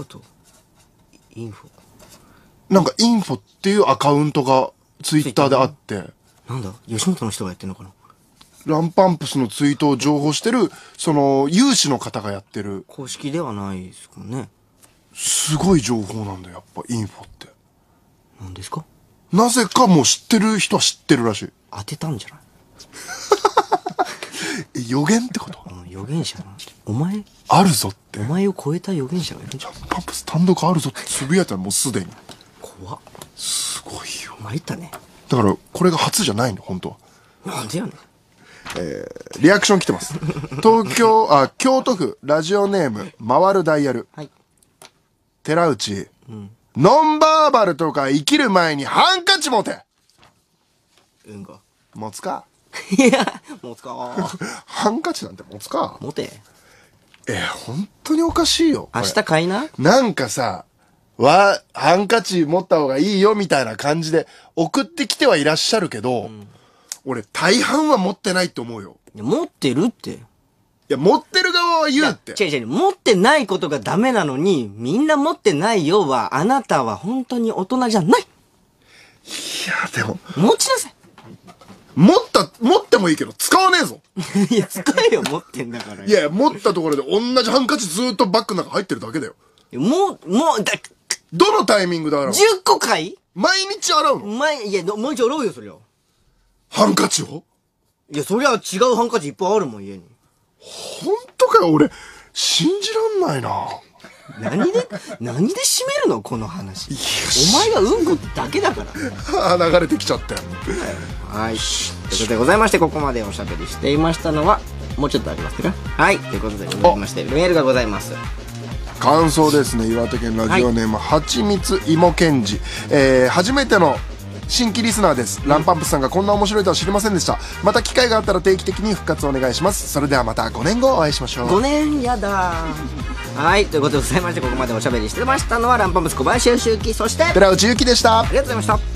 Speaker 1: インフォ？
Speaker 2: なんかインフォっていうアカウントがツイッターであって、
Speaker 1: なんだ吉本の人がやってんのかな。
Speaker 2: ランパンプスのツイートを情報してる、その、有志の方がやってる。
Speaker 1: 公式ではないですもんね。
Speaker 2: すごい情報なんだよ、やっぱ、インフォって。
Speaker 1: 何ですか？
Speaker 2: なぜかもう知ってる人は知ってるらしい。
Speaker 1: 当てたんじゃない？
Speaker 2: え、予言ってこと？
Speaker 1: うん、予言者なんて。お前、
Speaker 2: あるぞって。
Speaker 1: お前を超えた予言者がいるんじゃん。
Speaker 2: ランパンプス単独あるぞってつぶやいたらもうすでに。
Speaker 1: 怖っ。
Speaker 2: すごいよ。
Speaker 1: 参ったね。
Speaker 2: だから、これが初じゃないの、本当は。
Speaker 1: なんでやねん。
Speaker 2: えー、リアクション来てます。東京、あ、京都府、ラジオネーム、回るダイヤル。
Speaker 1: はい。
Speaker 2: 寺内、うん、ノンバーバルとか生きる前にハンカチ持て。
Speaker 1: うんが。
Speaker 2: 持つか。
Speaker 1: いや、持つか。
Speaker 2: ハンカチなんて持つか。
Speaker 1: 持て。
Speaker 2: えー、本当におかしいよ。
Speaker 1: 明日買いな。
Speaker 2: なんかさ、わ、ハンカチ持った方がいいよみたいな感じで送ってきてはいらっしゃるけど、うん、俺大半は持ってないって思うよ。
Speaker 1: いや持ってるって。い
Speaker 2: や、持ってる側は言うって。
Speaker 1: 違う違う、持ってないことがダメなのに、みんな持ってないよは、あなたは本当に大人じゃない。い
Speaker 2: や、でも。
Speaker 1: 持ちなさい。
Speaker 2: 持った、持ってもいいけど、使わねえぞ。
Speaker 1: いや、使えよ、持ってんだから。
Speaker 2: いや、持ったところで同じハンカチずーっとバッグの中入ってるだけだよ。
Speaker 1: もう、もう、だ、
Speaker 2: どのタイミングで洗うの？
Speaker 1: じゅっ 個かい？
Speaker 2: 毎日洗うの？
Speaker 1: 毎、いや、毎日洗うよ、そりゃ。
Speaker 2: ハンカチを？
Speaker 1: いや、そりゃ違うハンカチいっぱいあるもん、家に。
Speaker 2: ほんとかよ、俺、信じらんないな。
Speaker 1: 何で、何で締めるのこの話。お前がうんこだけだから。
Speaker 2: あ、流れてきちゃったよ。
Speaker 1: はい。ということでございまして、ここまでおしゃべりしていましたのは、もうちょっとありますか？はい。ということでございまして、メールがございます。
Speaker 2: 感想ですね。岩手県ラジオネーム、はちみついもけんじ。えー、初めての新規リスナーです。ランパンプスさんがこんな面白いとは知りませんでした。また機会があったら定期的に復活お願いします。それではまたごねんごお会いしましょう。
Speaker 1: ごねんやだはい。ということでございまして、ここまでおしゃべりしてましたのは、ランパンプス小林よしゆき、そして
Speaker 2: 寺内ゆきでした。
Speaker 1: ありがとうございました。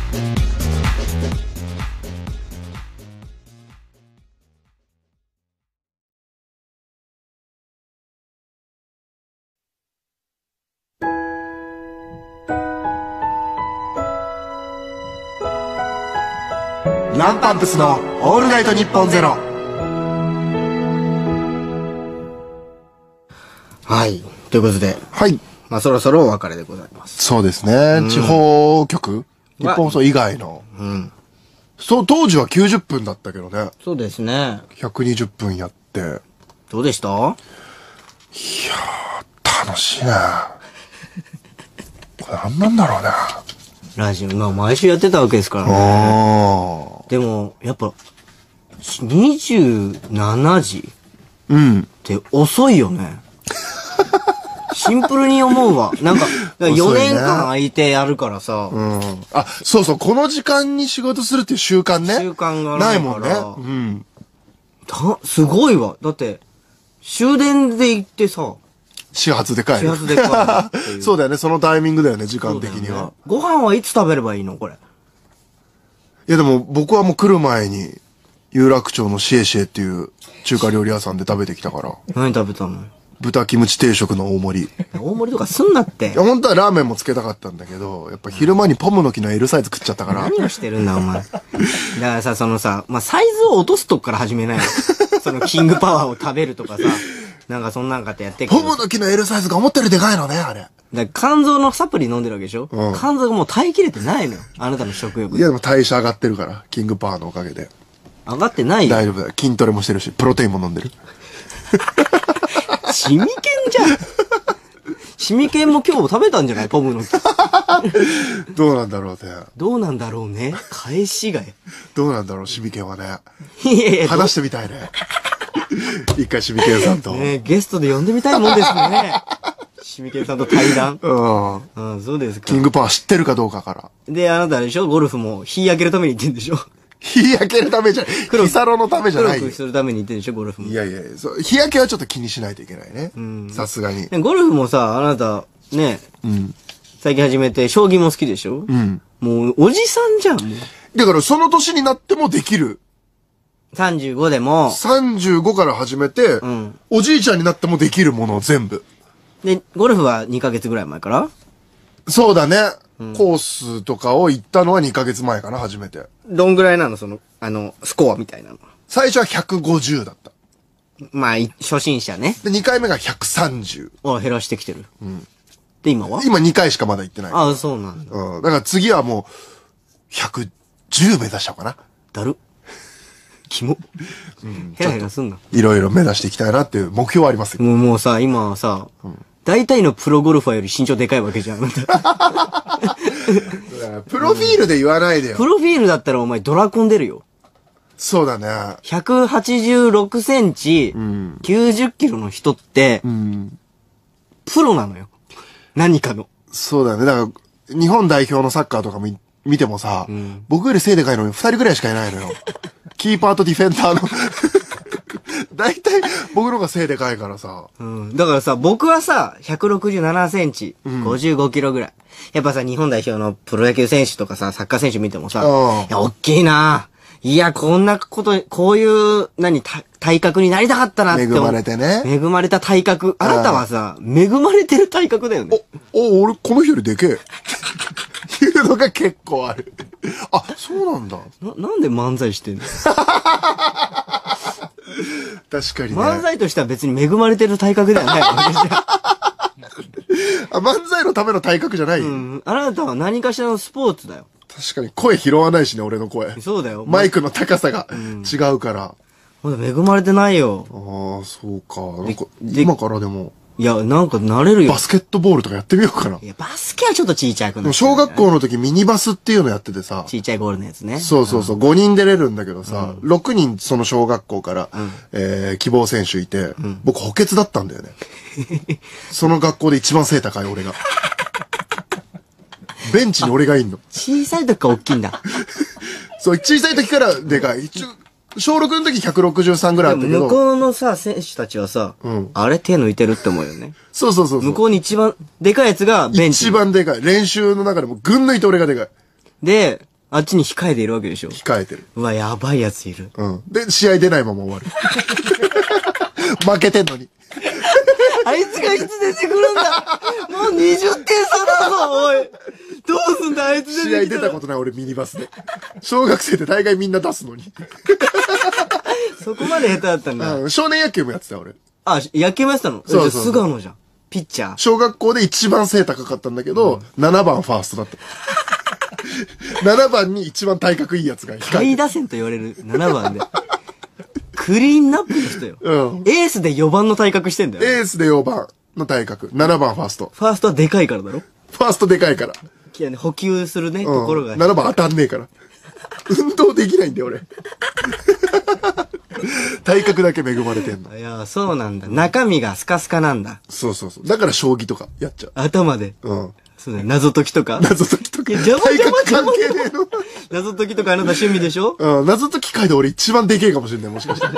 Speaker 2: ランパンプスのオールナイトニッポンゼロ。
Speaker 1: はい。ということで。
Speaker 2: はい。
Speaker 1: まあそろそろお別れでございます。
Speaker 2: そうですね。うん、地方局日本放送以外の。うん。そう、当時はきゅうじゅっぷんだったけどね。
Speaker 1: そうですね。
Speaker 2: ひゃくにじゅっぷんやって。
Speaker 1: どうでした？い
Speaker 2: やー、楽しいね。これ何なんだろうね。
Speaker 1: ラジオ、まあ毎週やってたわけですからね。でも、やっぱ、にじゅうしちじって遅いよね。シンプルに思うわ。なんか、よねんかん空いてやるからさ。
Speaker 2: うん。あ、そうそう、この時間に仕事するっていう習慣ね。
Speaker 1: 習慣がない
Speaker 2: もんね。うん。
Speaker 1: た、すごいわ。だって、終電で行ってさ、
Speaker 2: 始発で帰る。
Speaker 1: 始発で帰るっていう。
Speaker 2: そうだよね、そのタイミングだよね、時間的には。ね、
Speaker 1: ご飯はいつ食べればいいのこれ。
Speaker 2: いやでも僕はもう来る前に、有楽町のシエシエっていう中華料理屋さんで食べてきたから。
Speaker 1: 何食べたの？
Speaker 2: 豚キムチ定食の大盛り。
Speaker 1: 大盛りとかすんなって。
Speaker 2: いや本当はラーメンもつけたかったんだけど、やっぱ昼間にポムの木の L サイズ食っちゃったから。
Speaker 1: 何をしてるんだお前。だからさ、そのさ、まあ、サイズを落とすとこから始めないよ。そのキングパワーを食べるとかさ、なんかそんなんかってやって
Speaker 2: ポムの木の L サイズが思ったよりでかいのね、あれ。
Speaker 1: だから肝臓のサプリ飲んでるわけでしょ、うん、肝臓がもう耐えきれてないのよ。あなたの食欲。
Speaker 2: いやでも代謝上がってるから、キングパワーのおかげで。
Speaker 1: 上がってないよ。
Speaker 2: 大丈夫だよ。筋トレもしてるし、プロテインも飲んでる。
Speaker 1: シミケンじゃん。シミケンも今日食べたんじゃないポムの木。
Speaker 2: どうなんだろうね。
Speaker 1: どうなんだろうね。返しがよ。
Speaker 2: どうなんだろう、シミケンはね。
Speaker 1: いやいや。
Speaker 2: 話してみたいね。一回シミケンさんと。
Speaker 1: ねゲストで呼んでみたいもんですね。シミケンさんと対談。
Speaker 2: うん。
Speaker 1: うん、そうですか。
Speaker 2: キングパワー知ってるかどうかから。
Speaker 1: で、あなたでしょゴルフも日焼けるために行ってんでしょ
Speaker 2: 日焼けるためじゃない。日サロのためじゃない。
Speaker 1: 黒くするために行ってんでしょゴルフも。
Speaker 2: いやいや、そう日焼けはちょっと気にしないといけないね。うん。さすがに。
Speaker 1: ゴルフもさ、あなた、ね。うん。最近始めて、将棋も好きでしょうん。もう、おじさんじゃん、もう。
Speaker 2: だから、その年になってもできる。
Speaker 1: さんじゅうごでも。
Speaker 2: さんじゅうごから始めて、うん。おじいちゃんになってもできるものを全部。
Speaker 1: で、ゴルフはにかげつぐらい前から
Speaker 2: そうだね。 コースとかを行ったのはにかげつまえかな、初めて。
Speaker 1: どんぐらいなのその、あの、スコアみたいなの。
Speaker 2: 最初はひゃくごじゅうだった。
Speaker 1: まあ、い初心者ね。
Speaker 2: で、にかいめがひゃくさんじゅう。
Speaker 1: あ、減らしてきてる。うん。で、今は
Speaker 2: 今にかいしかまだ行ってない。
Speaker 1: ああ、そうなんだ。
Speaker 2: うん。だから次はもう、ひゃくじゅう目指しちゃおうかな。
Speaker 1: だる。キモ。うん。ヘラヘラすんな。
Speaker 2: いろいろ目指していきたいなっていう目標はありますよ。
Speaker 1: もう、もうさ、今はさ、うん、大体のプロゴルファーより身長でかいわけじゃん。プロ
Speaker 2: フィールで言わないでよ。
Speaker 1: プロフィールだったらお前ドラコン出るよ。
Speaker 2: そうだね。
Speaker 1: ひゃくはちじゅうろくセンチ、うん、きゅうじゅっキロの人って、うん、プロなのよ。何かの。
Speaker 2: そうだね。だから、日本代表のサッカーとかも見てもさ、うん、僕より背でかいのにふたりぐらいしかいないのよ。キーパーとディフェンダーの。大体、僕の方が背でかいからさ。
Speaker 1: うん。だからさ、僕はさ、ひゃくろくじゅうななセンチ、うん、ごじゅうごキロぐらい。やっぱさ、日本代表のプロ野球選手とかさ、サッカー選手見てもさ、いや、おっきいないや、こんなこと、こういう、何、体格になりたかったなって。
Speaker 2: 恵まれてね。
Speaker 1: 恵まれた体格。あなたはさ、恵まれてる体格だよね。
Speaker 2: お、お、俺、この人よりでけえ。いうのが結構ある。あ、そうなんだ。
Speaker 1: な、なんで漫才してんの
Speaker 2: 確かにね。
Speaker 1: 漫才としては別に恵まれてる体格ではないわけじゃん。
Speaker 2: あ、漫才のための体格じゃない、うん、
Speaker 1: あなたは何かしらのスポーツだよ。
Speaker 2: 確かに声拾わないしね、俺の声。
Speaker 1: そうだよ。
Speaker 2: マイクの高さが違うから。
Speaker 1: まだ恵まれてないよ。
Speaker 2: ああ、そうか。なんか、今からでも。
Speaker 1: いや、なんか慣れるよ。
Speaker 2: バスケットボールとかやってみようかな。
Speaker 1: いや、バスケはちょっとちいちゃくなる、ね。
Speaker 2: 小学校の時ミニバスっていうのやっててさ。
Speaker 1: ちいちゃいゴールのやつね。
Speaker 2: そうそうそう。ごにん出れるんだけどさ、うん、ろくにんその小学校から、うん、えー、希望選手いて、うん、僕補欠だったんだよね。その学校で一番背高い俺が。ベンチに俺がいんの。
Speaker 1: 小さい時から大きいんだ。
Speaker 2: そう、小さい時からでかい。小ろくの時ひゃくろくじゅうさんぐらいあったけど。
Speaker 1: 向こうのさ、選手たちはさ、うん、あれ手抜いてるって思うよね。
Speaker 2: そうそうそうそう。
Speaker 1: 向こうに一番でかいやつがベンチ。
Speaker 2: 一番でかい。練習の中でもぐん抜いて俺がでかい。
Speaker 1: で、あっちに控えているわけでしょ。
Speaker 2: 控えてる。
Speaker 1: うわ、やばいやついる。
Speaker 2: うん。で、試合出ないまま終わる。負けてんのに。
Speaker 1: あいつがいつ出てくるんだ。もうにじゅってん差だぞ、おい。どうすんだ、あいつ出てきたら。
Speaker 2: 試合出たことない俺ミニバスで。小学生で大概みんな出すのに。
Speaker 1: そこまで下手だったんだ。
Speaker 2: うん、少年野球もやってた俺。
Speaker 1: あ、野球もやってたの？そうそう。菅野じゃん。ピッチャー。
Speaker 2: 小学校で一番背高かったんだけど、うん、ななばんファーストだった。ななばんに一番体格いいやつがいた。
Speaker 1: 下位打線と言われるななばんで。クリーンナップの人よ。うん。エースでよばんの体格してんだよ。
Speaker 2: エースでよばんの体格。ななばんファースト。
Speaker 1: ファーストはでかいからだろ？
Speaker 2: ファーストでかいから。
Speaker 1: いやね、補給するね、ところが。
Speaker 2: ななばん当たんねえから。運動できないんだよ、俺。体格だけ恵まれてんの。
Speaker 1: いや、そうなんだ。中身がスカスカなんだ。
Speaker 2: そうそうそう。だから将棋とかやっちゃう。
Speaker 1: 頭で。うん。そうだね。謎解きとか。
Speaker 2: 謎解きとか。
Speaker 1: いや、邪魔
Speaker 2: 体格関係ねえの。
Speaker 1: 謎解きとかあなた趣味でしょ？
Speaker 2: うん。謎解き界で俺一番でけえかもしれない、もしかして。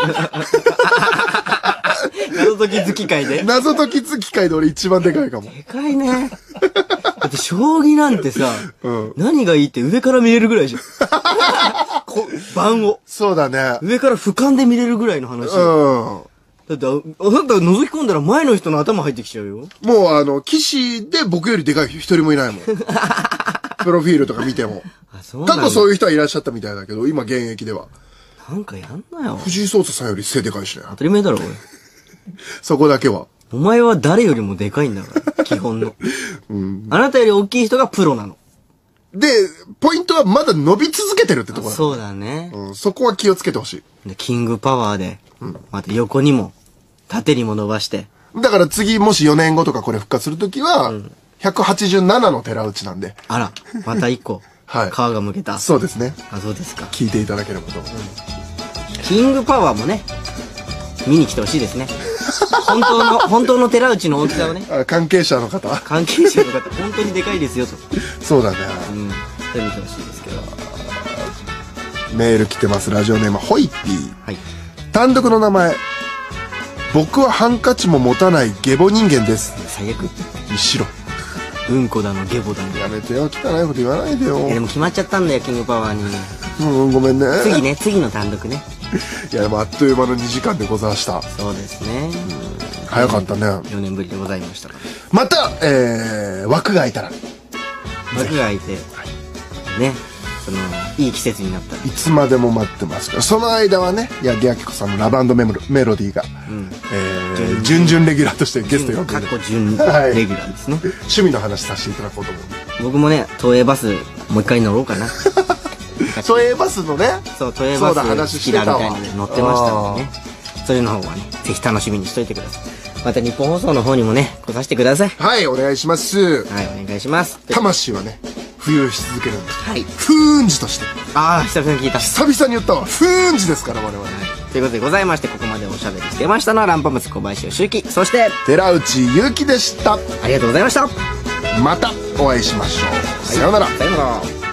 Speaker 1: 謎解き好き界で。
Speaker 2: 謎解き好き界で俺一番でかいかも。
Speaker 1: でかいね。だって将棋なんてさ、うん、何がいいって上から見れるぐらいじゃん。こ盤を。
Speaker 2: そうだね。
Speaker 1: 上から俯瞰で見れるぐらいの話。うん。だって、あなた覗き込んだら前の人の頭入ってきちゃうよ。
Speaker 2: もうあの、棋士で僕よりでかい人一人もいないもん。プロフィールとか見ても。あ、そうなんだ。過去そういう人はいらっしゃったみたいだけど、今現役では。
Speaker 1: なんかやんなよ。
Speaker 2: 藤井聡太さんより背でかいしね。
Speaker 1: 当たり前だろ、おい。
Speaker 2: そこだけは。
Speaker 1: お前は誰よりもでかいんだから、基本の。うん。あなたより大きい人がプロなの。
Speaker 2: で、ポイントはまだ伸び続けてるってところだ。
Speaker 1: そうだね。
Speaker 2: うん。そこは気をつけてほしい。
Speaker 1: で、キングパワーで、うん、また横にも、縦にも伸ばして。
Speaker 2: だから次、もしよねんごとかこれ復活するときは、うん、ひゃくはちじゅうななの寺内なんで。
Speaker 1: あら、また一個。はい。皮がむけた。
Speaker 2: そうですね。
Speaker 1: あ、そうですか。
Speaker 2: 聞いていただければと。うん、
Speaker 1: キングパワーもね、見に来てほしいですね。本当の、本当の寺内の大きさをね。
Speaker 2: あ、関係者の方。
Speaker 1: 関係者の方、本当にでかいですよと。
Speaker 2: そうだね。
Speaker 1: うん。それ見てほしいですけど。
Speaker 2: メール来てます。ラジオネーム、ホイッピー。
Speaker 1: はい。
Speaker 2: 単独の名前。僕はハンカチも持たないゲボ人間です。
Speaker 1: 最悪。
Speaker 2: にしろ。
Speaker 1: うんこだのゲボだの。
Speaker 2: やめてよ。汚いこと言わないでよ。
Speaker 1: でも決まっちゃったんだよ、キングパワーに。
Speaker 2: うん、ごめんね。
Speaker 1: 次ね、次の単独ね。
Speaker 2: いや、でもあっという間のにじかんでございました。
Speaker 1: そうですね。
Speaker 2: 早かったね。
Speaker 1: よねんぶりでございましたから。
Speaker 2: また、えー、枠が空いたら、
Speaker 1: 幕が開いて、ね、その、いい季節になったら。
Speaker 2: いつまでも待ってますから、その間はね、八木亜希子さんのラブ&メロメロディーが、うん、えー、準々レギュラーとしてゲスト呼んで
Speaker 1: かっこ準レギュラーですね、はい。
Speaker 2: 趣味の話させていただこうと思う。
Speaker 1: 僕もね、都営バス、もう一回乗ろうかな。
Speaker 2: 都営バスのね、
Speaker 1: そう、都営バス好きだみたいなので乗ってましたのでね。それの方はね、ぜひ楽しみにしといてください。また日本放送の方にもね、来させてください。
Speaker 2: はい、お願いします。
Speaker 1: はい、お願いします。
Speaker 2: 魂はね、浮遊し続けるんです。
Speaker 1: はい。
Speaker 2: 風雲児として。
Speaker 1: ああ、久々に聞いた。
Speaker 2: 久々に言ったわ。風雲児ですから、我々。はい。
Speaker 1: ということでございまして、ここまでおしゃべりしてましたのは、ランパムス小林よしゆき、そして、
Speaker 2: 寺内ゆきでした。
Speaker 1: ありがとうございました。
Speaker 2: またお会いしましょう。さようなら。
Speaker 1: さようなら。